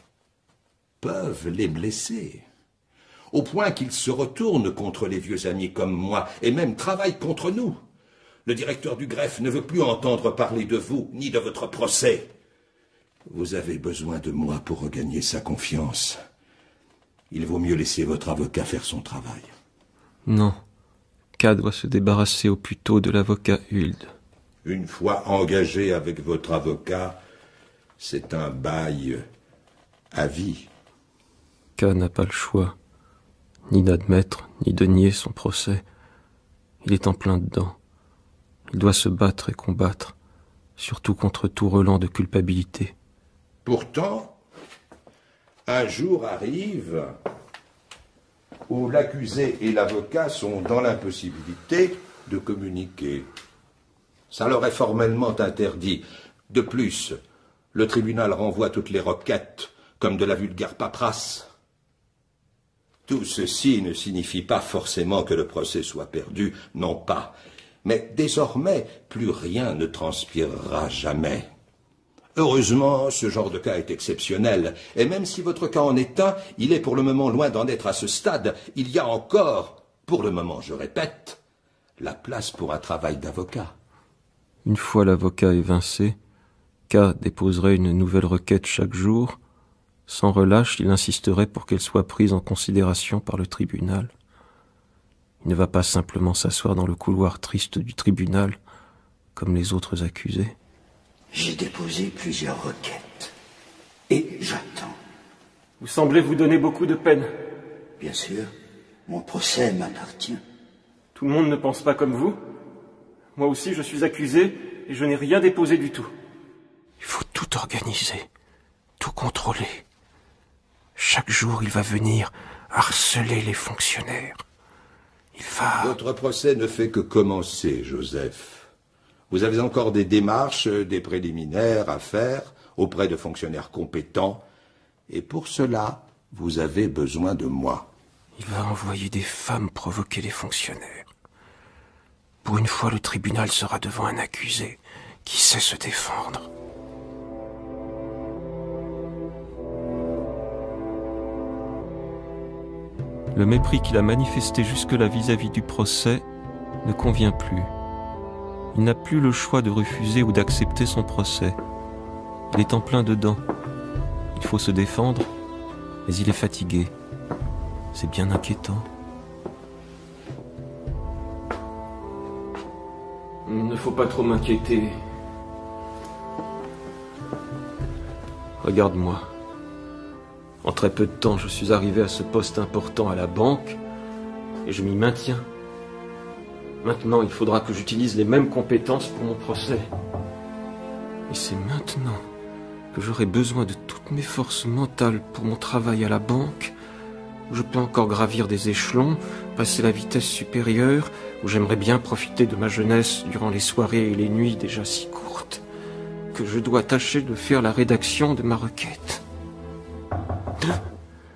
peuvent les blesser, au point qu'ils se retournent contre les vieux amis comme moi, et même travaillent contre nous. Le directeur du greffe ne veut plus entendre parler de vous, ni de votre procès. Vous avez besoin de moi pour regagner sa confiance. Il vaut mieux laisser votre avocat faire son travail. Non. K doit se débarrasser au plus tôt de l'avocat Huld. Une fois engagé avec votre avocat, c'est un bail à vie. K n'a pas le choix, ni d'admettre, ni de nier son procès. Il est en plein dedans. Il doit se battre et combattre, surtout contre tout relent de culpabilité. Pourtant, un jour arrive où l'accusé et l'avocat sont dans l'impossibilité de communiquer. Ça leur est formellement interdit. De plus, le tribunal renvoie toutes les requêtes comme de la vulgaire paperasse. Tout ceci ne signifie pas forcément que le procès soit perdu, non pas. Mais désormais, plus rien ne transpirera jamais. Heureusement, ce genre de cas est exceptionnel, et même si votre cas en est un, il est pour le moment loin d'en être à ce stade. Il y a encore, pour le moment, je répète, la place pour un travail d'avocat. Une fois l'avocat évincé, K déposerait une nouvelle requête chaque jour. Sans relâche, il insisterait pour qu'elle soit prise en considération par le tribunal. Il ne va pas simplement s'asseoir dans le couloir triste du tribunal, comme les autres accusés. J'ai déposé plusieurs requêtes. Et j'attends. Vous semblez vous donner beaucoup de peine. Bien sûr, mon procès m'appartient. Tout le monde ne pense pas comme vous. Moi aussi, je suis accusé et je n'ai rien déposé du tout. Il faut tout organiser, tout contrôler. Chaque jour, il va venir harceler les fonctionnaires. Il va... Votre procès ne fait que commencer, Joseph. Vous avez encore des démarches, des préliminaires à faire auprès de fonctionnaires compétents. Et pour cela, vous avez besoin de moi. Il va envoyer des femmes provoquer les fonctionnaires. Pour une fois, le tribunal sera devant un accusé qui sait se défendre. Le mépris qu'il a manifesté jusque-là vis-à-vis du procès ne convient plus. Il n'a plus le choix de refuser ou d'accepter son procès. Il est en plein dedans. Il faut se défendre, mais il est fatigué. C'est bien inquiétant. Il ne faut pas trop m'inquiéter. Regarde-moi. En très peu de temps, je suis arrivé à ce poste important à la banque et je m'y maintiens. Maintenant, il faudra que j'utilise les mêmes compétences pour mon procès. Et c'est maintenant que j'aurai besoin de toutes mes forces mentales pour mon travail à la banque, où je peux encore gravir des échelons, passer la vitesse supérieure, où j'aimerais bien profiter de ma jeunesse durant les soirées et les nuits déjà si courtes, que je dois tâcher de faire la rédaction de ma requête. Oui ?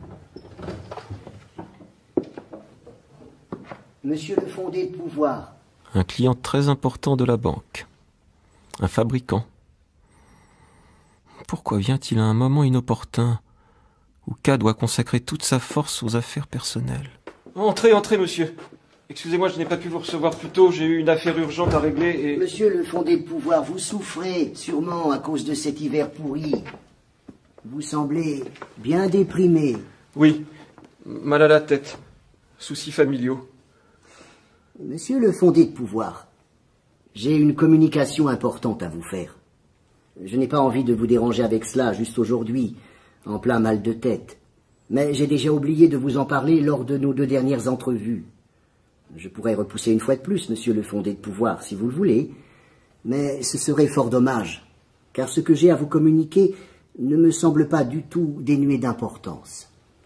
Monsieur le fondé de pouvoir. Un client très important de la banque. Un fabricant. Pourquoi vient-il à un moment inopportun où K doit consacrer toute sa force aux affaires personnelles? Entrez, entrez, monsieur. Excusez-moi, je n'ai pas pu vous recevoir plus tôt, j'ai eu une affaire urgente à régler et... Monsieur le fondé de pouvoir, vous souffrez, sûrement à cause de cet hiver pourri. Vous semblez bien déprimé. Oui, mal à la tête, soucis familiaux. Monsieur le fondé de pouvoir, j'ai une communication importante à vous faire. Je n'ai pas envie de vous déranger avec cela juste aujourd'hui, en plein mal de tête. Mais j'ai déjà oublié de vous en parler lors de nos 2 dernières entrevues. Je pourrais repousser une fois de plus, monsieur le fondé de pouvoir, si vous le voulez, mais ce serait fort dommage, car ce que j'ai à vous communiquer ne me semble pas du tout dénué d'importance.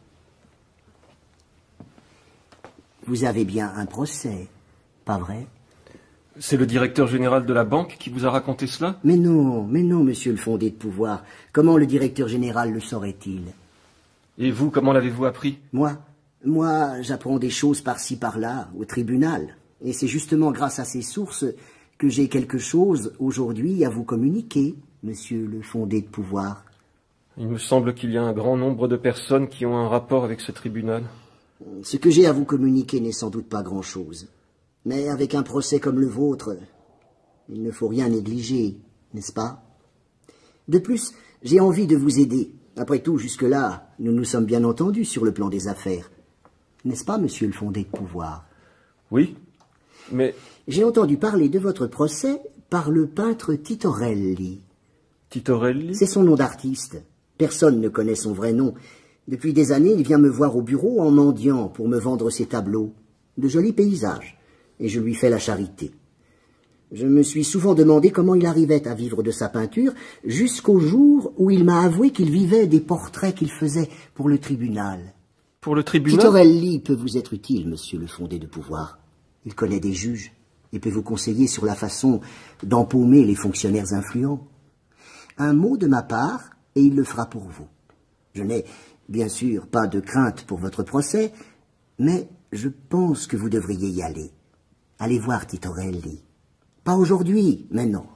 Vous avez bien un procès, pas vrai? C'est le directeur général de la banque qui vous a raconté cela? Mais non, monsieur le fondé de pouvoir. Comment le directeur général le saurait-il? Et vous, comment l'avez-vous appris? Moi, j'apprends des choses par-ci par-là, au tribunal. Et c'est justement grâce à ces sources que j'ai quelque chose aujourd'hui à vous communiquer, monsieur le fondé de pouvoir. Il me semble qu'il y a un grand nombre de personnes qui ont un rapport avec ce tribunal. Ce que j'ai à vous communiquer n'est sans doute pas grand-chose. Mais avec un procès comme le vôtre, il ne faut rien négliger, n'est-ce pas? De plus, j'ai envie de vous aider. Après tout, jusque-là, nous nous sommes bien entendus sur le plan des affaires. N'est-ce pas, monsieur le fondé de pouvoir? Oui, mais... J'ai entendu parler de votre procès par le peintre Titorelli. Titorelli? C'est son nom d'artiste. Personne ne connaît son vrai nom. Depuis des années, il vient me voir au bureau en mendiant pour me vendre ses tableaux. De jolis paysages. Et je lui fais la charité. Je me suis souvent demandé comment il arrivait à vivre de sa peinture, jusqu'au jour où il m'a avoué qu'il vivait des portraits qu'il faisait pour le tribunal. Pour le tribunal? Titorelli peut vous être utile, monsieur le fondé de pouvoir. Il connaît des juges et peut vous conseiller sur la façon d'empaumer les fonctionnaires influents. Un mot de ma part, et il le fera pour vous. Je n'ai, bien sûr, pas de crainte pour votre procès, mais je pense que vous devriez y aller. Allez voir Titorelli. Pas aujourd'hui, mais non.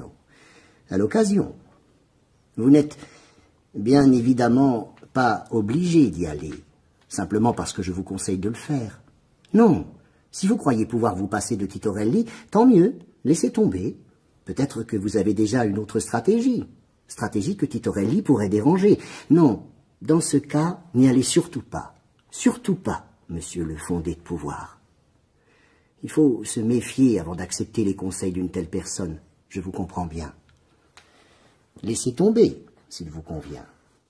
À l'occasion. Vous n'êtes bien évidemment pas obligé d'y aller, simplement parce que je vous conseille de le faire. Non, si vous croyez pouvoir vous passer de Titorelli, tant mieux, laissez tomber. Peut-être que vous avez déjà une autre stratégie que Titorelli pourrait déranger. Non, dans ce cas, n'y allez surtout pas, monsieur le fondé de pouvoir. Il faut se méfier avant d'accepter les conseils d'une telle personne, je vous comprends bien. Laissez tomber, s'il vous convient.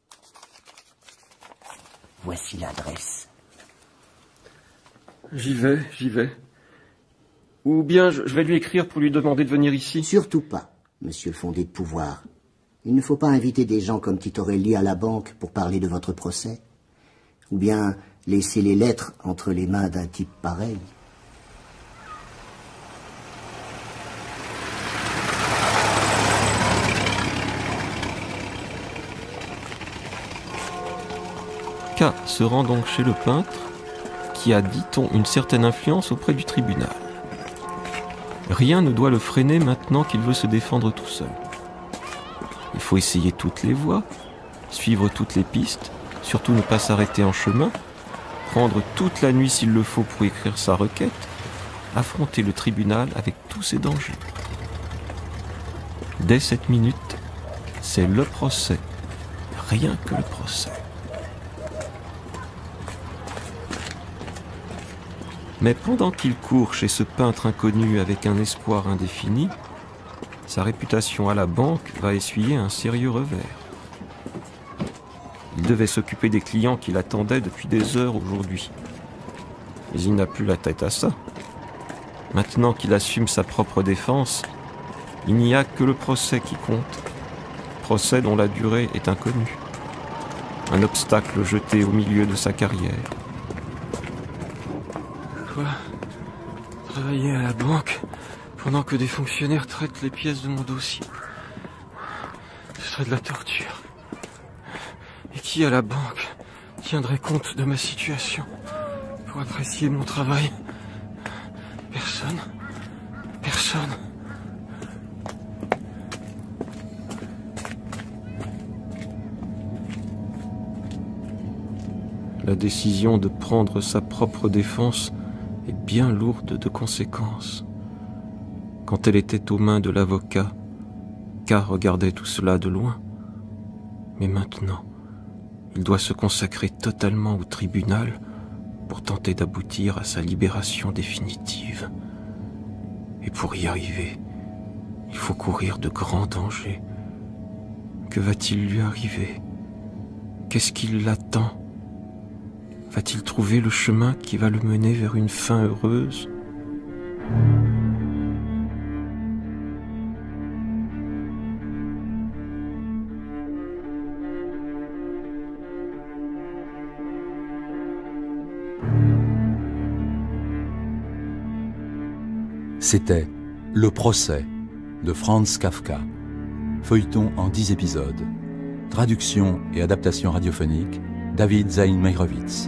Voici l'adresse. J'y vais. Ou bien je vais lui écrire pour lui demander de venir ici. Surtout pas, monsieur le fondé de pouvoir. Il ne faut pas inviter des gens comme Titorelli à la banque pour parler de votre procès. Ou bien laisser les lettres entre les mains d'un type pareil. K se rend donc chez le peintre, qui a, dit-on, une certaine influence auprès du tribunal. Rien ne doit le freiner maintenant qu'il veut se défendre tout seul. Il faut essayer toutes les voies, suivre toutes les pistes, surtout ne pas s'arrêter en chemin, prendre toute la nuit s'il le faut pour écrire sa requête, affronter le tribunal avec tous ses dangers. Dès cette minute, c'est le procès, rien que le procès. Mais pendant qu'il court chez ce peintre inconnu avec un espoir indéfini, sa réputation à la banque va essuyer un sérieux revers. Il devait s'occuper des clients qui l'attendaient depuis des heures aujourd'hui. Mais il n'a plus la tête à ça. Maintenant qu'il assume sa propre défense, il n'y a que le procès qui compte. Procès dont la durée est inconnue. Un obstacle jeté au milieu de sa carrière. Quoi ? Travailler à la banque pendant que des fonctionnaires traitent les pièces de mon dossier. Ce serait de la torture. Et qui à la banque tiendrait compte de ma situation pour apprécier mon travail ? Personne. Personne. La décision de prendre sa propre défense est bien lourde de conséquences. Quand elle était aux mains de l'avocat, K regardait tout cela de loin. Mais maintenant, il doit se consacrer totalement au tribunal pour tenter d'aboutir à sa libération définitive. Et pour y arriver, il faut courir de grands dangers. Que va-t-il lui arriver? Qu'est-ce qui l'attend? Va-t-il trouver le chemin qui va le mener vers une fin heureuse? C'était Le procès de Franz Kafka, feuilleton en 10 épisodes, traduction et adaptation radiophonique, David Zaïn Meyrovitz.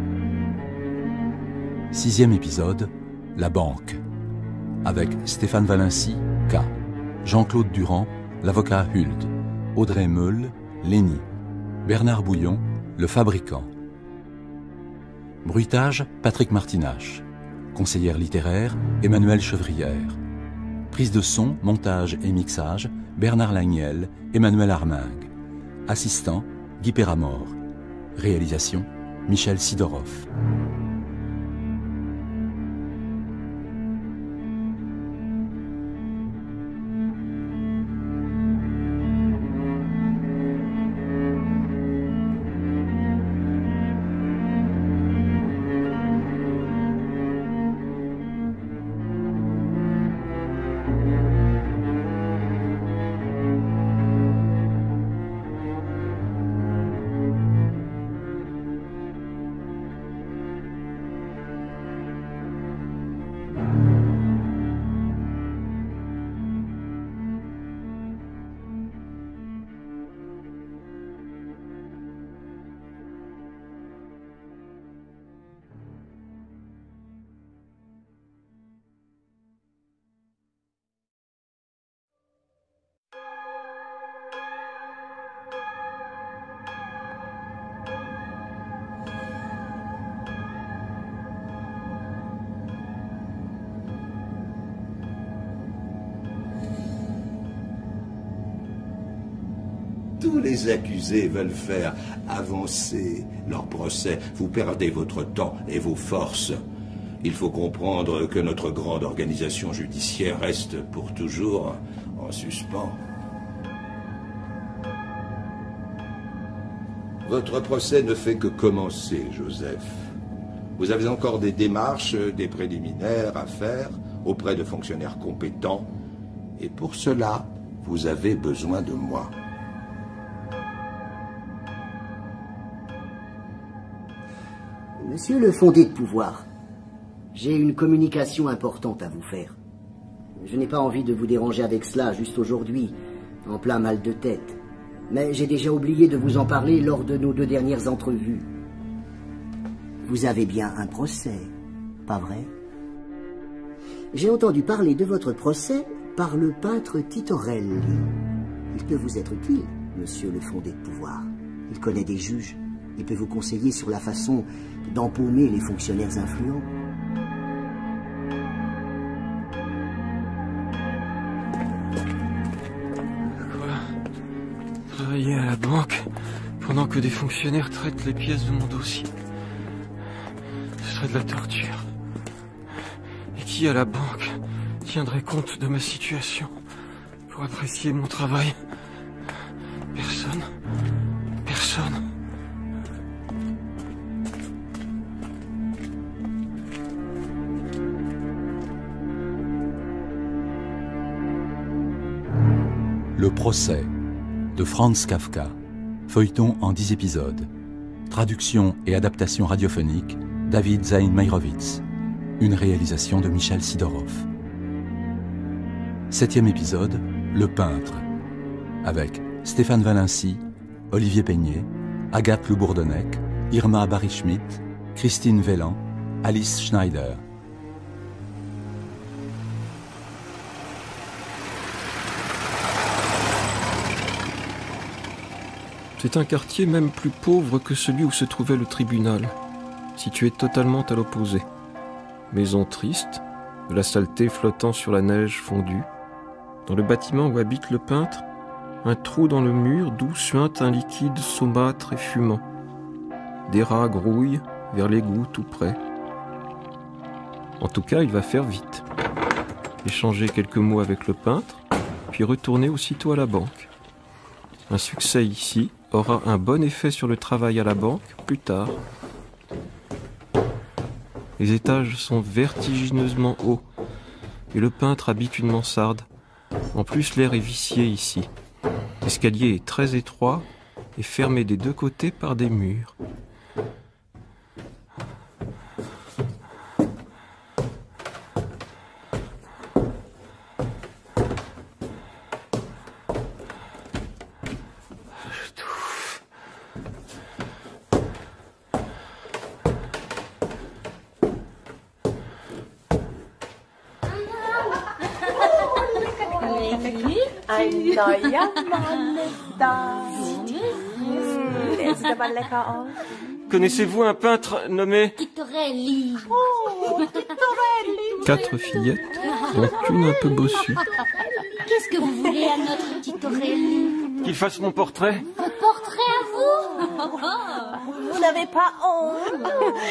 6e épisode, La banque, avec Stéphane Valency, K, Jean-Claude Durand, l'avocat Huld, Audrey Meul, Lénie, Bernard Bouillon, le fabricant. Bruitage, Patrick Martinache. Conseillère littéraire, Emmanuelle Chevrière. Prise de son, montage et mixage, Bernard Lagniel, Emmanuel Armingue. Assistant, Guy Péramore. Réalisation, Michel Sidorov. Tous les accusés veulent faire avancer leur procès. Vous perdez votre temps et vos forces. Il faut comprendre que notre grande organisation judiciaire reste pour toujours en suspens. Votre procès ne fait que commencer, Joseph. Vous avez encore des démarches, des préliminaires à faire auprès de fonctionnaires compétents. Et pour cela, vous avez besoin de moi. Monsieur le fondé de pouvoir, j'ai une communication importante à vous faire. Je n'ai pas envie de vous déranger avec cela juste aujourd'hui, en plein mal de tête. Mais j'ai déjà oublié de vous en parler lors de nos 2 dernières entrevues. Vous avez bien un procès, pas vrai? J'ai entendu parler de votre procès par le peintre Titorelli. Il peut vous être utile, monsieur le fondé de pouvoir. Il connaît des juges et peut vous conseiller sur la façon d'empaumer les fonctionnaires influents. à la banque pendant que des fonctionnaires traitent les pièces de mon dossier. Ce serait de la torture. Et qui à la banque tiendrait compte de ma situation pour apprécier mon travail? Personne. Personne. Le procès de Franz Kafka, feuilleton en 10 épisodes. Traduction et adaptation radiophonique, David Zaïn Meyrovitz. Une réalisation de Michel Sidorov. 7e épisode, Le peintre, avec Stéphane Valency, Olivier Peigné, Agathe Le Bourdonnec, Irma Barry-Schmidt, Christine Vellan, Alice Schneider. C'est un quartier même plus pauvre que celui où se trouvait le tribunal, situé totalement à l'opposé. Maison triste, de la saleté flottant sur la neige fondue. Dans le bâtiment où habite le peintre, un trou dans le mur d'où suinte un liquide saumâtre et fumant. Des rats grouillent vers l'égout tout près. En tout cas, il va faire vite. Échanger quelques mots avec le peintre, puis retourner aussitôt à la banque. Un succès ici aura un bon effet sur le travail à la banque plus tard. Les étages sont vertigineusement hauts et le peintre habite une mansarde. En plus, l'air est vicié ici. L'escalier est très étroit et fermé des deux côtés par des murs. Ein neuer Mann ist da. Der sieht aber lecker aus. Connaissez-vous un peintre nommé Titorelli. Oh, Titorelli. 4 fillettes, dont une un peu bossue. Qu'est-ce que vous voulez à notre Titorelli? Qu'il fasse mon portrait. Votre portrait à vous? Vous n'avez pas honte?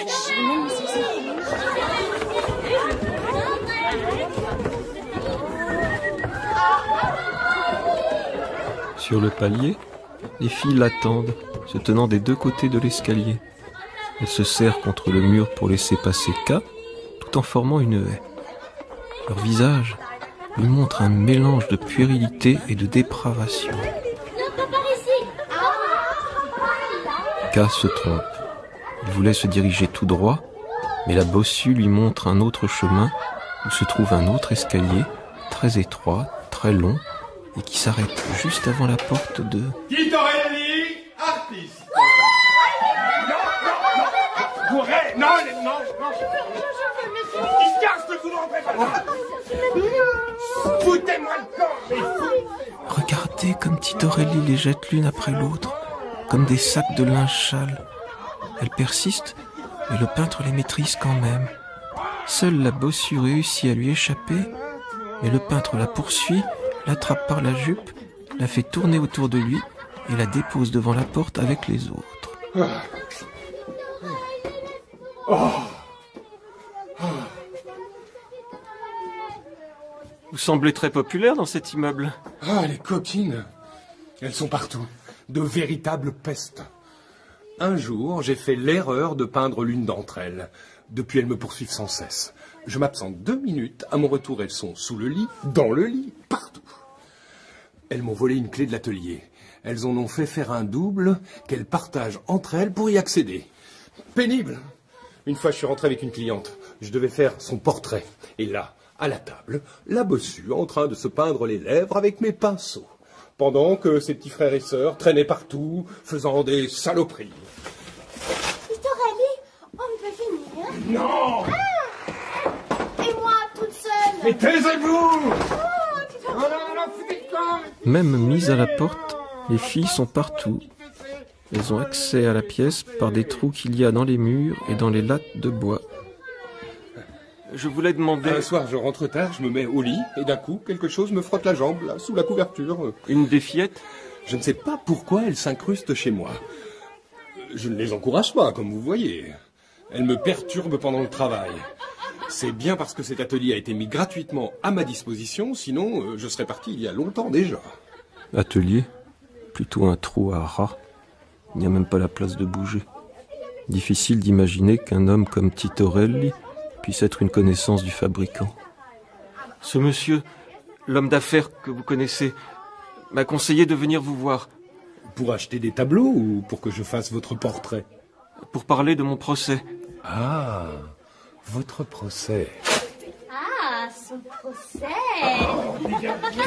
Sur le palier, les filles l'attendent, se tenant des deux côtés de l'escalier. Elle se serre contre le mur pour laisser passer K, tout en formant une haie. Leur visage lui montre un mélange de puérilité et de dépravation. K se trompe. Il voulait se diriger tout droit, mais la bossue lui montre un autre chemin où se trouve un autre escalier, très étroit, très long, et qui s'arrête juste avant la porte de... Titorelli, artiste. Non. Il se casse le coup de rentrée pas. Foutez-moi le camp. Regardez comme Titorelli les jette l'une après l'autre, comme des sacs de linge sale. Elle persiste, mais le peintre les maîtrise quand même. Seule la bossue réussit à lui échapper, mais le peintre la poursuit, l'attrape par la jupe, la fait tourner autour de lui et la dépose devant la porte avec les autres. Vous semblez très populaire dans cet immeuble. Ah, les coquines. Elles sont partout. De véritables pestes. Un jour, j'ai fait l'erreur de peindre l'une d'entre elles. Depuis, elles me poursuivent sans cesse. Je m'absente 2 minutes. À mon retour, elles sont sous le lit, dans le lit, partout. Elles m'ont volé une clé de l'atelier. Elles en ont fait faire un double qu'elles partagent entre elles pour y accéder. Pénible. Une fois, je suis rentré avec une cliente. Je devais faire son portrait. Et là, à la table, la bossue en train de se peindre les lèvres avec mes pinceaux. Pendant que ses petits frères et sœurs traînaient partout, faisant des saloperies. Titorelli, on peut finir? Non! Et moi, toute seule? Mais taisez-vous! Même mises à la porte, les filles sont partout. Elles ont accès à la pièce par des trous qu'il y a dans les murs et dans les lattes de bois. Je voulais demander... Un soir, je rentre tard, je me mets au lit, et d'un coup, quelque chose me frotte la jambe, là, sous la couverture. Une des fillettes? Je ne sais pas pourquoi elles s'incrustent chez moi. Je ne les encourage pas, comme vous voyez. Elles me perturbent pendant le travail. C'est bien parce que cet atelier a été mis gratuitement à ma disposition, sinon je serais parti il y a longtemps déjà. Atelier? Plutôt un trou à rats. Il n'y a même pas la place de bouger. Difficile d'imaginer qu'un homme comme Titorelli puisse être une connaissance du fabricant. Ce monsieur, l'homme d'affaires que vous connaissez, m'a conseillé de venir vous voir. Pour acheter des tableaux ou pour que je fasse votre portrait? Pour parler de mon procès. Ah, votre procès. Ah, son procès.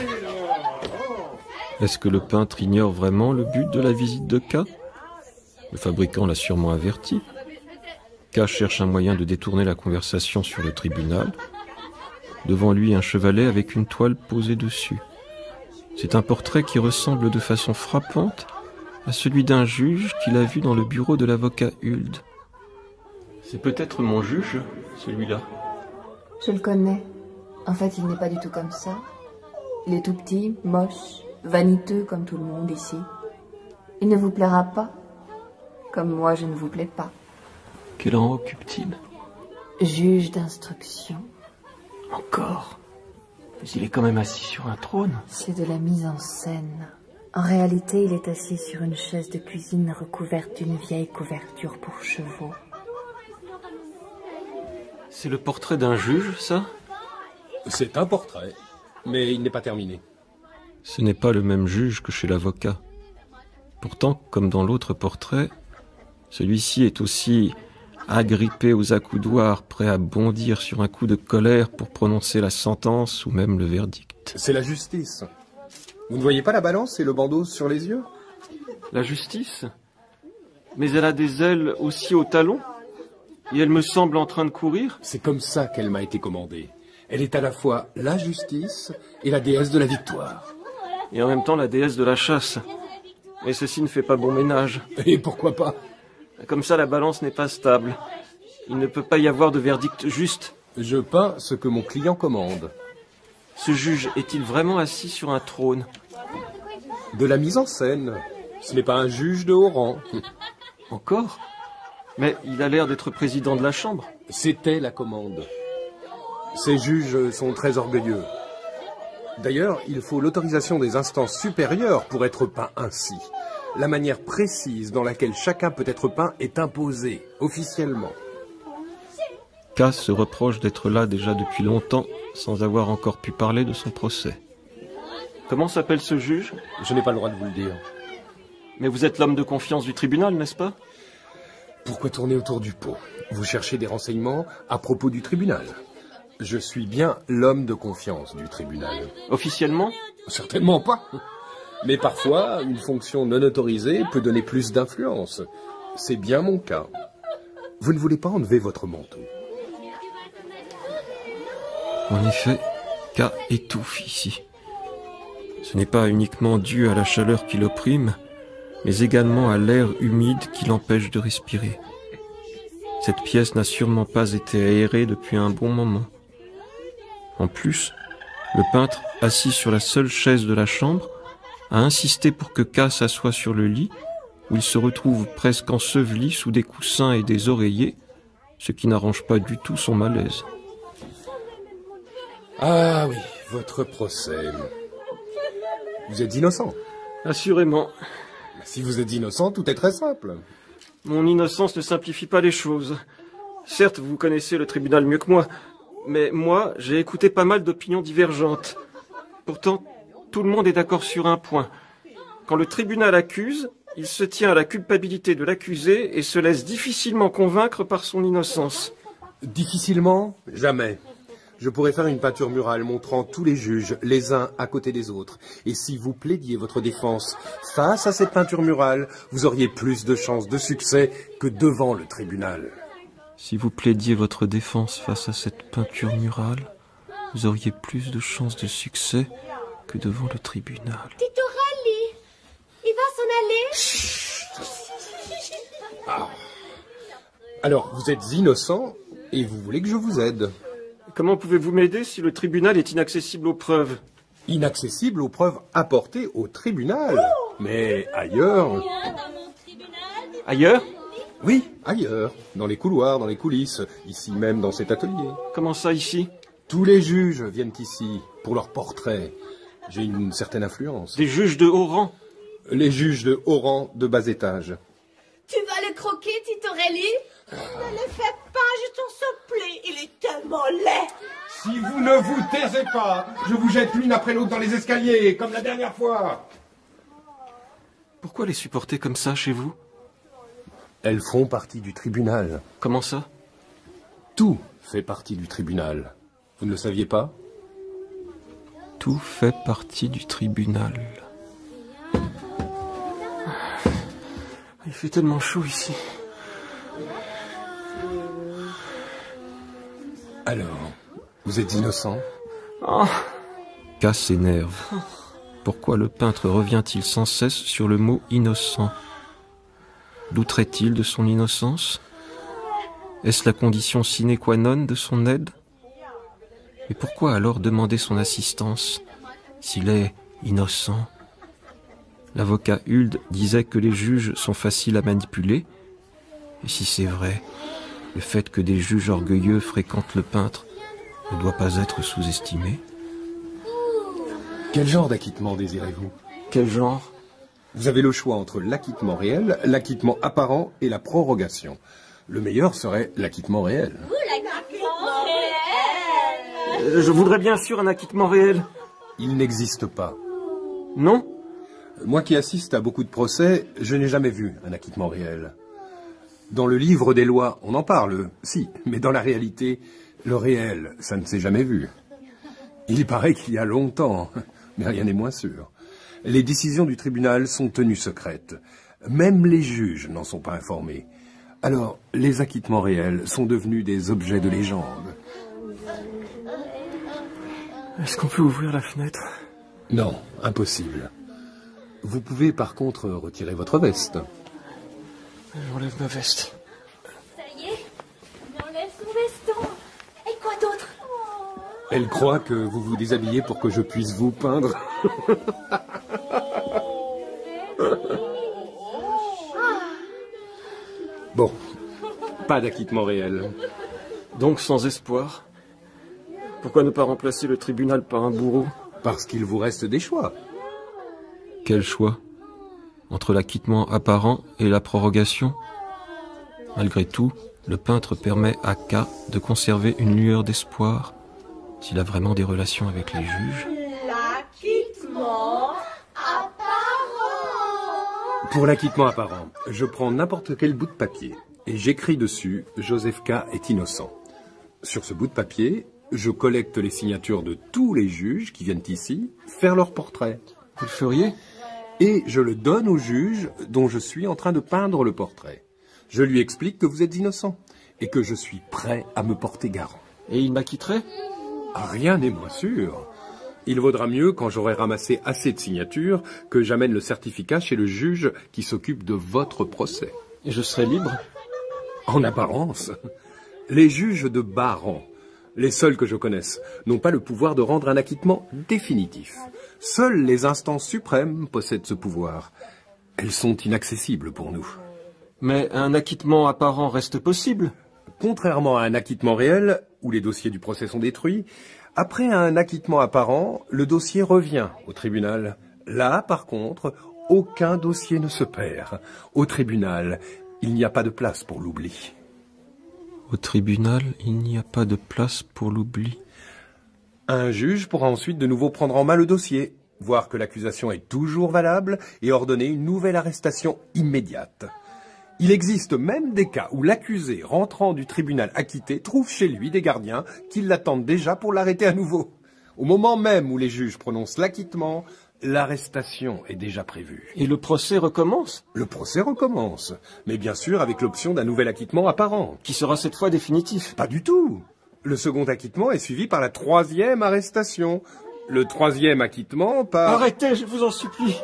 Est-ce que le peintre ignore vraiment le but de la visite de K? Le fabricant l'a sûrement averti. K cherche un moyen de détourner la conversation sur le tribunal. Devant lui, un chevalet avec une toile posée dessus. C'est un portrait qui ressemble de façon frappante à celui d'un juge qu'il a vu dans le bureau de l'avocat Huld. C'est peut-être mon juge, celui-là. Je le connais. En fait, il n'est pas du tout comme ça. Il est tout petit, moche, vaniteux comme tout le monde ici. Il ne vous plaira pas, comme moi je ne vous plais pas. Quel rang occupe-t-il? Juge d'instruction. Encore? Mais il est quand même assis sur un trône. C'est de la mise en scène. En réalité, il est assis sur une chaise de cuisine recouverte d'une vieille couverture pour chevaux. C'est le portrait d'un juge, ça? C'est un portrait, mais il n'est pas terminé. Ce n'est pas le même juge que chez l'avocat. Pourtant, comme dans l'autre portrait, celui-ci est aussi agrippé aux accoudoirs, prêt à bondir sur un coup de colère pour prononcer la sentence ou même le verdict. C'est la justice. Vous ne voyez pas la balance et le bandeau sur les yeux? La justice? Mais elle a des ailes aussi au talon? Et elle me semble en train de courir? C'est comme ça qu'elle m'a été commandée. Elle est à la fois la justice et la déesse de la victoire. Et en même temps la déesse de la chasse. Et ceci ne fait pas bon ménage. Et pourquoi pas? Comme ça, la balance n'est pas stable. Il ne peut pas y avoir de verdict juste. Je peins ce que mon client commande. Ce juge est-il vraiment assis sur un trône? De la mise en scène. Ce n'est pas un juge de haut rang. Encore? Mais il a l'air d'être président de la Chambre. C'était la commande. Ces juges sont très orgueilleux. D'ailleurs, il faut l'autorisation des instances supérieures pour être peint ainsi. La manière précise dans laquelle chacun peut être peint est imposée, officiellement. K se reproche d'être là déjà depuis longtemps, sans avoir encore pu parler de son procès. Comment s'appelle ce juge? Je n'ai pas le droit de vous le dire. Mais vous êtes l'homme de confiance du tribunal, n'est-ce pas? Pourquoi tourner autour du pot? Vous cherchez des renseignements à propos du tribunal. Je suis bien l'homme de confiance du tribunal. Officiellement? Certainement pas. Mais parfois, une fonction non autorisée peut donner plus d'influence. C'est bien mon cas. Vous ne voulez pas enlever votre manteau? En effet, K étouffe ici. Ce n'est pas uniquement dû à la chaleur qui l'opprime, mais également à l'air humide qui l'empêche de respirer. Cette pièce n'a sûrement pas été aérée depuis un bon moment. En plus, le peintre, assis sur la seule chaise de la chambre, a insisté pour que K s'assoie sur le lit, où il se retrouve presque enseveli sous des coussins et des oreillers, ce qui n'arrange pas du tout son malaise. Ah oui, votre procès. Vous êtes innocent? Assurément. Si vous êtes innocent, tout est très simple. Mon innocence ne simplifie pas les choses. Certes, vous connaissez le tribunal mieux que moi, mais moi, j'ai écouté pas mal d'opinions divergentes. Pourtant, tout le monde est d'accord sur un point. Quand le tribunal accuse, il se tient à la culpabilité de l'accusé et se laisse difficilement convaincre par son innocence. Difficilement? Jamais. Je pourrais faire une peinture murale montrant tous les juges, les uns à côté des autres. Et si vous plaidiez votre défense face à cette peinture murale, vous auriez plus de chances de succès que devant le tribunal. Si vous plaidiez votre défense face à cette peinture murale, vous auriez plus de chances de succès que devant le tribunal. Titorelli, il va s'en aller. Ah. Alors, vous êtes innocent et vous voulez que je vous aide. Comment pouvez-vous m'aider si le tribunal est inaccessible aux preuves? Inaccessible aux preuves apportées au tribunal? Mais ailleurs... Ailleurs? Oui, ailleurs. Dans les couloirs, dans les coulisses. Ici même, dans cet atelier. Comment ça, ici? Tous les juges viennent ici, pour leurs portraits. J'ai une certaine influence. Des juges de haut rang? Les juges de haut rang de bas étage. Tu vas le croquer, Titorelli? Ne le fais pas, je t'en supplie. Il est tellement laid. Si vous ne vous taisez pas, je vous jette l'une après l'autre dans les escaliers, comme la dernière fois. Pourquoi les supporter comme ça chez vous? Elles font partie du tribunal. Comment ça? Tout fait partie du tribunal. Vous ne le saviez pas? Tout fait partie du tribunal. Il fait tellement chaud ici. Alors, vous êtes innocent? Oh. K s'énerve. Pourquoi le peintre revient-il sans cesse sur le mot innocent? Douterait-il de son innocence? Est-ce la condition sine qua non de son aide? Mais pourquoi alors demander son assistance s'il est innocent? L'avocat Huld disait que les juges sont faciles à manipuler. Et si c'est vrai, le fait que des juges orgueilleux fréquentent le peintre ne doit pas être sous-estimé. Quel genre d'acquittement désirez-vous? Quel genre? Vous avez le choix entre l'acquittement réel, l'acquittement apparent et la prorogation. Le meilleur serait l'acquittement réel. Je voudrais bien sûr un acquittement réel. Il n'existe pas. Non? Moi qui assiste à beaucoup de procès, je n'ai jamais vu un acquittement réel. Dans le livre des lois, on en parle, si, mais dans la réalité, le réel, ça ne s'est jamais vu. Il paraît qu'il y a longtemps, mais rien n'est moins sûr. Les décisions du tribunal sont tenues secrètes. Même les juges n'en sont pas informés. Alors, les acquittements réels sont devenus des objets de légende. Est-ce qu'on peut ouvrir la fenêtre? Non, impossible. Vous pouvez par contre retirer votre veste. J'enlève ma veste. Ça y est, il enlève son veston. Et quoi d'autre? Elle croit que vous vous déshabillez pour que je puisse vous peindre. Bon, pas d'acquittement réel. Donc sans espoir. Pourquoi ne pas remplacer le tribunal par un bourreau? Parce qu'il vous reste des choix. Quel choix? Entre l'acquittement apparent et la prorogation? Malgré tout, le peintre permet à K de conserver une lueur d'espoir s'il a vraiment des relations avec les juges. L'acquittement apparent. Pour l'acquittement apparent, je prends n'importe quel bout de papier et j'écris dessus « Joseph K. est innocent ». Sur ce bout de papier, je collecte les signatures de tous les juges qui viennent ici faire leur portrait. Vous le feriez? Et je le donne au juge dont je suis en train de peindre le portrait. Je lui explique que vous êtes innocent et que je suis prêt à me porter garant. Et il m'acquitterait? Rien n'est moins sûr. Il vaudra mieux, quand j'aurai ramassé assez de signatures, que j'amène le certificat chez le juge qui s'occupe de votre procès. Et je serai libre? En apparence. Les juges de bas rang, les seuls que je connaisse, n'ont pas le pouvoir de rendre un acquittement définitif. Seules les instances suprêmes possèdent ce pouvoir. Elles sont inaccessibles pour nous. Mais un acquittement apparent reste possible? Contrairement à un acquittement réel, où les dossiers du procès sont détruits, après un acquittement apparent, le dossier revient au tribunal. Là, par contre, aucun dossier ne se perd. Au tribunal, il n'y a pas de place pour l'oubli. Au tribunal, il n'y a pas de place pour l'oubli. Un juge pourra ensuite de nouveau prendre en main le dossier, voir que l'accusation est toujours valable et ordonner une nouvelle arrestation immédiate. Il existe même des cas où l'accusé, rentrant du tribunal acquitté, trouve chez lui des gardiens qui l'attendent déjà pour l'arrêter à nouveau. Au moment même où les juges prononcent l'acquittement, l'arrestation est déjà prévue. Et le procès recommence? Le procès recommence, mais bien sûr avec l'option d'un nouvel acquittement apparent. Qui sera cette fois définitif? Pas du tout. Le second acquittement est suivi par la troisième arrestation. Le troisième acquittement par... Arrêtez, je vous en supplie.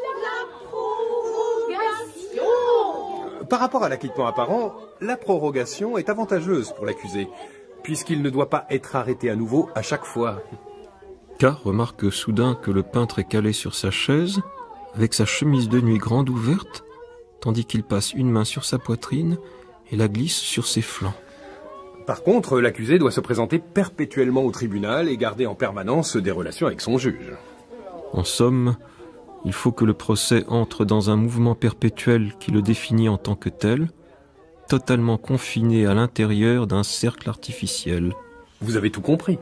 Par rapport à l'acquittement apparent, la prorogation est avantageuse pour l'accusé, puisqu'il ne doit pas être arrêté à nouveau à chaque fois. K remarque soudain que le peintre est calé sur sa chaise avec sa chemise de nuit grande ouverte, tandis qu'il passe une main sur sa poitrine et la glisse sur ses flancs. Par contre, l'accusé doit se présenter perpétuellement au tribunal et garder en permanence des relations avec son juge. En somme, il faut que le procès entre dans un mouvement perpétuel qui le définit en tant que tel, totalement confiné à l'intérieur d'un cercle artificiel. Vous avez tout compris.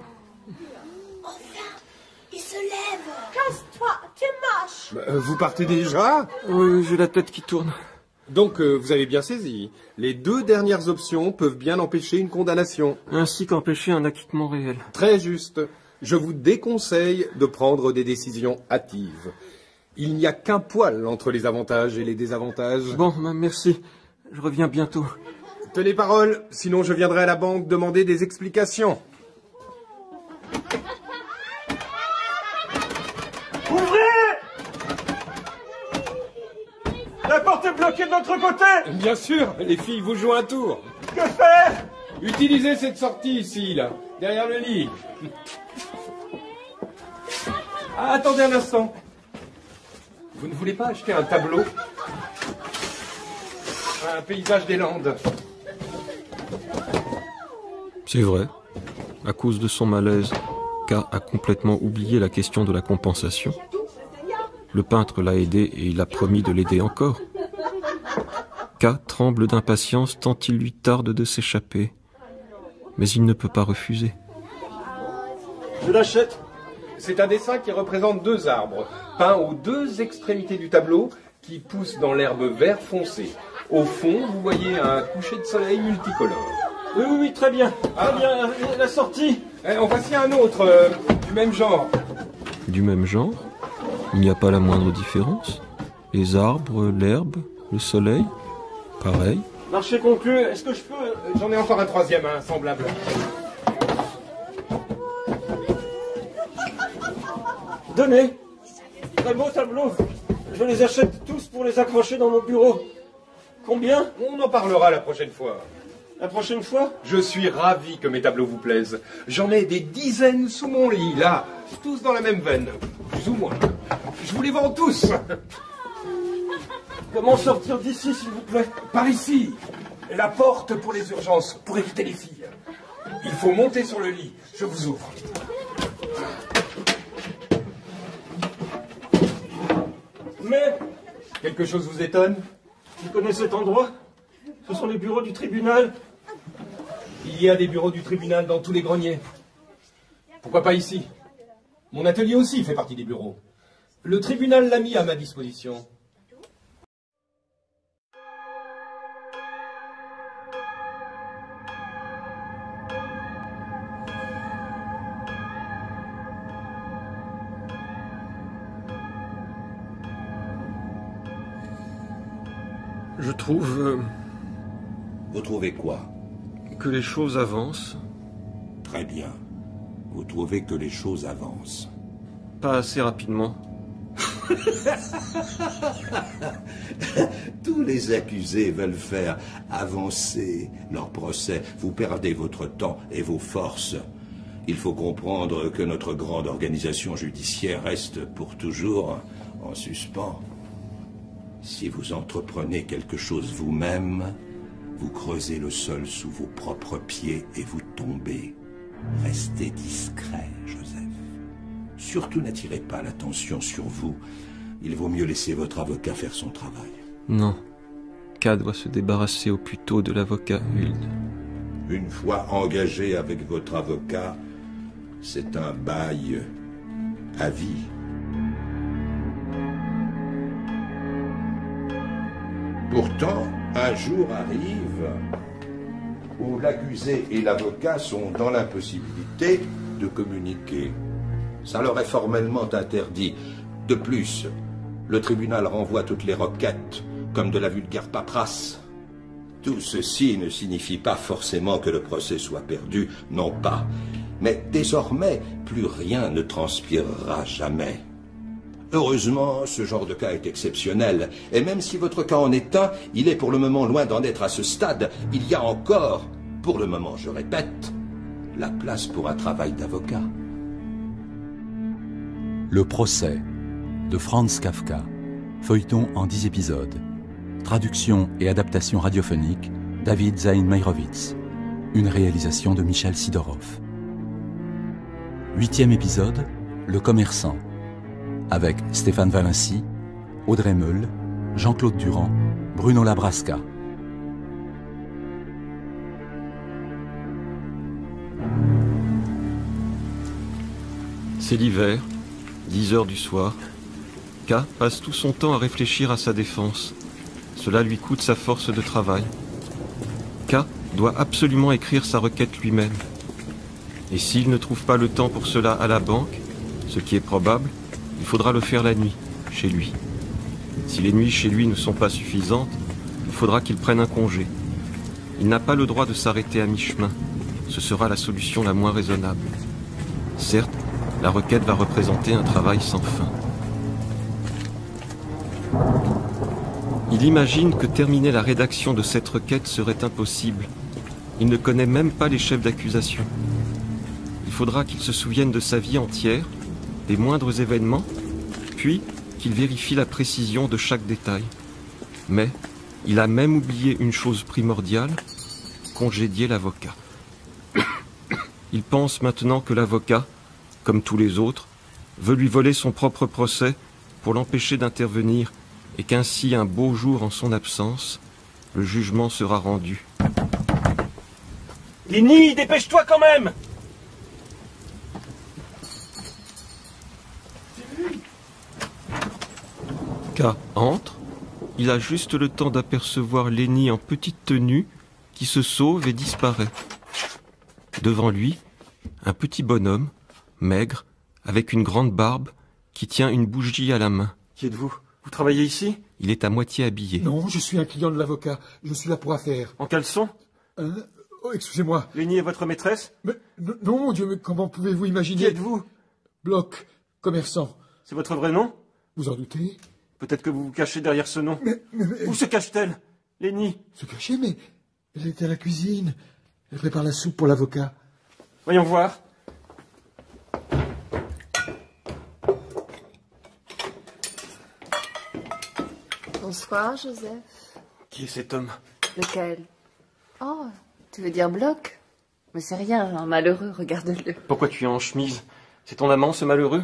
Il se lève. Casse-toi, tu marches. Vous partez déjà? Oui, j'ai la tête qui tourne. Donc, vous avez bien saisi. Les 2 dernières options peuvent bien empêcher une condamnation. Ainsi qu'empêcher un acquittement réel. Très juste. Je vous déconseille de prendre des décisions hâtives. Il n'y a qu'un poil entre les avantages et les désavantages. Bon, merci. Je reviens bientôt. Tenez parole, sinon je viendrai à la banque demander des explications. Ouvrez! La porte est bloquée de notre côté! Bien sûr, les filles vous jouent un tour. Que faire? Utilisez cette sortie ici, là, derrière le lit. Ah, attendez un instant. Vous ne voulez pas acheter un tableau? Un paysage des Landes. C'est vrai. À cause de son malaise, K a complètement oublié la question de la compensation. Le peintre l'a aidé et il a promis de l'aider encore. K tremble d'impatience tant il lui tarde de s'échapper. Mais il ne peut pas refuser. Je l'achète. C'est un dessin qui représente 2 arbres, peints aux 2 extrémités du tableau, qui poussent dans l'herbe vert foncé. Au fond, vous voyez un coucher de soleil multicolore. Oui, très bien. Très bien, la sortie. En voici un autre, du même genre. Du même genre? Il n'y a pas la moindre différence? Les arbres, l'herbe, le soleil? Pareil. Marché conclu, est-ce que je peux... J'en ai encore un 3e, semblable. Donnez. Très beau tableau. Je les achète tous pour les accrocher dans mon bureau. Combien? On en parlera la prochaine fois. La prochaine fois? Je suis ravi que mes tableaux vous plaisent. J'en ai des dizaines sous mon lit, là. Tous dans la même veine. Plus ou moins. Je vous les vends tous. Comment sortir d'ici, s'il vous plaît? Par ici. La porte pour les urgences, pour éviter les filles. Il faut monter sur le lit. Je vous ouvre. Mais... Quelque chose vous étonne? Vous connaissez cet endroit? Ce sont les bureaux du tribunal. Il y a des bureaux du tribunal dans tous les greniers. Pourquoi pas ici? Mon atelier aussi fait partie des bureaux. Le tribunal l'a mis à ma disposition. Je trouve... Vous trouvez quoi? Que les choses avancent. Très bien. Vous trouvez que les choses avancent. Pas assez rapidement. Tous les accusés veulent faire avancer leur procès. Vous perdez votre temps et vos forces. Il faut comprendre que notre grande organisation judiciaire reste pour toujours en suspens. Si vous entreprenez quelque chose vous-même, vous creusez le sol sous vos propres pieds et vous tombez. Restez discret, Joseph. Surtout n'attirez pas l'attention sur vous. Il vaut mieux laisser votre avocat faire son travail. Non. K doit se débarrasser au plus tôt de l'avocat Huld. Une fois engagé avec votre avocat, c'est un bail à vie. Pourtant, un jour arrive où l'accusé et l'avocat sont dans l'impossibilité de communiquer. Ça leur est formellement interdit. De plus, le tribunal renvoie toutes les requêtes comme de la vulgaire paperasse. Tout ceci ne signifie pas forcément que le procès soit perdu, non pas. Mais désormais, plus rien ne transpirera jamais. Heureusement, ce genre de cas est exceptionnel. Et même si votre cas en est un, il est pour le moment loin d'en être à ce stade. Il y a encore, pour le moment, je répète, la place pour un travail d'avocat. Le procès de Franz Kafka, Feuilleton en 10 épisodes. Traduction et adaptation radiophonique, David Zaïn Meyrovitz. Une réalisation de Michel Sidorov. 8e épisode, Le Commerçant. Avec Stéphane Valency, Audrey Meul, Jean-Claude Durand, Bruno Labrasca. C'est l'hiver, 10 heures du soir. K passe tout son temps à réfléchir à sa défense. Cela lui coûte sa force de travail. K doit absolument écrire sa requête lui-même. Et s'il ne trouve pas le temps pour cela à la banque, ce qui est probable, il faudra le faire la nuit, chez lui. Si les nuits chez lui ne sont pas suffisantes, il faudra qu'il prenne un congé. Il n'a pas le droit de s'arrêter à mi-chemin. Ce sera la solution la moins raisonnable. Certes, la requête va représenter un travail sans fin. Il imagine que terminer la rédaction de cette requête serait impossible. Il ne connaît même pas les chefs d'accusation. Il faudra qu'il se souvienne de sa vie entière, des moindres événements, puis qu'il vérifie la précision de chaque détail. Mais il a même oublié une chose primordiale, congédier l'avocat. Il pense maintenant que l'avocat, comme tous les autres, veut lui voler son propre procès pour l'empêcher d'intervenir et qu'ainsi, un beau jour en son absence, le jugement sera rendu. Lenny, dépêche-toi quand même! K entre. Il a juste le temps d'apercevoir Lenny en petite tenue qui se sauve et disparaît. Devant lui, un petit bonhomme, maigre, avec une grande barbe, qui tient une bougie à la main. Qui êtes-vous? Vous travaillez ici? Il est à moitié habillé. Non, je suis un client de l'avocat. Je suis là pour affaires. En caleçon? Oh, excusez-moi. Lenny est votre maîtresse? Mais non, mon Dieu, mais comment pouvez-vous imaginer? Qui êtes-vous? Bloch, commerçant. C'est votre vrai nom? Vous en doutez? Peut-être que vous vous cachez derrière ce nom. Mais... Où se cache-t-elle? Lenny? Se cacher? Mais elle était à la cuisine. Elle prépare la soupe pour l'avocat. Voyons voir. Bonsoir, Joseph. Qui est cet homme? Lequel? Oh, tu veux dire Bloch? Mais c'est rien, un malheureux, regarde-le. Pourquoi tu es en chemise? C'est ton amant, ce malheureux?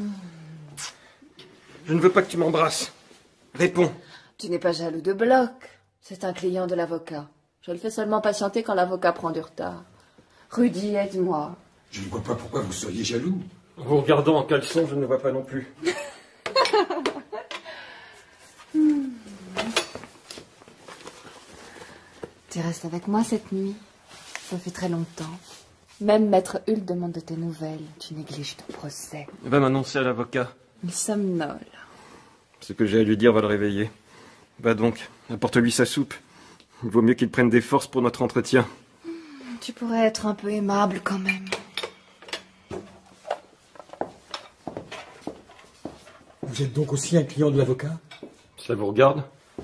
Je ne veux pas que tu m'embrasses. Réponds. Tu n'es pas jaloux de Bloch. C'est un client de l'avocat. Je le fais seulement patienter quand l'avocat prend du retard. Rudy, aide-moi. Je ne vois pas pourquoi vous seriez jaloux. En vous regardant en caleçon, je ne le vois pas non plus. Tu restes avec moi cette nuit. Ça fait très longtemps. Même Maître Hull demande de tes nouvelles. Tu négliges ton procès. Va m'annoncer à l'avocat. Il somnole. Ce que j'ai à lui dire va le réveiller. Va donc, apporte-lui sa soupe. Il vaut mieux qu'il prenne des forces pour notre entretien. Tu pourrais être un peu aimable quand même. Vous êtes donc aussi un client de l'avocat? Ça vous regarde?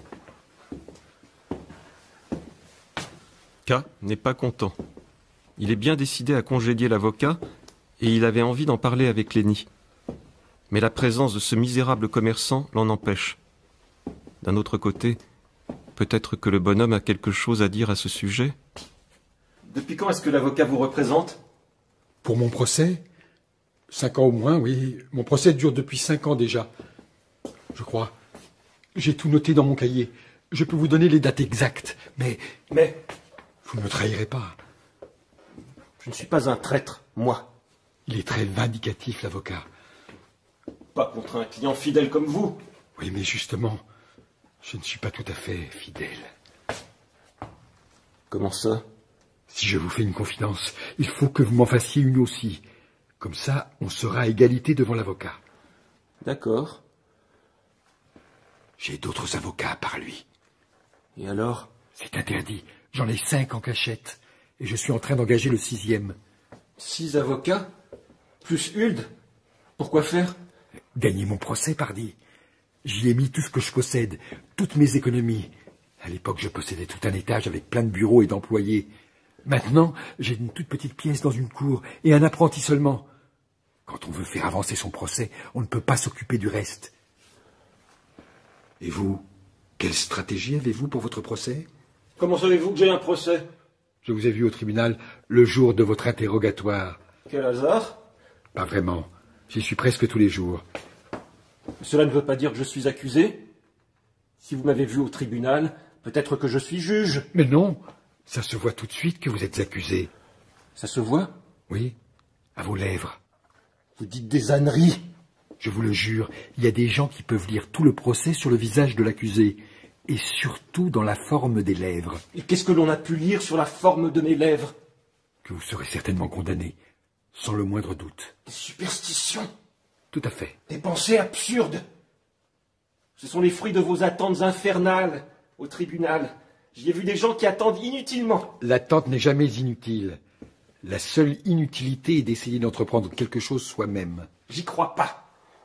K n'est pas content. Il est bien décidé à congédier l'avocat et il avait envie d'en parler avec Lenny. Mais la présence de ce misérable commerçant l'en empêche. D'un autre côté, peut-être que le bonhomme a quelque chose à dire à ce sujet. Depuis quand est-ce que l'avocat vous représente? Pour mon procès? 5 ans au moins, oui. Mon procès dure depuis 5 ans déjà. Je crois. J'ai tout noté dans mon cahier. Je peux vous donner les dates exactes, mais... Vous ne me trahirez pas. Je ne suis pas un traître, moi. Il est très vindicatif, l'avocat. Pas contre un client fidèle comme vous. Oui, mais justement, je ne suis pas tout à fait fidèle. Comment ça? Si je vous fais une confidence, il faut que vous m'en fassiez une aussi. Comme ça, on sera à égalité devant l'avocat. D'accord. J'ai d'autres avocats par lui. Et alors? C'est interdit. J'en ai 5 en cachette. Et je suis en train d'engager le 6e. 6 avocats? Plus Huld? Pourquoi faire? Gagner mon procès, pardi. J'y ai mis tout ce que je possède, toutes mes économies. À l'époque, je possédais tout un étage avec plein de bureaux et d'employés. Maintenant, j'ai une toute petite pièce dans une cour et un apprenti seulement. Quand on veut faire avancer son procès, on ne peut pas s'occuper du reste. Et vous, quelle stratégie avez-vous pour votre procès? Comment savez-vous que j'ai un procès? Je vous ai vu au tribunal le jour de votre interrogatoire. Quel hasard? Pas vraiment. J'y suis presque tous les jours. Cela ne veut pas dire que je suis accusé. Si vous m'avez vu au tribunal, peut-être que je suis juge. Mais non, ça se voit tout de suite que vous êtes accusé. Ça se voit? Oui, à vos lèvres. Vous dites des âneries. Je vous le jure, il y a des gens qui peuvent lire tout le procès sur le visage de l'accusé, et surtout dans la forme des lèvres. Et qu'est-ce que l'on a pu lire sur la forme de mes lèvres? Que vous serez certainement condamné, sans le moindre doute. Des superstitions. Tout à fait. Des pensées absurdes. Ce sont les fruits de vos attentes infernales au tribunal. J'y ai vu des gens qui attendent inutilement. L'attente n'est jamais inutile. La seule inutilité est d'essayer d'entreprendre quelque chose soi-même. J'y crois pas.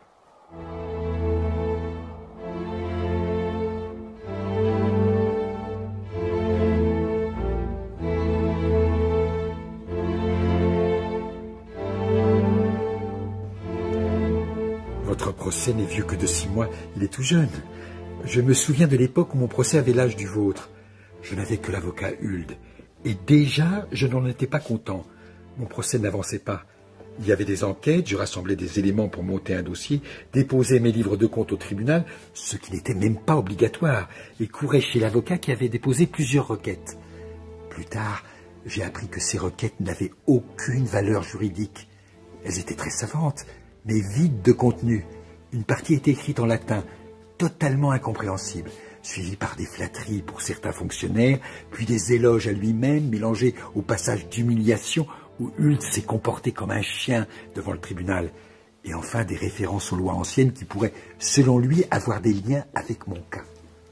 Votre procès n'est vieux que de 6 mois, il est tout jeune. Je me souviens de l'époque où mon procès avait l'âge du vôtre. Je n'avais que l'avocat Hulde. Et déjà, je n'en étais pas content. Mon procès n'avançait pas. Il y avait des enquêtes, je rassemblais des éléments pour monter un dossier, déposais mes livres de compte au tribunal, ce qui n'était même pas obligatoire, et courais chez l'avocat qui avait déposé plusieurs requêtes. Plus tard, j'ai appris que ces requêtes n'avaient aucune valeur juridique. Elles étaient très savantes, mais vides de contenu. Une partie était écrite en latin, totalement incompréhensible, suivie par des flatteries pour certains fonctionnaires, puis des éloges à lui-même, mélangés au passage d'humiliation où Hulde s'est comporté comme un chien devant le tribunal, et enfin des références aux lois anciennes qui pourraient, selon lui, avoir des liens avec mon cas.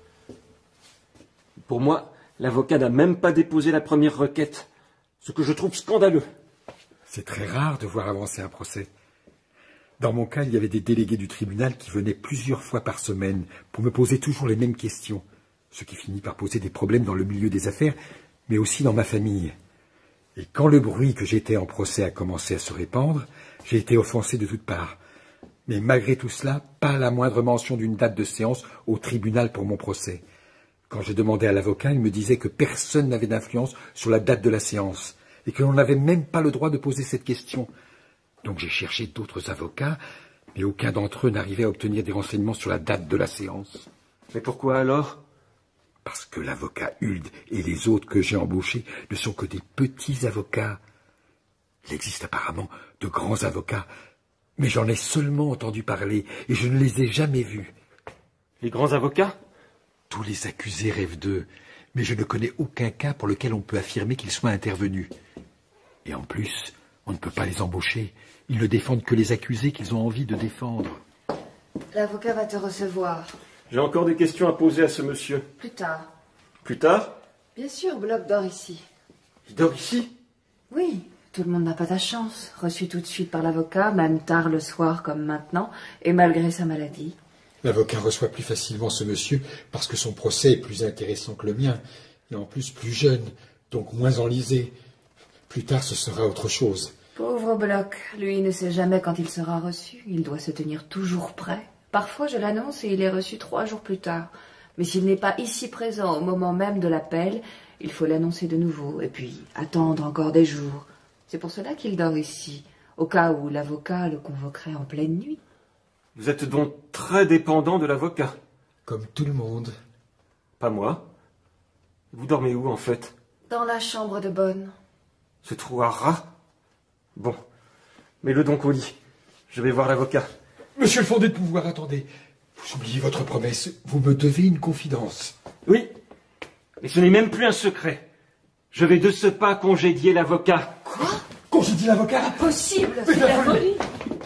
Pour moi, l'avocat n'a même pas déposé la première requête, ce que je trouve scandaleux. C'est très rare de voir avancer un procès. Dans mon cas, il y avait des délégués du tribunal qui venaient plusieurs fois par semaine pour me poser toujours les mêmes questions, ce qui finit par poser des problèmes dans le milieu des affaires, mais aussi dans ma famille. Et quand le bruit que j'étais en procès a commencé à se répandre, j'ai été offensé de toutes parts. Mais malgré tout cela, pas la moindre mention d'une date de séance au tribunal pour mon procès. Quand j'ai demandé à l'avocat, il me disait que personne n'avait d'influence sur la date de la séance, et que l'on n'avait même pas le droit de poser cette question. Donc j'ai cherché d'autres avocats, mais aucun d'entre eux n'arrivait à obtenir des renseignements sur la date de la séance. Mais pourquoi alors? Parce que l'avocat Hulde et les autres que j'ai embauchés ne sont que des petits avocats. Il existe apparemment de grands avocats, mais j'en ai seulement entendu parler et je ne les ai jamais vus. Les grands avocats? Tous les accusés rêvent d'eux, mais je ne connais aucun cas pour lequel on peut affirmer qu'ils soient intervenus. Et en plus, on ne peut pas les embaucher. Ils ne défendent que les accusés qu'ils ont envie de défendre. L'avocat va te recevoir. J'ai encore des questions à poser à ce monsieur. Plus tard. Plus tard? Bien sûr, Bloch dort ici. Il dort ici? Oui, tout le monde n'a pas ta chance. Reçu tout de suite par l'avocat, même tard le soir comme maintenant, et malgré sa maladie. L'avocat reçoit plus facilement ce monsieur parce que son procès est plus intéressant que le mien, et en plus plus jeune, donc moins enlisé. Plus tard, ce sera autre chose. Pauvre Bloch, lui ne sait jamais quand il sera reçu. Il doit se tenir toujours prêt. Parfois, je l'annonce et il est reçu 3 jours plus tard. Mais s'il n'est pas ici présent au moment même de l'appel, il faut l'annoncer de nouveau, et puis attendre encore des jours. C'est pour cela qu'il dort ici, au cas où l'avocat le convoquerait en pleine nuit. Vous êtes donc très dépendant de l'avocat? Comme tout le monde. Pas moi. Vous dormez où, en fait? Dans la chambre de bonne. Ce trou à rats? Bon, mets-le donc au lit. Je vais voir l'avocat. Monsieur le fondé de pouvoir, attendez. Vous oubliez votre promesse. Vous me devez une confidence. Oui, mais ce n'est même plus un secret. Je vais de ce pas congédier l'avocat. Quoi? Congédier l'avocat? Impossible, c'est la folie.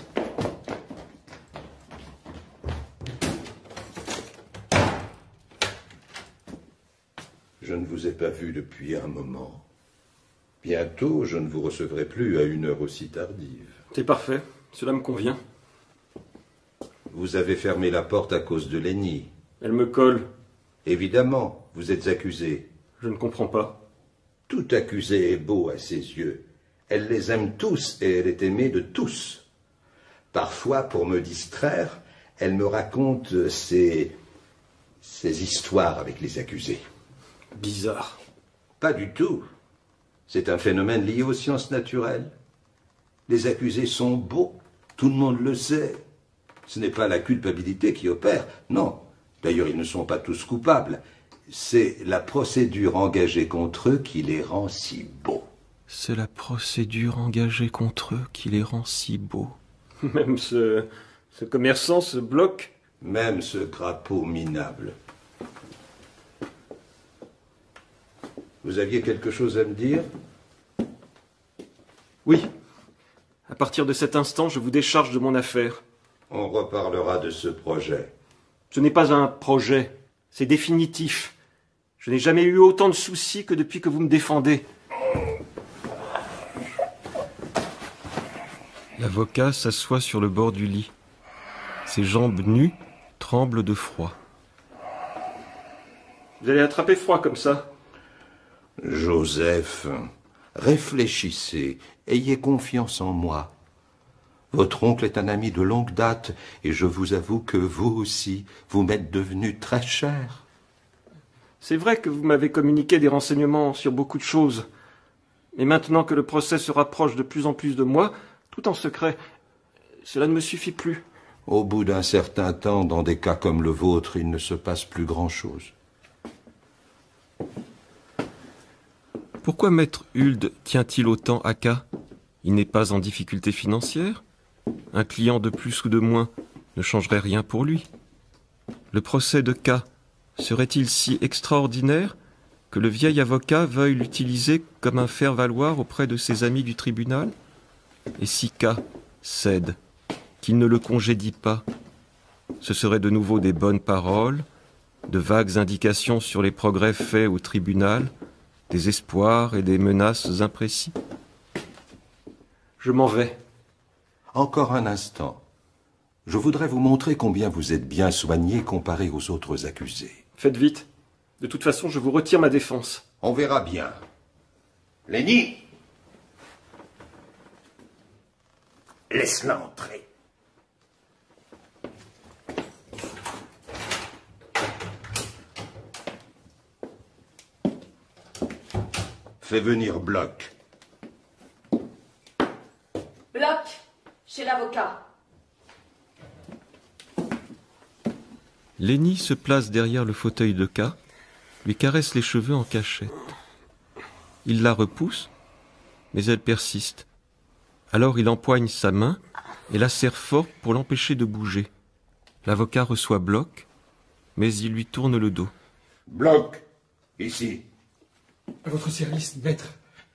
Je ne vous ai pas vu depuis un moment. Bientôt, je ne vous recevrai plus à une heure aussi tardive. C'est parfait, cela me convient. Vous avez fermé la porte à cause de Lenny. Elle me colle. Évidemment, vous êtes accusé. Je ne comprends pas. Tout accusé est beau à ses yeux. Elle les aime tous et elle est aimée de tous. Parfois, pour me distraire, elle me raconte ses ces histoires avec les accusés? Bizarre. Pas du tout. C'est un phénomène lié aux sciences naturelles. Les accusés sont beaux, tout le monde le sait. Ce n'est pas la culpabilité qui opère, non. D'ailleurs, ils ne sont pas tous coupables. C'est la procédure engagée contre eux qui les rend si beaux. C'est la procédure engagée contre eux qui les rend si beaux. Même ce commerçant, ce Bloch. Même ce crapaud minable. Vous aviez quelque chose à me dire? Oui. À partir de cet instant, je vous décharge de mon affaire. On reparlera de ce projet. Ce n'est pas un projet, c'est définitif. Je n'ai jamais eu autant de soucis que depuis que vous me défendez. L'avocat s'assoit sur le bord du lit. Ses jambes nues tremblent de froid. Vous allez attraper froid comme ça? Joseph, réfléchissez, ayez confiance en moi. Votre oncle est un ami de longue date, et je vous avoue que vous aussi, vous m'êtes devenu très cher. C'est vrai que vous m'avez communiqué des renseignements sur beaucoup de choses. Mais maintenant que le procès se rapproche de plus en plus de moi, tout en secret, cela ne me suffit plus. Au bout d'un certain temps, dans des cas comme le vôtre, il ne se passe plus grand-chose. Pourquoi Maître Huld tient-il autant à K? Il n'est pas en difficulté financière? Un client de plus ou de moins ne changerait rien pour lui. Le procès de K serait-il si extraordinaire que le vieil avocat veuille l'utiliser comme un faire-valoir auprès de ses amis du tribunal? Et si K cède, qu'il ne le congédie pas, ce serait de nouveau des bonnes paroles, de vagues indications sur les progrès faits au tribunal, des espoirs et des menaces imprécis. Je m'en vais. Encore un instant. Je voudrais vous montrer combien vous êtes bien soigné comparé aux autres accusés. Faites vite. De toute façon, je vous retire ma défense. On verra bien. Lenny! Laisse-la entrer. Fais venir Bloch. Bloch, chez l'avocat. Lenny se place derrière le fauteuil de K, lui caresse les cheveux en cachette. Il la repousse, mais elle persiste. Alors il empoigne sa main et la serre fort pour l'empêcher de bouger. L'avocat reçoit Bloch, mais il lui tourne le dos. Bloch, ici. À votre service, maître.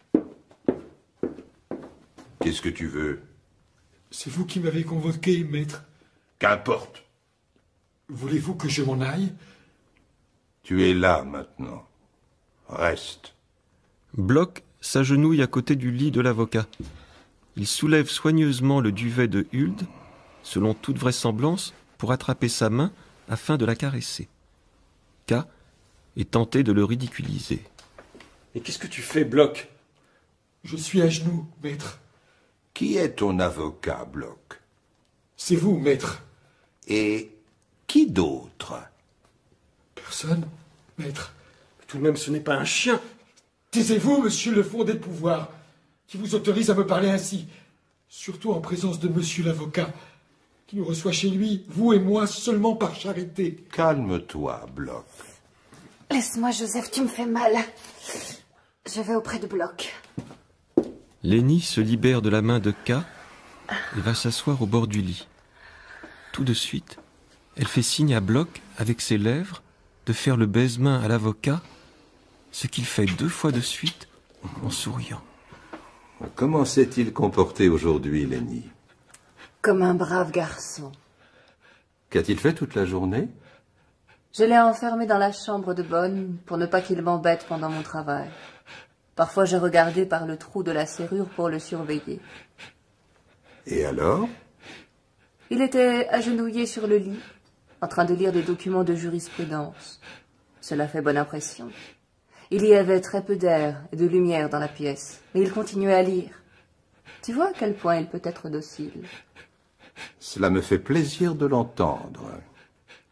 Qu'est-ce que tu veux? C'est vous qui m'avez convoqué, maître. Qu'importe. Voulez-vous que je m'en aille? Tu es là maintenant. Reste. Bloch s'agenouille à côté du lit de l'avocat. Il soulève soigneusement le duvet de Huld, selon toute vraisemblance, pour attraper sa main afin de la caresser. K est tenté de le ridiculiser. Mais qu'est-ce que tu fais, Bloch? Je suis à genoux, maître. Qui est ton avocat, Bloch? C'est vous, maître. Et qui d'autre? Personne, maître. Tout de même, ce n'est pas un chien. Taisez-vous, monsieur le fondé de pouvoir, qui vous autorise à me parler ainsi, surtout en présence de monsieur l'avocat, qui nous reçoit chez lui, vous et moi, seulement par charité. Calme-toi, Bloch. Laisse-moi, Joseph, tu me fais mal. Je vais auprès de Bloch. Lenny se libère de la main de K et va s'asseoir au bord du lit. Tout de suite, elle fait signe à Bloch, avec ses lèvres, de faire le baise-main à l'avocat, ce qu'il fait 2 fois de suite en souriant. Comment s'est-il comporté aujourd'hui, Lenny? Comme un brave garçon. Qu'a-t-il fait toute la journée? Je l'ai enfermé dans la chambre de bonne pour ne pas qu'il m'embête pendant mon travail. Parfois, j'ai regardé par le trou de la serrure pour le surveiller. Et alors? Il était agenouillé sur le lit, en train de lire des documents de jurisprudence. Cela fait bonne impression. Il y avait très peu d'air et de lumière dans la pièce, mais il continuait à lire. Tu vois à quel point il peut être docile. Cela me fait plaisir de l'entendre.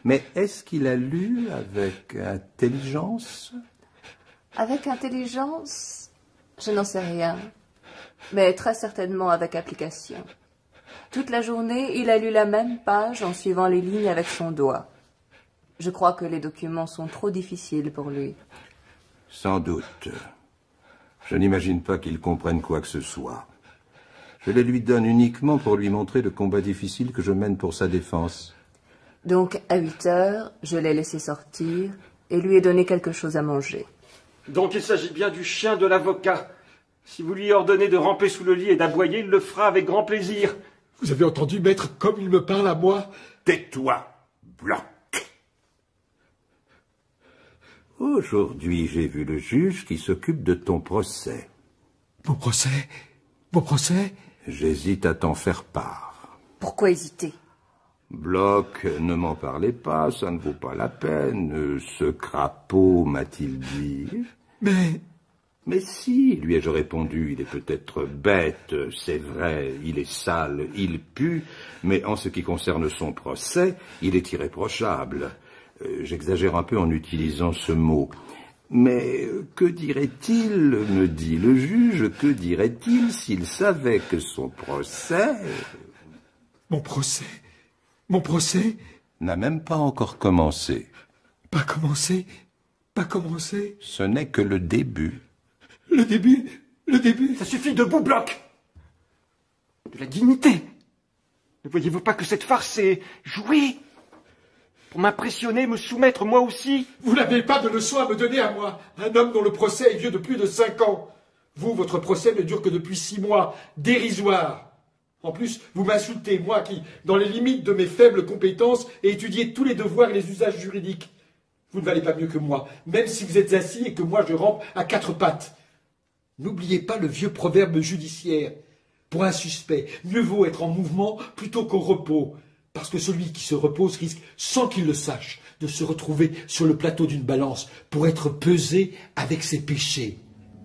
Mais est-ce qu'il a lu avec intelligence? Avec intelligence, je n'en sais rien, mais très certainement avec application. Toute la journée, il a lu la même page en suivant les lignes avec son doigt. Je crois que les documents sont trop difficiles pour lui. Sans doute. Je n'imagine pas qu'il comprenne quoi que ce soit. Je les lui donne uniquement pour lui montrer le combat difficile que je mène pour sa défense. Donc, à 8 heures, je l'ai laissé sortir et lui ai donné quelque chose à manger. Donc il s'agit bien du chien de l'avocat. Si vous lui ordonnez de ramper sous le lit et d'aboyer, il le fera avec grand plaisir. Vous avez entendu, maître, comme il me parle à moi? Tais-toi, Bloch. Aujourd'hui, j'ai vu le juge qui s'occupe de ton procès. Mon procès? Mon procès? J'hésite à t'en faire part. Pourquoi hésiter? Bloch, ne m'en parlez pas, ça ne vaut pas la peine. Ce crapaud, m'a-t-il dit. Mais si, lui ai-je répondu, il est peut-être bête, c'est vrai, il est sale, il pue, mais en ce qui concerne son procès, il est irréprochable. J'exagère un peu en utilisant ce mot. Mais que dirait-il, me dit le juge, que dirait-il s'il savait que son procès... Mon procès? Mon procès? N'a même pas encore commencé. Pas commencé? Pas commencé? Ce n'est que le début. Le début? Le début? Ça suffit, debout, Bloch. De la dignité. Ne voyez-vous pas que cette farce est jouée? Pour m'impressionner, me soumettre moi aussi? Vous n'avez pas de leçon à me donner à moi, un homme dont le procès est vieux de plus de 5 ans. Vous, votre procès ne dure que depuis 6 mois. Dérisoire. En plus, vous m'insultez, moi qui, dans les limites de mes faibles compétences, ai étudié tous les devoirs et les usages juridiques. Vous ne valez pas mieux que moi, même si vous êtes assis et que moi je rampe à 4 pattes. N'oubliez pas le vieux proverbe judiciaire. Pour un suspect, mieux vaut être en mouvement plutôt qu'au repos. Parce que celui qui se repose risque, sans qu'il le sache, de se retrouver sur le plateau d'une balance pour être pesé avec ses péchés.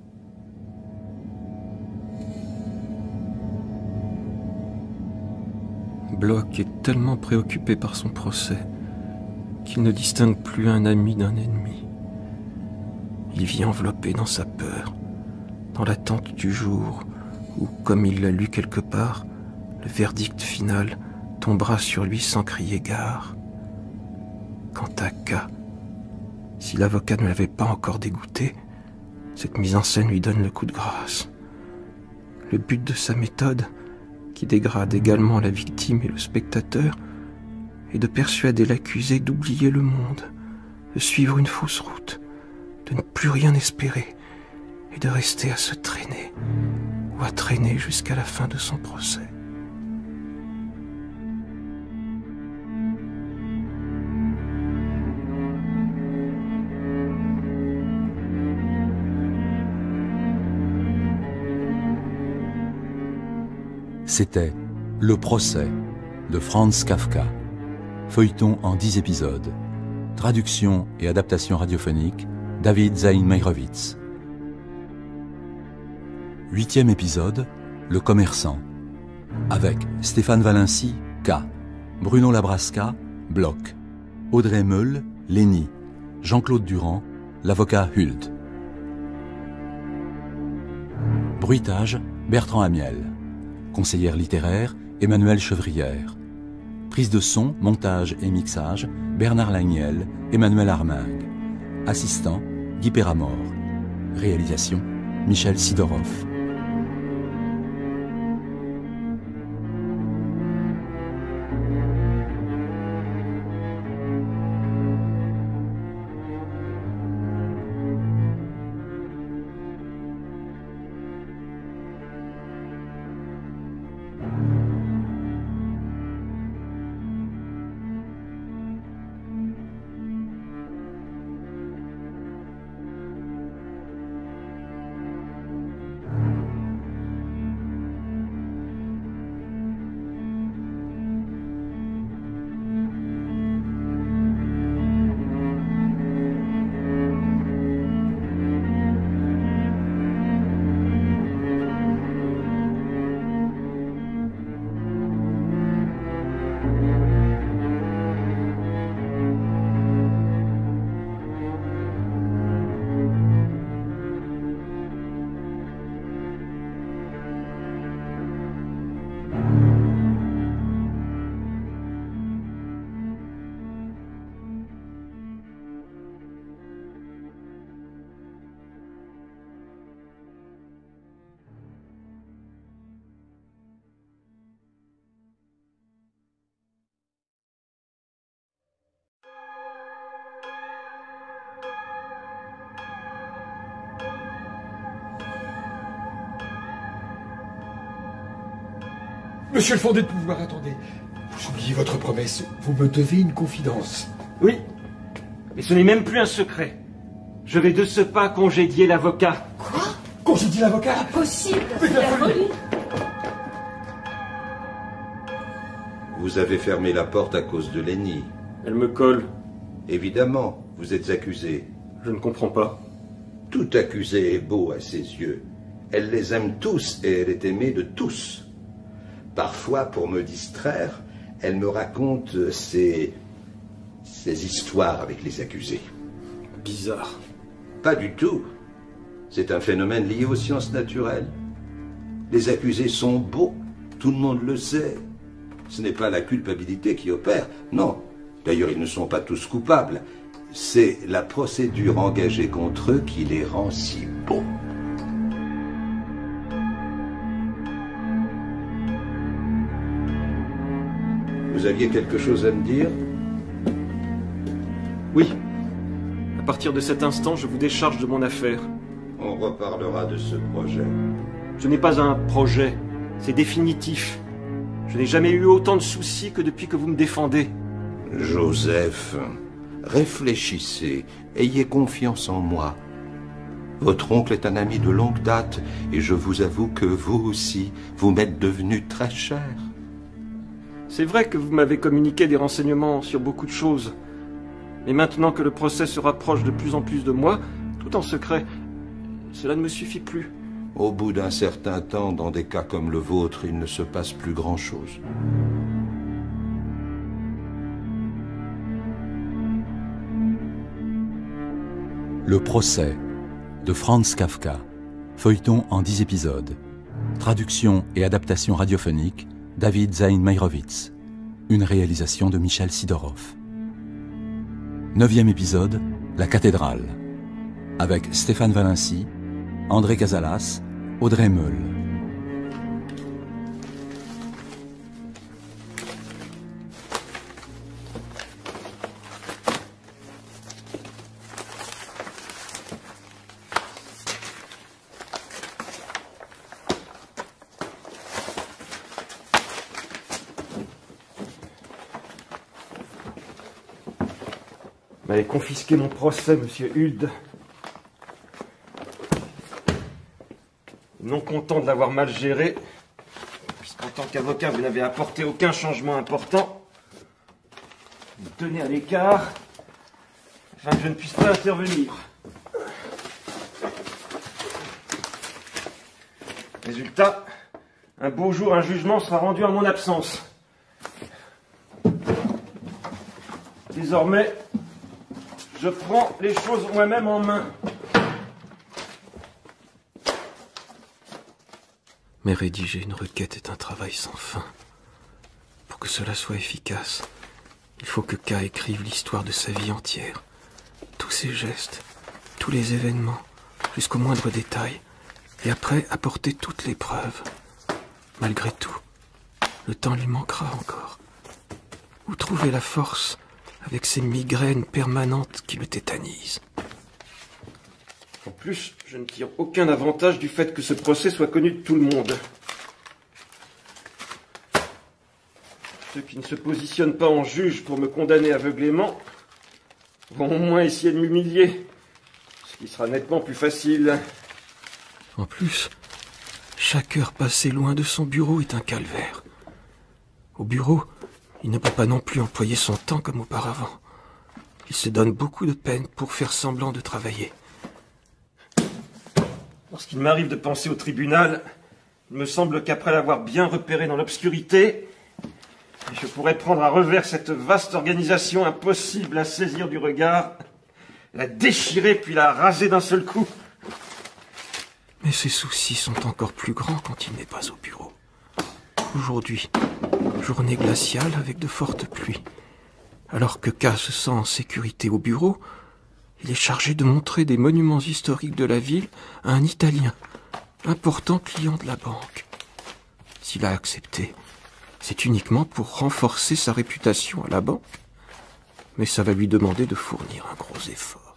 Bloch est tellement préoccupé par son procès qu'il ne distingue plus un ami d'un ennemi. Il vit enveloppé dans sa peur, dans l'attente du jour où, comme il l'a lu quelque part, le verdict final tombera sur lui sans crier gare. Quant à K, si l'avocat ne l'avait pas encore dégoûté, cette mise en scène lui donne le coup de grâce. Le but de sa méthode, qui dégrade également la victime et le spectateur, est de persuader l'accusé d'oublier le monde, de suivre une fausse route, de ne plus rien espérer et de rester à se traîner ou à traîner jusqu'à la fin de son procès. C'était Le procès de Franz Kafka, feuilleton en 10 épisodes, traduction et adaptation radiophonique, David Zaïn Meyrovitz. 8e épisode, Le commerçant, avec Stéphane Valency, K, Bruno Labrasca, Bloch, Audrey Meul, Lénie, Jean-Claude Durand, l'avocat Hult. Bruitage, Bertrand Amiel. Conseillère littéraire, Emmanuelle Chevrière. Prise de son, montage et mixage, Bernard Lagniel, Emmanuel Armingue. Assistant, Guy Péramore. Réalisation, Michel Sidorov. Monsieur le fondé de pouvoir, attendez. Vous oubliez votre promesse. Vous me devez une confidence. Oui, mais ce n'est même plus un secret. Je vais de ce pas congédier l'avocat. Quoi? Congédier l'avocat? Impossible, c'est la folie. Vous avez fermé la porte à cause de Lenny. Elle me colle. Évidemment, vous êtes accusé. Je ne comprends pas. Tout accusé est beau à ses yeux. Elle les aime tous et elle est aimée de tous. Parfois, pour me distraire, elle me raconte ses histoires avec les accusés. Bizarre. Pas du tout. C'est un phénomène lié aux sciences naturelles. Les accusés sont beaux, tout le monde le sait. Ce n'est pas la culpabilité qui opère, non. D'ailleurs, ils ne sont pas tous coupables. C'est la procédure engagée contre eux qui les rend si beaux. Vous aviez quelque chose à me dire? Oui. À partir de cet instant, je vous décharge de mon affaire. On reparlera de ce projet. Ce n'est pas un projet, c'est définitif. Je n'ai jamais eu autant de soucis que depuis que vous me défendez. Joseph, réfléchissez, ayez confiance en moi. Votre oncle est un ami de longue date, et je vous avoue que vous aussi, vous m'êtes devenu très cher. C'est vrai que vous m'avez communiqué des renseignements sur beaucoup de choses. Mais maintenant que le procès se rapproche de plus en plus de moi, tout en secret, cela ne me suffit plus. Au bout d'un certain temps, dans des cas comme le vôtre, il ne se passe plus grand-chose. Le procès de Franz Kafka, feuilleton en 10 épisodes. Traduction et adaptation radiophonique, David Zaïn Meyrovitz. Une réalisation de Michel Sidorov. 9e épisode, La cathédrale. Avec Stéphane Valency, André Casalas, Audrey Meul. Vous m'avez confisqué mon procès, monsieur Huld. Non content de l'avoir mal géré, puisqu'en tant qu'avocat, vous n'avez apporté aucun changement important, vous me tenez à l'écart, afin que je ne puisse pas intervenir. Résultat, un beau jour, un jugement sera rendu en mon absence. Désormais, je prends les choses moi-même en main. Mais rédiger une requête est un travail sans fin. Pour que cela soit efficace, il faut que K écrive l'histoire de sa vie entière. Tous ses gestes, tous les événements, jusqu'au moindre détail. Et après, apporter toutes les preuves. Malgré tout, le temps lui manquera encore. Où trouver la force avec ces migraines permanentes qui le tétanisent? En plus, je ne tire aucun avantage du fait que ce procès soit connu de tout le monde. Ceux qui ne se positionnent pas en juge pour me condamner aveuglément vont au moins essayer de m'humilier, ce qui sera nettement plus facile. En plus, chaque heure passée loin de son bureau est un calvaire. Au bureau, il ne peut pas non plus employer son temps comme auparavant. Il se donne beaucoup de peine pour faire semblant de travailler. Lorsqu'il m'arrive de penser au tribunal, il me semble qu'après l'avoir bien repéré dans l'obscurité, je pourrais prendre à revers cette vaste organisation impossible à saisir du regard, la déchirer puis la raser d'un seul coup. Mais ses soucis sont encore plus grands quand il n'est pas au bureau. Aujourd'hui, journée glaciale avec de fortes pluies. Alors que K se sent en sécurité au bureau, il est chargé de montrer des monuments historiques de la ville à un Italien, important client de la banque. S'il a accepté, c'est uniquement pour renforcer sa réputation à la banque. Mais ça va lui demander de fournir un gros effort.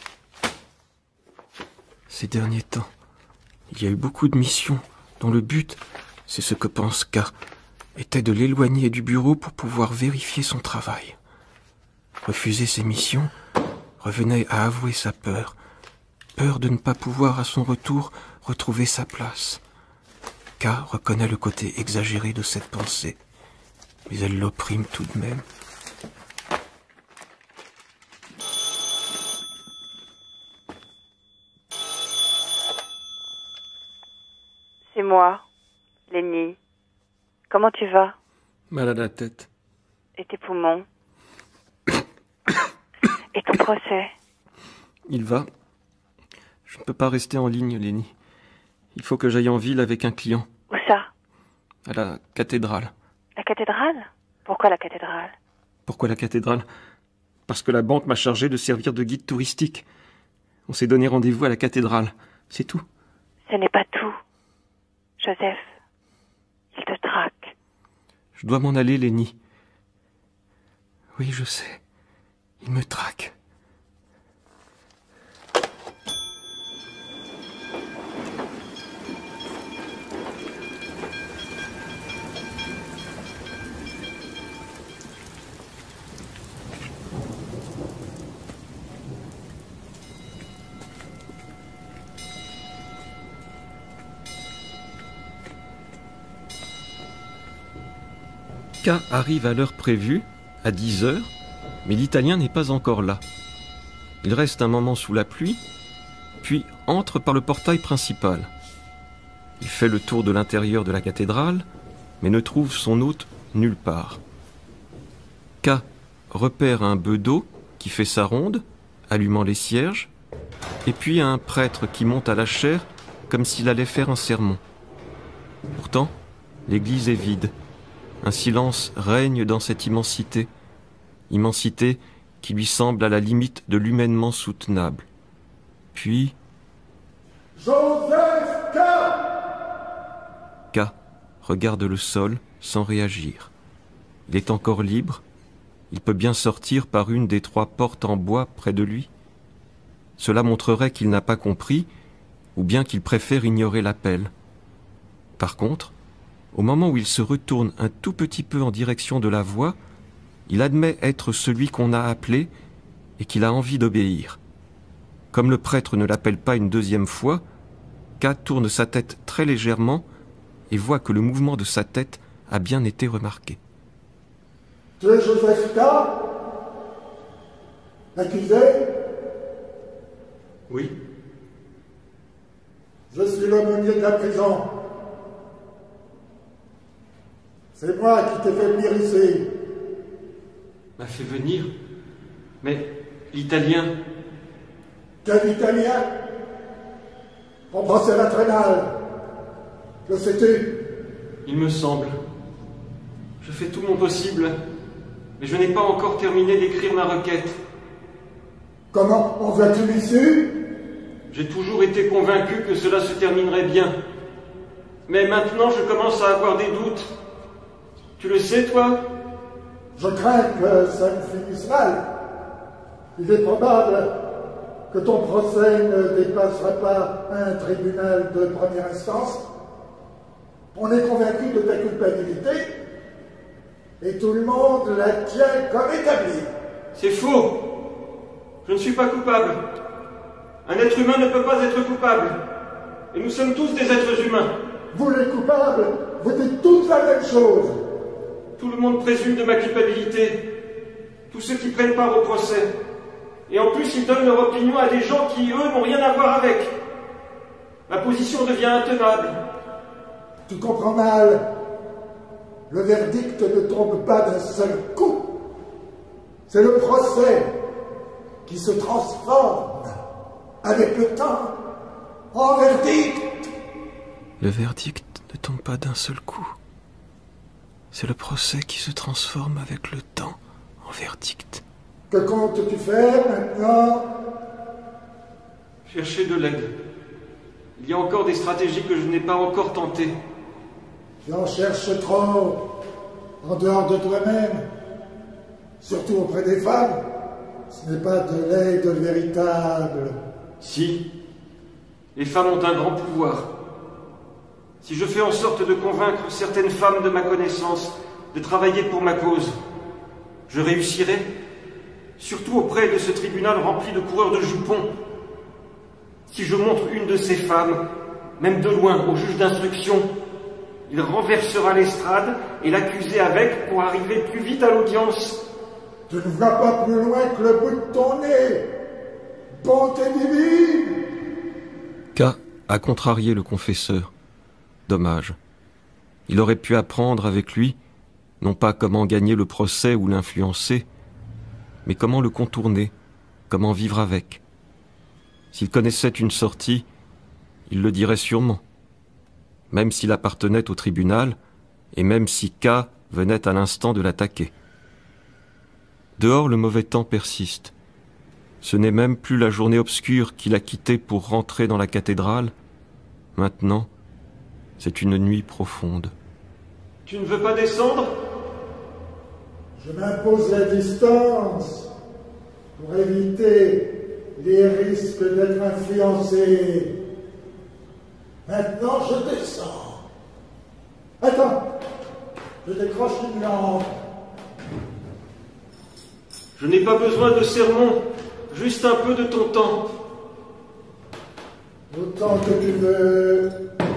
Ces derniers temps, il y a eu beaucoup de missions dont le but, c'est ce que pense K, était de l'éloigner du bureau pour pouvoir vérifier son travail. Refuser ses missions revenait à avouer sa peur. Peur de ne pas pouvoir à son retour retrouver sa place. K reconnaît le côté exagéré de cette pensée, mais elle l'opprime tout de même. C'est moi, Lenny. Comment tu vas? Mal à la tête. Et tes poumons? Et ton procès? Il va. Je ne peux pas rester en ligne, Lenny. Il faut que j'aille en ville avec un client. Où ça? À la cathédrale. La cathédrale? Pourquoi la cathédrale? Pourquoi la cathédrale? Parce que la banque m'a chargé de servir de guide touristique. On s'est donné rendez-vous à la cathédrale. C'est tout. Ce n'est pas tout. Joseph, il te traque. Je dois m'en aller, Lenny. Oui, je sais. Il me traque. K arrive à l'heure prévue, à 10 heures, mais l'Italien n'est pas encore là. Il reste un moment sous la pluie, puis entre par le portail principal. Il fait le tour de l'intérieur de la cathédrale, mais ne trouve son hôte nulle part. K repère un bedeau qui fait sa ronde, allumant les cierges, et puis un prêtre qui monte à la chaire comme s'il allait faire un sermon. Pourtant, l'église est vide. Un silence règne dans cette immensité, immensité qui lui semble à la limite de l'humainement soutenable. Puis... Joseph K. K regarde le sol sans réagir. Il est encore libre. Il peut bien sortir par une des 3 portes en bois près de lui. Cela montrerait qu'il n'a pas compris, ou bien qu'il préfère ignorer l'appel. Par contre, au moment où il se retourne un tout petit peu en direction de la voix, il admet être celui qu'on a appelé et qu'il a envie d'obéir. Comme le prêtre ne l'appelle pas une deuxième fois, K tourne sa tête très légèrement et voit que le mouvement de sa tête a bien été remarqué. Tu es Joseph K. L'accusé? Oui. Je suis l'aumônier de la prison. C'est moi qui t'ai fait venir ici. M'a fait venir? Mais l'Italien... Quel Italien? Mon procès la traînale. Le sais-tu? Il me semble. Je fais tout mon possible, mais je n'ai pas encore terminé d'écrire ma requête. Comment en vas-tu l'issue? J'ai toujours été convaincu que cela se terminerait bien. Mais maintenant, je commence à avoir des doutes. Tu le sais, toi? Je crains que ça ne finisse mal. Il est probable que ton procès ne dépassera pas un tribunal de première instance. On est convaincu de ta culpabilité et tout le monde la tient comme établie. C'est faux. Je ne suis pas coupable. Un être humain ne peut pas être coupable. Et nous sommes tous des êtres humains. Vous les coupables, vous dites tous la même chose. Tout le monde présume de ma culpabilité. Tous ceux qui prennent part au procès. Et en plus, ils donnent leur opinion à des gens qui, eux, n'ont rien à voir avec. Ma position devient intenable. Tu comprends mal. Le verdict ne tombe pas d'un seul coup. C'est le procès qui se transforme avec le temps en verdict. Le verdict ne tombe pas d'un seul coup. C'est le procès qui se transforme avec le temps en verdict. Que comptes-tu faire maintenant? Chercher de l'aide. Il y a encore des stratégies que je n'ai pas encore tentées. Tu en cherches trop, en dehors de toi-même, surtout auprès des femmes. Ce n'est pas de l'aide véritable. Si, les femmes ont un grand pouvoir. si je fais en sorte de convaincre certaines femmes de ma connaissance de travailler pour ma cause, je réussirai, surtout auprès de ce tribunal rempli de coureurs de jupons. Si je montre une de ces femmes, même de loin, au juge d'instruction, il renversera l'estrade et l'accusé avec pour arriver plus vite à l'audience. Tu ne vois pas plus loin que le bout de ton nez. Bonté divine. K a contrarié le confesseur. Dommage. Il aurait pu apprendre avec lui, non pas comment gagner le procès ou l'influencer, mais comment le contourner, comment vivre avec. S'il connaissait une sortie, il le dirait sûrement, même s'il appartenait au tribunal, et même si K venait à l'instant de l'attaquer. Dehors, le mauvais temps persiste. Ce n'est même plus la journée obscure qu'il a quittée pour rentrer dans la cathédrale. Maintenant, c'est une nuit profonde. Tu ne veux pas descendre? Je m'impose la distance pour éviter les risques d'être influencé. Maintenant, je descends. Attends, je décroche une lampe. Je n'ai pas besoin de sermon, juste un peu de ton temps. Autant que tu veux.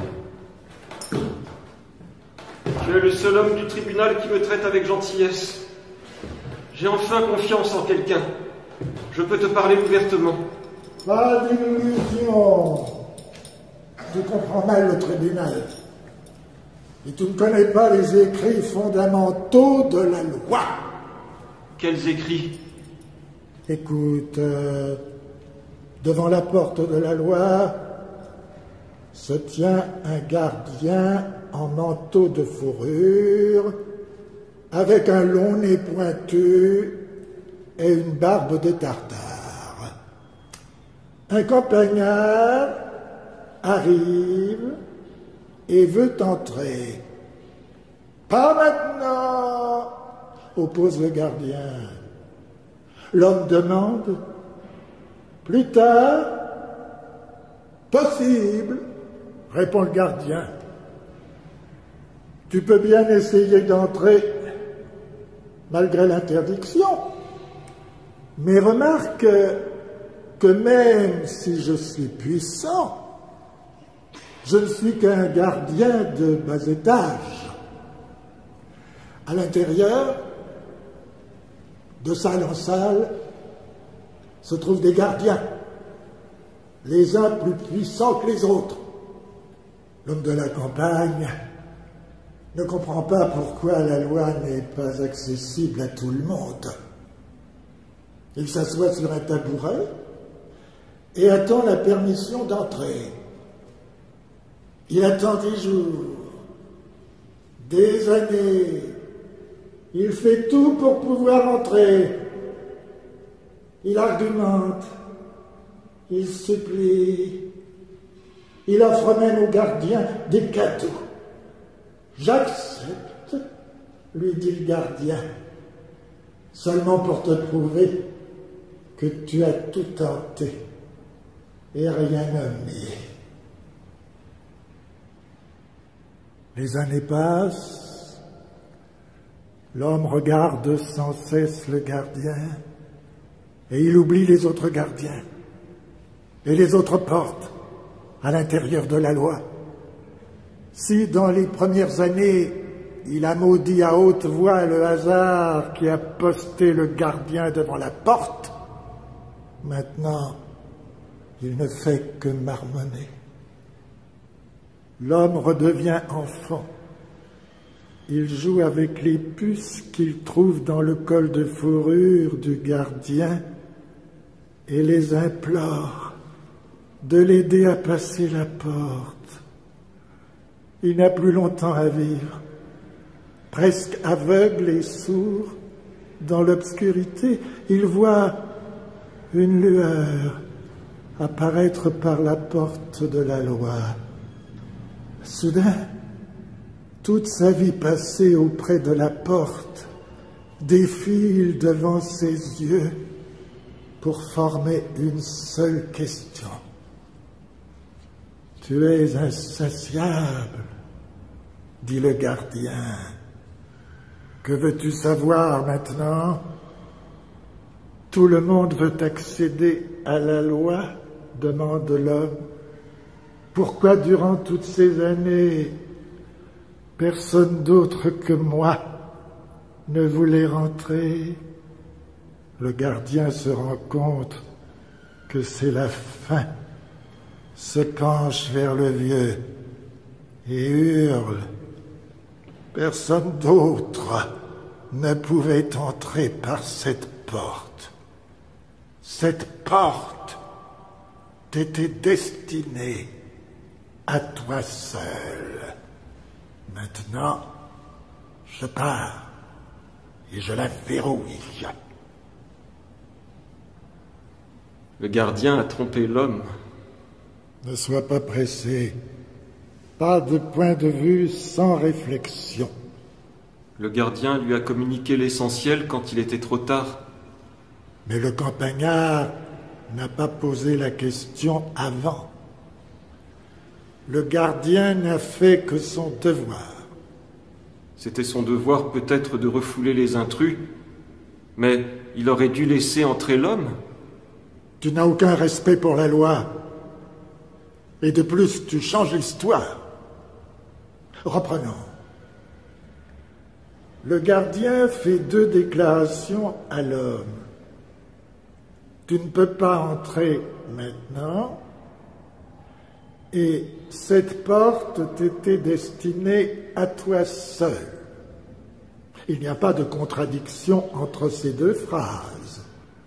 Tu es le seul homme du tribunal qui me traite avec gentillesse. J'ai enfin confiance en quelqu'un. Je peux te parler ouvertement. Pas d'illusion. Tu comprends mal le tribunal. Et tu ne connais pas les écrits fondamentaux de la loi. Quels écrits? Écoute, devant la porte de la loi se tient un gardien en manteau de fourrure, avec un long nez pointu et une barbe de tartare. Un campagnard arrive et veut entrer. Pas maintenant, oppose le gardien. L'homme demande. Plus tard. Possible, répond le gardien. Tu peux bien essayer d'entrer malgré l'interdiction. Mais remarque que même si je suis puissant, je ne suis qu'un gardien de bas étage. À l'intérieur, de salle en salle, se trouvent des gardiens, les uns plus puissants que les autres. L'homme de la campagne ne comprend pas pourquoi la loi n'est pas accessible à tout le monde. Il s'assoit sur un tabouret et attend la permission d'entrer. Il attend des jours, des années. Il fait tout pour pouvoir entrer. Il argumente, il supplie, il offre même aux gardiens des cadeaux. J'accepte, lui dit le gardien, seulement pour te prouver que tu as tout tenté et rien omis. Les années passent, l'homme regarde sans cesse le gardien et il oublie les autres gardiens et les autres portes à l'intérieur de la loi. Si dans les premières années, il a maudit à haute voix le hasard qui a posté le gardien devant la porte, maintenant, il ne fait que marmonner. L'homme redevient enfant. Il joue avec les puces qu'il trouve dans le col de fourrure du gardien et les implore de l'aider à passer la porte. Il n'a plus longtemps à vivre. Presque aveugle et sourd, dans l'obscurité, il voit une lueur apparaître par la porte de la loi. Soudain, toute sa vie passée auprès de la porte défile devant ses yeux pour former une seule question. Tu es insatiable, dit le gardien. Que veux-tu savoir maintenant? Tout le monde veut accéder à la loi, demande l'homme. Pourquoi durant toutes ces années, personne d'autre que moi ne voulait rentrer? Le gardien se rend compte que c'est la fin, se penche vers le vieux et hurle. Personne d'autre ne pouvait entrer par cette porte. Cette porte t'était destinée à toi seul. Maintenant, je pars et je la verrouille. Le gardien a trompé l'homme. Ne sois pas pressé. Pas de point de vue sans réflexion. Le gardien lui a communiqué l'essentiel quand il était trop tard. Mais le campagnard n'a pas posé la question avant. Le gardien n'a fait que son devoir. C'était son devoir peut-être de refouler les intrus, mais il aurait dû laisser entrer l'homme. Tu n'as aucun respect pour la loi. Et de plus, tu changes l'histoire. Reprenons. Le gardien fait 2 déclarations à l'homme. Tu ne peux pas entrer maintenant, et cette porte t'était destinée à toi seul. Il n'y a pas de contradiction entre ces 2 phrases.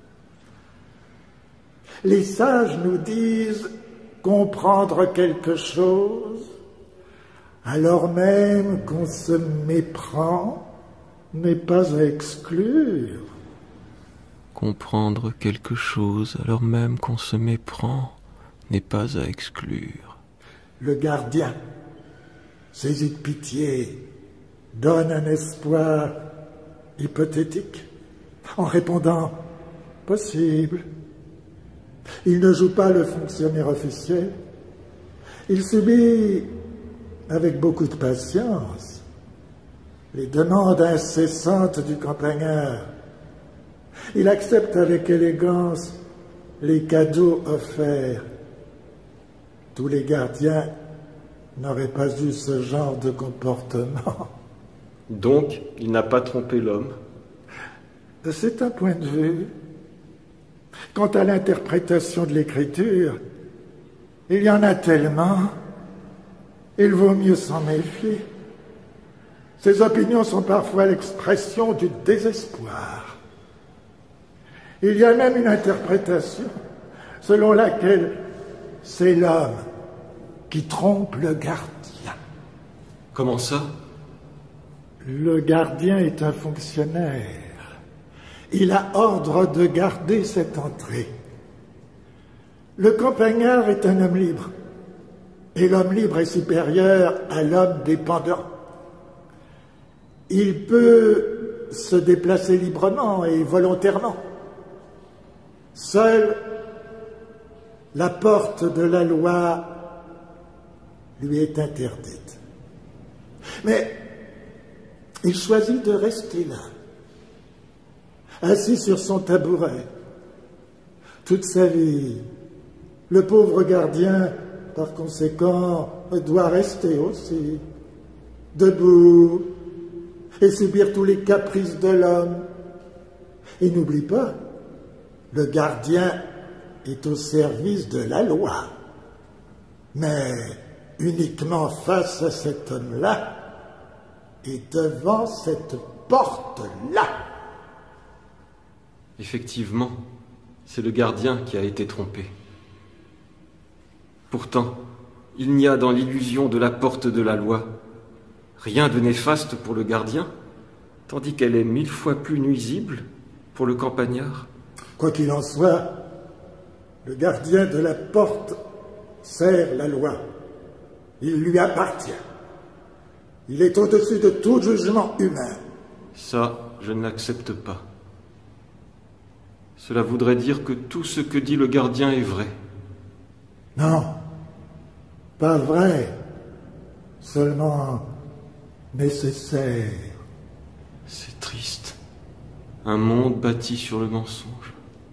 Les sages nous disent comprendre quelque chose alors même qu'on se méprend n'est pas à exclure. Comprendre quelque chose alors même qu'on se méprend n'est pas à exclure. Le gardien, saisi de pitié, donne un espoir hypothétique en répondant « possible ». Il ne joue pas le fonctionnaire officiel. Il subit avec beaucoup de patience les demandes incessantes du campagnard. Il accepte avec élégance les cadeaux offerts. Tous les gardiens n'auraient pas eu ce genre de comportement. Donc, il n'a pas trompé l'homme. C'est un point de vue. Quant à l'interprétation de l'écriture, il y en a tellement, il vaut mieux s'en méfier. Ces opinions sont parfois l'expression du désespoir. Il y a même une interprétation selon laquelle c'est l'homme qui trompe le gardien. Comment ça? Le gardien est un fonctionnaire. Il a ordre de garder cette entrée. Le campagnard est un homme libre, et l'homme libre est supérieur à l'homme dépendant. Il peut se déplacer librement et volontairement. Seule la porte de la loi lui est interdite. Mais il choisit de rester là, assis sur son tabouret. Toute sa vie, le pauvre gardien, par conséquent, doit rester aussi, debout, et subir tous les caprices de l'homme. Et n'oublie pas, le gardien est au service de la loi, mais uniquement face à cet homme-là et devant cette porte-là. Effectivement, c'est le gardien qui a été trompé. Pourtant, il n'y a dans l'illusion de la porte de la loi rien de néfaste pour le gardien, tandis qu'elle est 1000 fois plus nuisible pour le campagnard. Quoi qu'il en soit, le gardien de la porte sert la loi. Il lui appartient. Il est au-dessus de tout jugement humain. Ça, je ne l'accepte pas. Cela voudrait dire que tout ce que dit le gardien est vrai. Non, pas vrai. Seulement nécessaire. C'est triste. Un monde bâti sur le mensonge.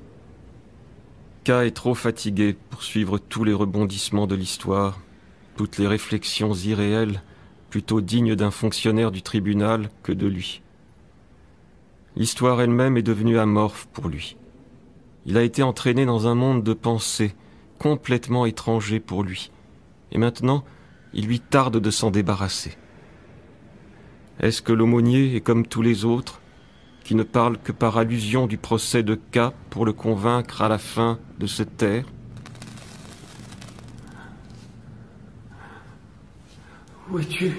K est trop fatigué pour suivre tous les rebondissements de l'histoire, toutes les réflexions irréelles, plutôt dignes d'un fonctionnaire du tribunal que de lui. L'histoire elle-même est devenue amorphe pour lui. Il a été entraîné dans un monde de pensée, complètement étranger pour lui, et maintenant, il lui tarde de s'en débarrasser. Est-ce que l'aumônier est comme tous les autres, qui ne parle que par allusion du procès de K pour le convaincre à la fin de se taire? Où es-tu?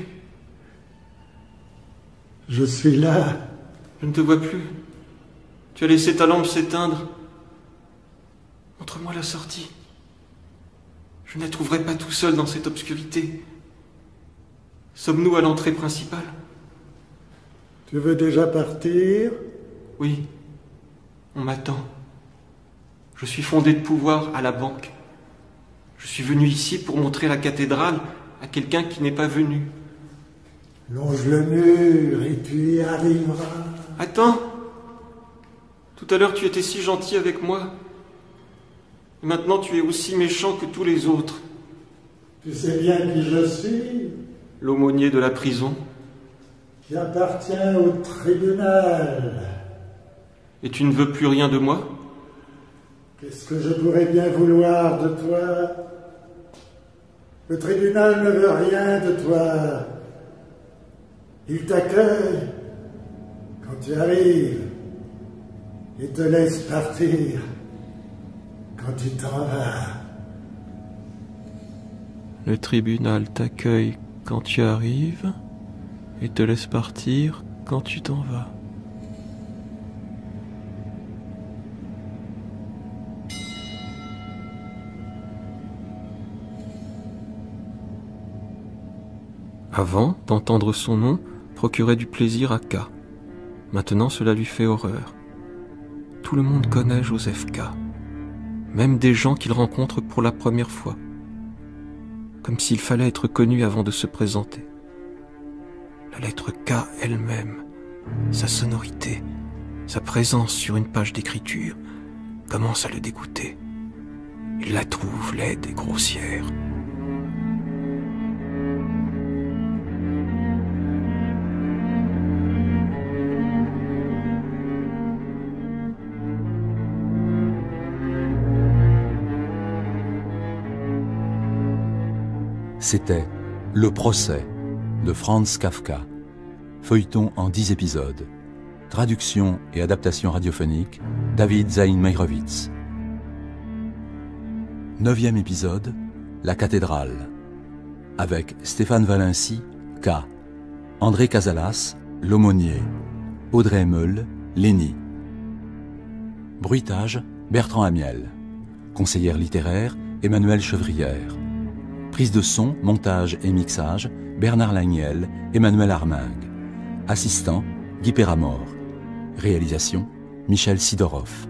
Je suis là. Je ne te vois plus. Tu as laissé ta lampe s'éteindre. Montre-moi la sortie. Je ne la trouverai pas tout seul dans cette obscurité. Sommes-nous à l'entrée principale? Tu veux déjà partir? Oui, on m'attend. Je suis fondé de pouvoir à la banque. Je suis venu ici pour montrer la cathédrale à quelqu'un qui n'est pas venu. Longe le mur et tu y arriveras. Attends. Tout à l'heure tu étais si gentil avec moi. Et maintenant tu es aussi méchant que tous les autres. Tu sais bien qui je suis? L'aumônier de la prison. Qui appartient au tribunal. Et tu ne veux plus rien de moi? Qu'est-ce que je pourrais bien vouloir de toi? Le tribunal ne veut rien de toi. Il t'accueille quand tu arrives et te laisse partir quand tu t'en vas. Le tribunal t'accueille quand tu arrives et te laisse partir quand tu t'en vas. Avant, d'entendre son nom procurait du plaisir à K. Maintenant, cela lui fait horreur. Tout le monde connaît Joseph K. Même des gens qu'il rencontre pour la première fois. Comme s'il fallait être connu avant de se présenter. La lettre K elle-même, sa sonorité, sa présence sur une page d'écriture, commence à le dégoûter. Il la trouve laide et grossière. C'était Le procès de Franz Kafka, feuilleton en 10 épisodes. Traduction et adaptation radiophonique, David Zaïn Meyrovitz. 9e épisode, La cathédrale, avec Stéphane Valency, K, André Casalas, l'aumônier, Audrey Meul, Lénie. Bruitage, Bertrand Amiel. Conseillère littéraire, Emmanuelle Chevrière. Prise de son, montage et mixage, Bernard Lagniel, Emmanuel Armingue. Assistant, Guy Péramore. Réalisation, Michel Sidorov.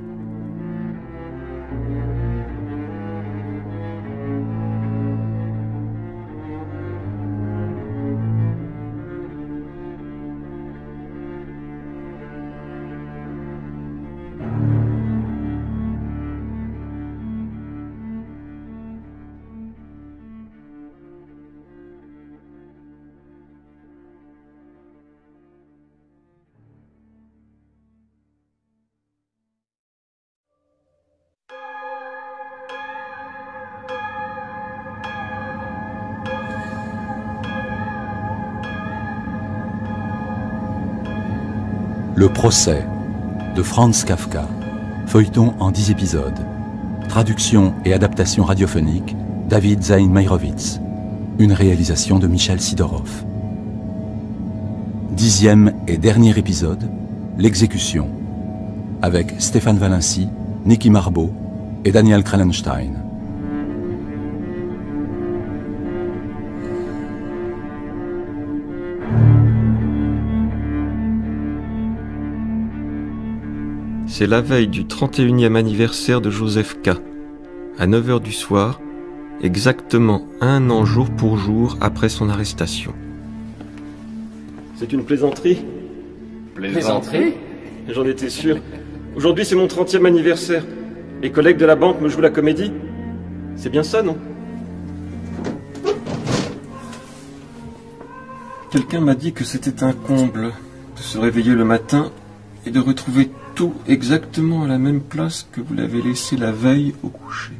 Le procès de Franz Kafka, feuilleton en 10 épisodes. Traduction et adaptation radiophonique, David Zaïn Meyrovitz. Une réalisation de Michel Sidorov. 10e et dernier épisode, L'exécution, avec Stéphane Valency, Niki Marbeau et Daniel Krellenstein. C'est la veille du 31e anniversaire de Joseph K. À 9h du soir, exactement 1 an jour pour jour après son arrestation. C'est une plaisanterie. Plaisanterie? J'en étais sûr. Aujourd'hui, c'est mon 30e anniversaire. Les collègues de la banque me jouent la comédie. C'est bien ça, non? Quelqu'un m'a dit que c'était un comble de se réveiller le matin et de retrouver tout exactement à la même place que vous l'avez laissé la veille au coucher.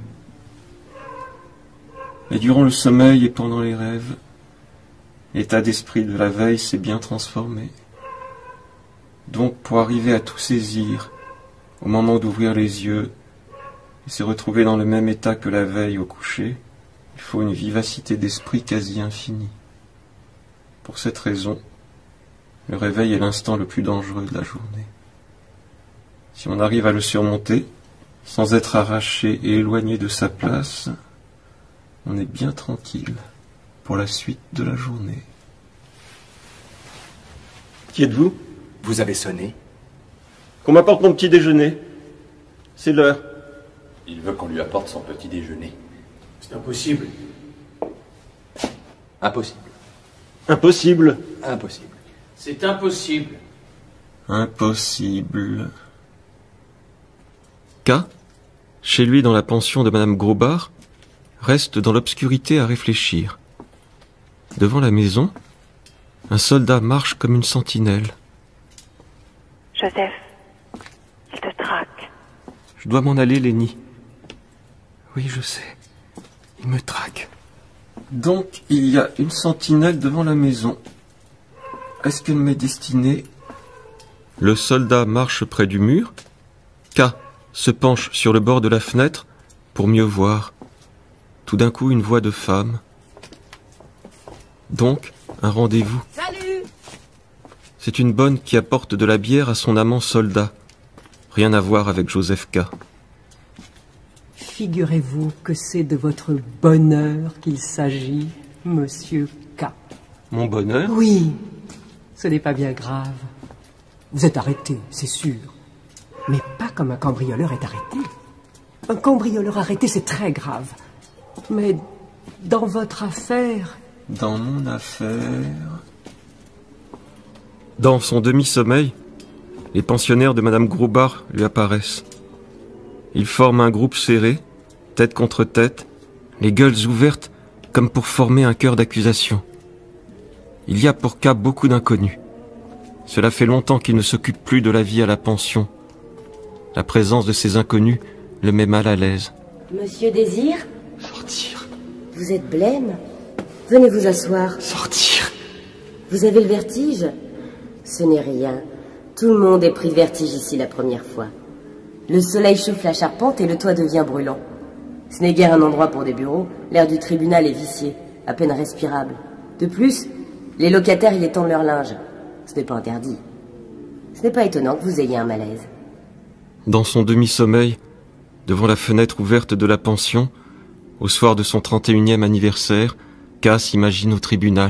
Mais durant le sommeil et pendant les rêves, l'état d'esprit de la veille s'est bien transformé. Donc, pour arriver à tout saisir, au moment d'ouvrir les yeux et se retrouver dans le même état que la veille au coucher, il faut une vivacité d'esprit quasi infinie. Pour cette raison, le réveil est l'instant le plus dangereux de la journée. Si on arrive à le surmonter, sans être arraché et éloigné de sa place, on est bien tranquille pour la suite de la journée. Qui êtes-vous? Vous avez sonné? Qu'on m'apporte mon petit déjeuner. C'est l'heure. Il veut qu'on lui apporte son petit déjeuner. C'est impossible. Impossible. Impossible. Impossible. C'est impossible. Impossible. K, chez lui dans la pension de Madame Grobard, reste dans l'obscurité à réfléchir. Devant la maison, un soldat marche comme une sentinelle. Joseph, il te traque. Je dois m'en aller, Lenny. Oui, je sais. Il me traque. Donc, il y a une sentinelle devant la maison. Est-ce qu'elle m'est destinée? Le soldat marche près du mur. K se penche sur le bord de la fenêtre pour mieux voir. Tout d'un coup, une voix de femme. Donc, un rendez-vous. Salut! C'est une bonne qui apporte de la bière à son amant soldat. Rien à voir avec Joseph K. Figurez-vous que c'est de votre bonheur qu'il s'agit, monsieur K. Mon bonheur? Oui, ce n'est pas bien grave. Vous êtes arrêté, c'est sûr. Mais pas comme un cambrioleur est arrêté. Un cambrioleur arrêté, c'est très grave. Mais dans votre affaire... Dans mon affaire... Dans son demi-sommeil, les pensionnaires de Madame Grobard lui apparaissent. Ils forment un groupe serré, tête contre tête, les gueules ouvertes comme pour former un chœur d'accusation. Il y a pour K beaucoup d'inconnus. Cela fait longtemps qu'il ne s'occupe plus de la vie à la pension. La présence de ces inconnus le met mal à l'aise. Monsieur Désir? Sortir. Vous êtes blême? Venez vous asseoir. Sortir. Vous avez le vertige? Ce n'est rien. Tout le monde est pris de vertige ici la première fois. Le soleil chauffe la charpente et le toit devient brûlant. Ce n'est guère un endroit pour des bureaux. L'air du tribunal est vicié, à peine respirable. De plus, les locataires y étendent leur linge. Ce n'est pas interdit. Ce n'est pas étonnant que vous ayez un malaise. Dans son demi-sommeil, devant la fenêtre ouverte de la pension, au soir de son 31e anniversaire, K s'imagine au tribunal.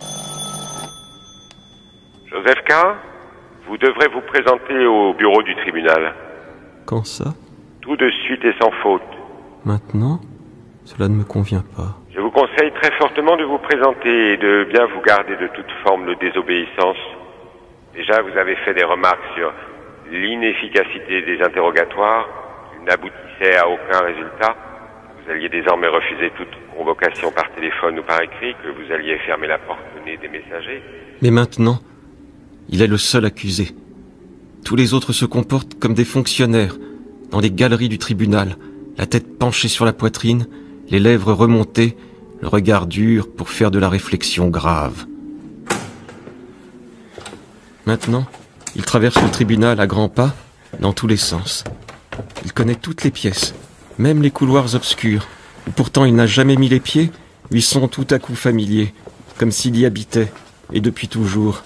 Joseph K, vous devrez vous présenter au bureau du tribunal. Quand ça? Tout de suite et sans faute. Maintenant? Cela ne me convient pas. Je vous conseille très fortement de vous présenter et de bien vous garder de toute forme de désobéissance. Déjà, vous avez fait des remarques sur l'inefficacité des interrogatoires, qui n'aboutissaient à aucun résultat. Vous alliez désormais refuser toute convocation par téléphone ou par écrit, que vous alliez fermer la porte au nez des messagers. Mais maintenant, il est le seul accusé. Tous les autres se comportent comme des fonctionnaires, dans les galeries du tribunal, la tête penchée sur la poitrine, les lèvres remontées, le regard dur pour faire de la réflexion grave. Maintenant, il traverse le tribunal à grands pas, dans tous les sens. Il connaît toutes les pièces, même les couloirs obscurs, où pourtant il n'a jamais mis les pieds, lui sont tout à coup familiers, comme s'il y habitait, et depuis toujours.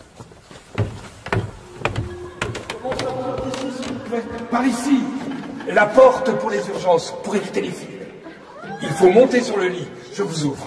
Par ici, la porte pour les urgences, pour éviter les fils. Il faut monter sur le lit, je vous ouvre.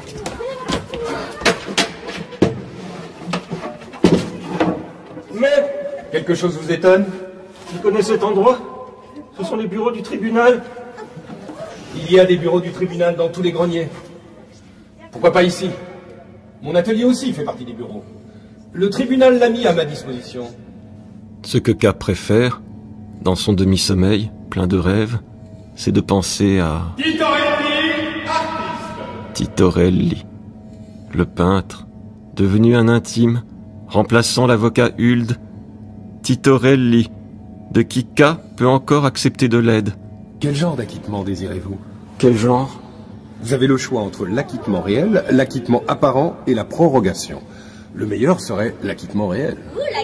Mais, quelque chose vous étonne? Vous connaissez cet endroit? Ce sont les bureaux du tribunal. Il y a des bureaux du tribunal dans tous les greniers. Pourquoi pas ici? Mon atelier aussi fait partie des bureaux. Le tribunal l'a mis à ma disposition. Ce que K préfère, dans son demi-sommeil, plein de rêves, c'est de penser à Titorelli, artiste. Titorelli, le peintre, devenu un intime, remplaçant l'avocat Huld. Titorelli, de qui K peut encore accepter de l'aide. Quel genre d'acquittement désirez-vous? Quel genre? Vous avez le choix entre l'acquittement réel, l'acquittement apparent et la prorogation. Le meilleur serait l'acquittement réel.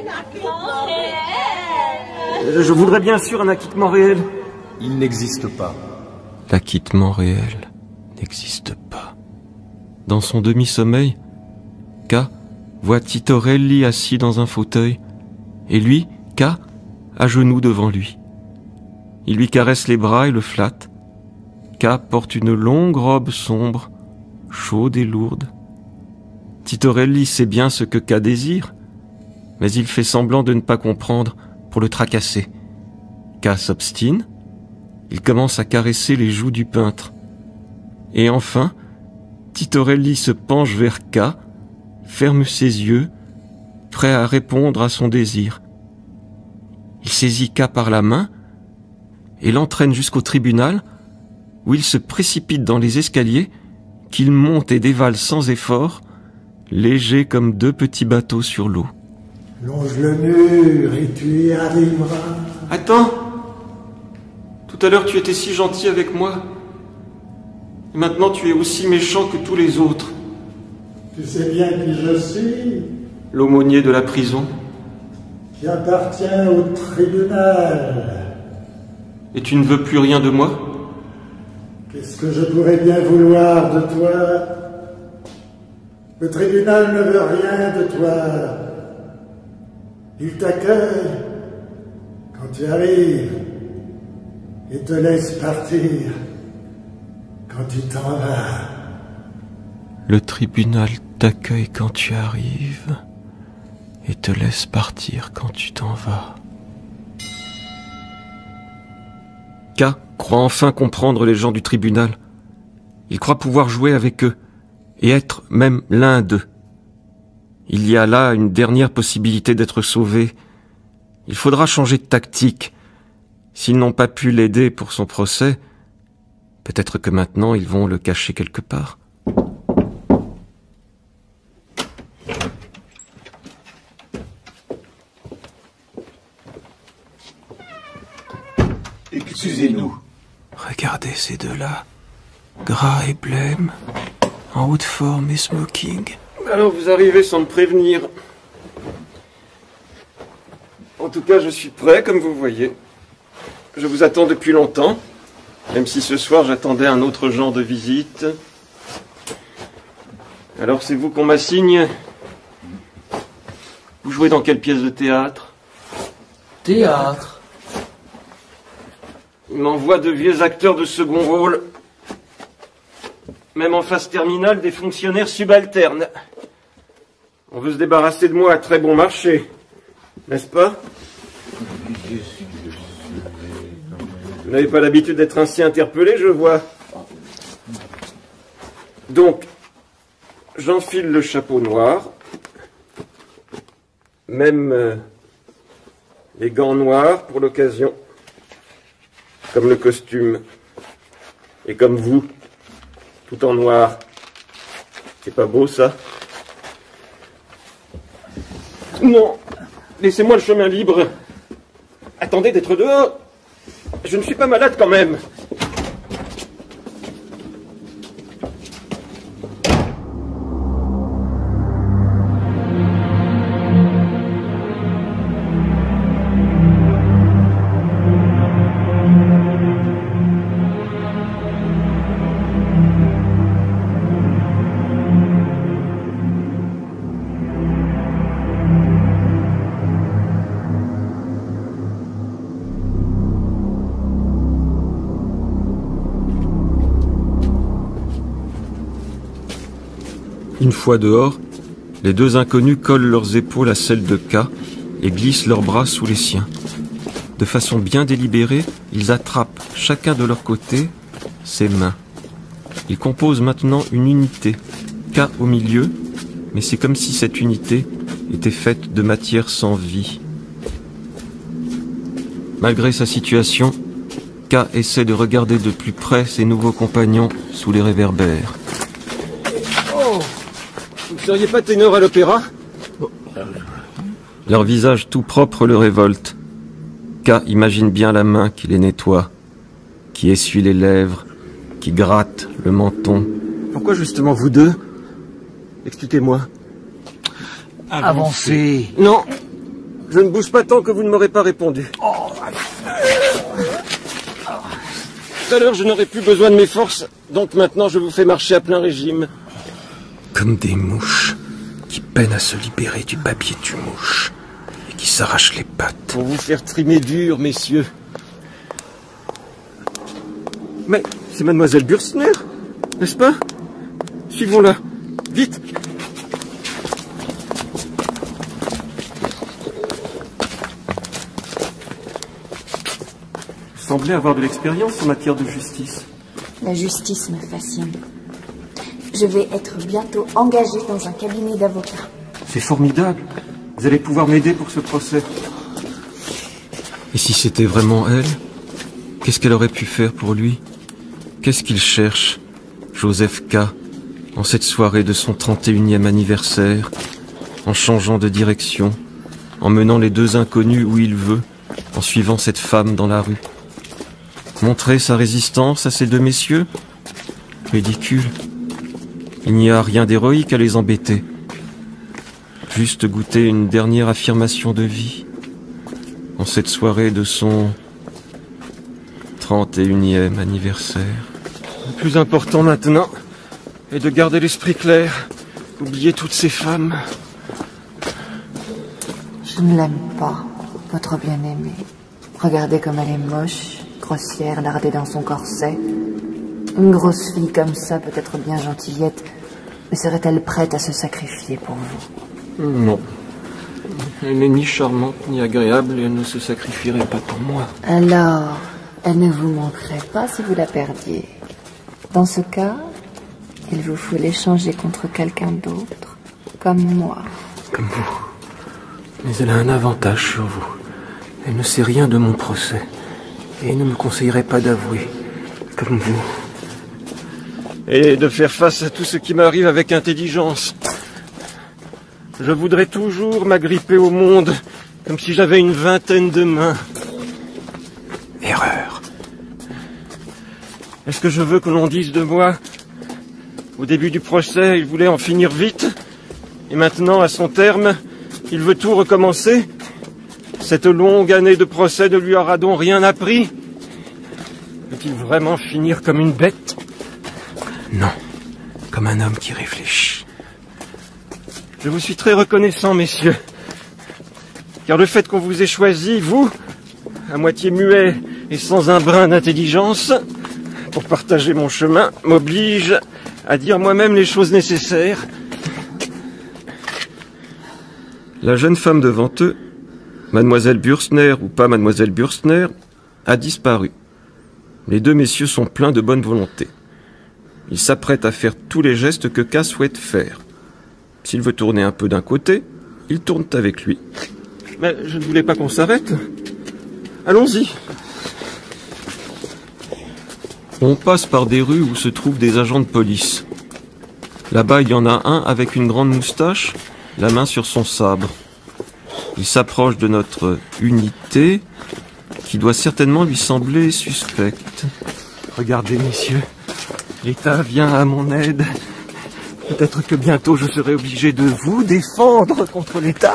Je voudrais bien sûr un acquittement réel. Il n'existe pas. L'acquittement réel n'existe pas. Dans son demi-sommeil, K voit Titorelli assis dans un fauteuil, et lui, K, à genoux devant lui. Il lui caresse les bras et le flatte. K porte une longue robe sombre, chaude et lourde. Titorelli sait bien ce que K désire, mais il fait semblant de ne pas comprendre pour le tracasser. K s'obstine, il commence à caresser les joues du peintre. Et enfin, Titorelli se penche vers K, ferme ses yeux, prêt à répondre à son désir. Il saisit K par la main et l'entraîne jusqu'au tribunal, où il se précipite dans les escaliers qu'il monte et dévale sans effort, léger comme deux petits bateaux sur l'eau. Longe le mur et tu y arriveras. Attends! Tout à l'heure tu étais si gentil avec moi. Et maintenant tu es aussi méchant que tous les autres. Tu sais bien qui je suis? L'aumônier de la prison. Qui appartient au tribunal. Et tu ne veux plus rien de moi? Qu'est-ce que je pourrais bien vouloir de toi? Le tribunal ne veut rien de toi. Il t'accueille quand tu arrives et te laisse partir quand tu t'en vas. Le tribunal t'accueille quand tu arrives et te laisse partir quand tu t'en vas. K croit enfin comprendre les gens du tribunal. Il croit pouvoir jouer avec eux et être même l'un d'eux. Il y a là une dernière possibilité d'être sauvé. Il faudra changer de tactique. S'ils n'ont pas pu l'aider pour son procès, peut-être que maintenant ils vont le cacher quelque part. Excusez-nous. Regardez ces deux-là, gras et blême, en haute forme et smoking. Alors vous arrivez sans me prévenir. En tout cas, je suis prêt, comme vous voyez. Je vous attends depuis longtemps, même si ce soir j'attendais un autre genre de visite. Alors c'est vous qu'on m'assigne. Vous jouez dans quelle pièce de théâtre? Théâtre. Il m'envoie de vieux acteurs de second rôle. Même en phase terminale, des fonctionnaires subalternes. On veut se débarrasser de moi à très bon marché, n'est-ce pas? Vous n'avez pas l'habitude d'être ainsi interpellé, je vois. Donc, j'enfile le chapeau noir, même les gants noirs pour l'occasion, comme le costume, et comme vous, tout en noir. C'est pas beau, ça? Non, laissez-moi le chemin libre. Attendez d'être dehors. Je ne suis pas malade quand même. Une fois dehors, les deux inconnus collent leurs épaules à celles de K et glissent leurs bras sous les siens. De façon bien délibérée, ils attrapent, chacun de leur côté, ses mains. Ils composent maintenant une unité, K au milieu, mais c'est comme si cette unité était faite de matière sans vie. Malgré sa situation, K essaie de regarder de plus près ses nouveaux compagnons sous les réverbères. Oh, vous ne seriez pas ténor à l'opéra? Leur visage tout propre le révolte. K imagine bien la main qui les nettoie, qui essuie les lèvres, qui gratte le menton. Pourquoi justement vous deux? Expliquez-moi. Avancez. Non, je ne bouge pas tant que vous ne m'aurez pas répondu. Tout à l'heure, je n'aurais plus besoin de mes forces, donc maintenant je vous fais marcher à plein régime. Comme des mouches qui peinent à se libérer du papier de mouche et qui s'arrachent les pattes. Pour vous faire trimer dur, messieurs. Mais c'est mademoiselle Bürstner, n'est-ce pas? Suivons-la. Vite! Vous semblez avoir de l'expérience en matière de justice. La justice me fascine. Je vais être bientôt engagée dans un cabinet d'avocats. C'est formidable. Vous allez pouvoir m'aider pour ce procès. Et si c'était vraiment elle, qu'est-ce qu'elle aurait pu faire pour lui? Qu'est-ce qu'il cherche, Joseph K., en cette soirée de son 31e anniversaire, en changeant de direction, en menant les deux inconnus où il veut, en suivant cette femme dans la rue? Montrer sa résistance à ces deux messieurs? Ridicule. Il n'y a rien d'héroïque à les embêter. Juste goûter une dernière affirmation de vie, en cette soirée de son 31e anniversaire. Le plus important maintenant est de garder l'esprit clair, oublier toutes ces femmes. Je ne l'aime pas, votre bien-aimée. Regardez comme elle est moche, grossière, lardée dans son corset. Une grosse fille comme ça peut être bien gentillette, mais serait-elle prête à se sacrifier pour vous? Non. Elle n'est ni charmante ni agréable et elle ne se sacrifierait pas pour moi. Alors, elle ne vous manquerait pas si vous la perdiez. Dans ce cas, il vous faut l'échanger contre quelqu'un d'autre, comme moi. Comme vous. Mais elle a un avantage sur vous. Elle ne sait rien de mon procès. Et ne me conseillerait pas d'avouer, comme vous. Et de faire face à tout ce qui m'arrive avec intelligence. Je voudrais toujours m'agripper au monde, comme si j'avais une vingtaine de mains. Erreur. Est-ce que je veux que l'on dise de moi, au début du procès, il voulait en finir vite, et maintenant, à son terme, il veut tout recommencer? Cette longue année de procès ne lui aura donc rien appris? Veut-il vraiment finir comme une bête? Non, comme un homme qui réfléchit. Je vous suis très reconnaissant, messieurs, car le fait qu'on vous ait choisi, vous, à moitié muet et sans un brin d'intelligence, pour partager mon chemin, m'oblige à dire moi-même les choses nécessaires. La jeune femme devant eux, mademoiselle Bürstner ou pas mademoiselle Bürstner, a disparu. Les deux messieurs sont pleins de bonne volonté. Ils s'apprêtent à faire tous les gestes que K souhaite faire. S'il veut tourner un peu d'un côté, ils tournent avec lui. Mais je ne voulais pas qu'on s'arrête. Allons-y. On passe par des rues où se trouvent des agents de police. Là-bas, il y en a un avec une grande moustache, la main sur son sabre. Il s'approche de notre unité, qui doit certainement lui sembler suspecte. Regardez, messieurs, l'État vient à mon aide. Peut-être que bientôt je serai obligé de vous défendre contre l'État.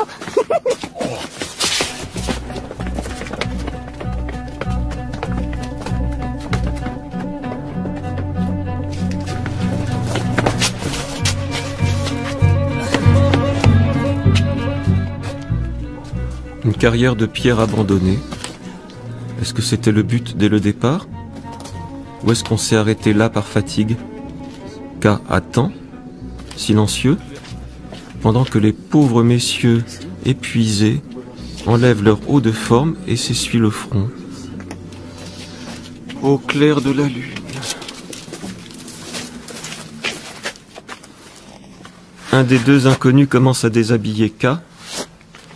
Une carrière de pierre abandonnée. Est-ce que c'était le but dès le départ? Ou est-ce qu'on s'est arrêté là par fatigue? K attend, silencieux, pendant que les pauvres messieurs, épuisés, enlèvent leur haut de forme et s'essuient le front. Au clair de la lune. Un des deux inconnus commence à déshabiller K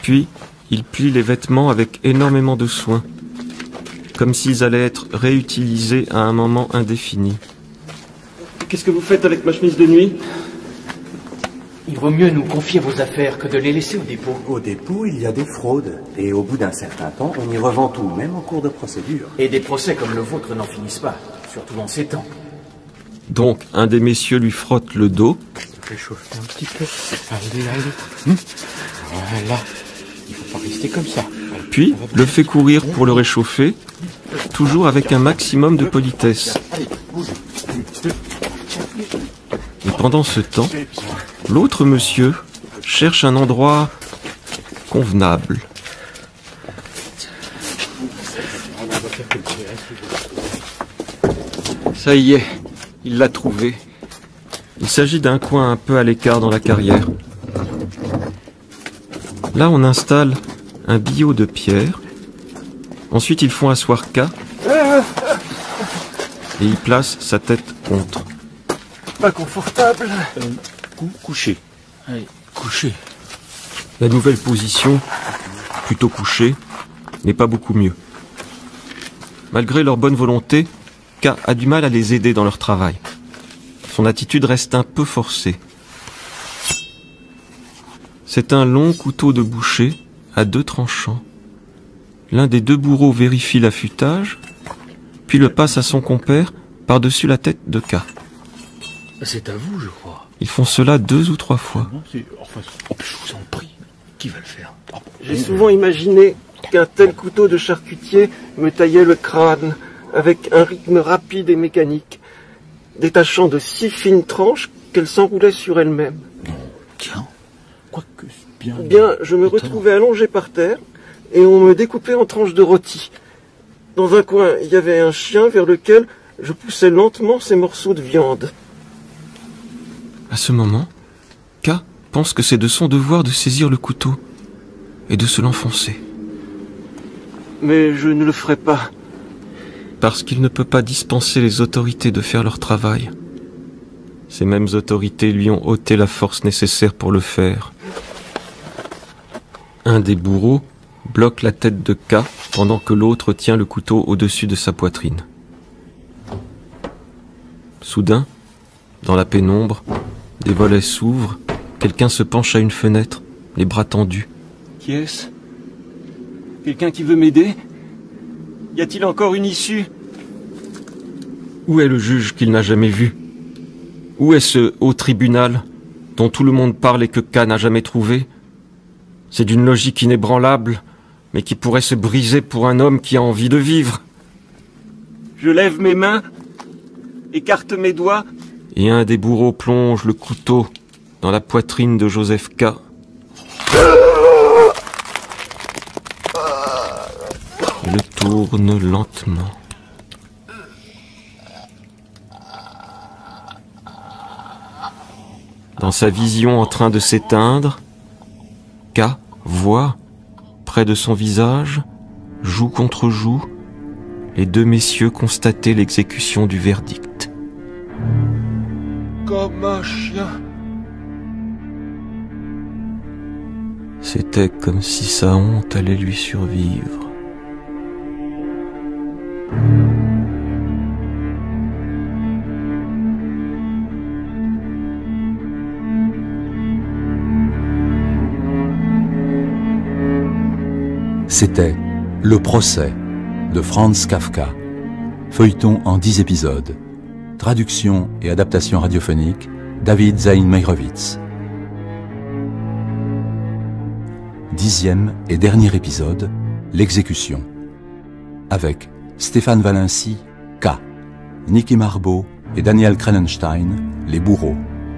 Puis, il plie les vêtements avec énormément de soin, comme s'ils allaient être réutilisés à un moment indéfini. Qu'est-ce que vous faites avec ma chemise de nuit? Il vaut mieux nous confier vos affaires que de les laisser au dépôt. Au dépôt, il y a des fraudes. Et au bout d'un certain temps, on y revend tout, même en cours de procédure. Et des procès comme le vôtre n'en finissent pas, surtout en ces temps. Donc, un des messieurs lui frotte le dos. Réchauffer un petit peu. Allez. Voilà. Il faut pas rester comme ça. Puis, le fait courir pour le réchauffer, toujours avec un maximum de politesse. Et pendant ce temps, l'autre monsieur cherche un endroit convenable. Ça y est, il l'a trouvé. Il s'agit d'un coin un peu à l'écart dans la carrière. Là, on installe un billot de pierre. Ensuite, ils font asseoir K. Et il place sa tête contre. Pas confortable. Couché. Allez, couché. La nouvelle position, plutôt couchée, n'est pas beaucoup mieux. Malgré leur bonne volonté, K a du mal à les aider dans leur travail. Son attitude reste un peu forcée. C'est un long couteau de boucher à 2 tranchants. L'un des 2 bourreaux vérifie l'affûtage, puis le passe à son compère par-dessus la tête de K. C'est à vous, je crois. Ils font cela 2 ou 3 fois. Enfin, je vous en prie. Qui va le faire? J'ai souvent imaginé qu'un tel couteau de charcutier me taillait le crâne avec un rythme rapide et mécanique, détachant de si fines tranches qu'elles s'enroulaient sur elles-mêmes. Tiens, quoique bien... Bien, je me retrouvais allongé par terre et on me découpait en tranches de rôti. Dans un coin, il y avait un chien vers lequel je poussais lentement ces morceaux de viande. À ce moment, K pense que c'est de son devoir de saisir le couteau et de se l'enfoncer. Mais je ne le ferai pas. Parce qu'il ne peut pas dispenser les autorités de faire leur travail. Ces mêmes autorités lui ont ôté la force nécessaire pour le faire. Un des bourreaux bloque la tête de K pendant que l'autre tient le couteau au-dessus de sa poitrine. Soudain, dans la pénombre, des volets s'ouvrent, quelqu'un se penche à une fenêtre, les bras tendus. Qui est-ce? Quelqu'un qui veut m'aider? Y a-t-il encore une issue? Où est le juge qu'il n'a jamais vu? Où est ce haut tribunal dont tout le monde parle et que K n'a jamais trouvé? C'est d'une logique inébranlable, mais qui pourrait se briser pour un homme qui a envie de vivre. Je lève mes mains, écarte mes doigts. Et un des bourreaux plonge le couteau dans la poitrine de Joseph K. Et le tourne lentement. Dans sa vision en train de s'éteindre, K voit, près de son visage, joue contre joue, les 2 messieurs constater l'exécution du verdict. Comme un chien. C'était comme si sa honte allait lui survivre. C'était Le procès de Franz Kafka, feuilleton en 10 épisodes. Traduction et adaptation radiophonique, David Zaïn Meyrovitz. 10e et dernier épisode, l'exécution. Avec Stéphane Valency, K, Niki Marbeau et Daniel Krenenstein, les bourreaux.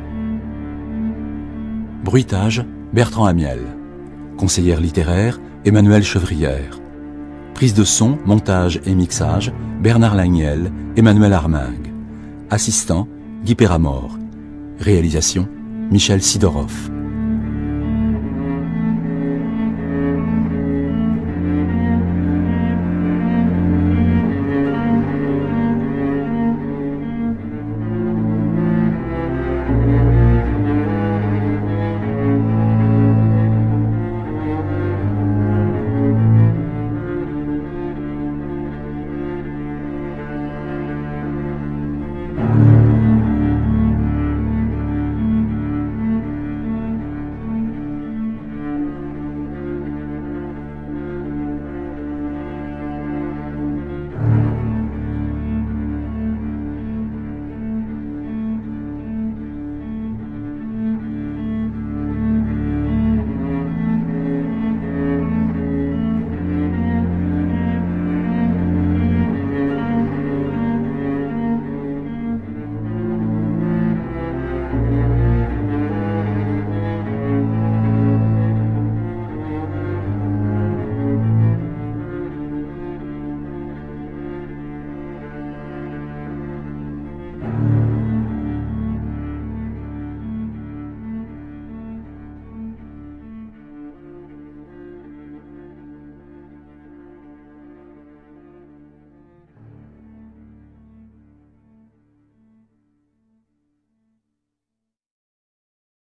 Bruitage, Bertrand Amiel. Conseillère littéraire, Emmanuelle Chevrière. Prise de son, montage et mixage, Bernard Lagniel, Emmanuel Armingue. Assistant, Guy Péramore. Réalisation, Michel Sidorov.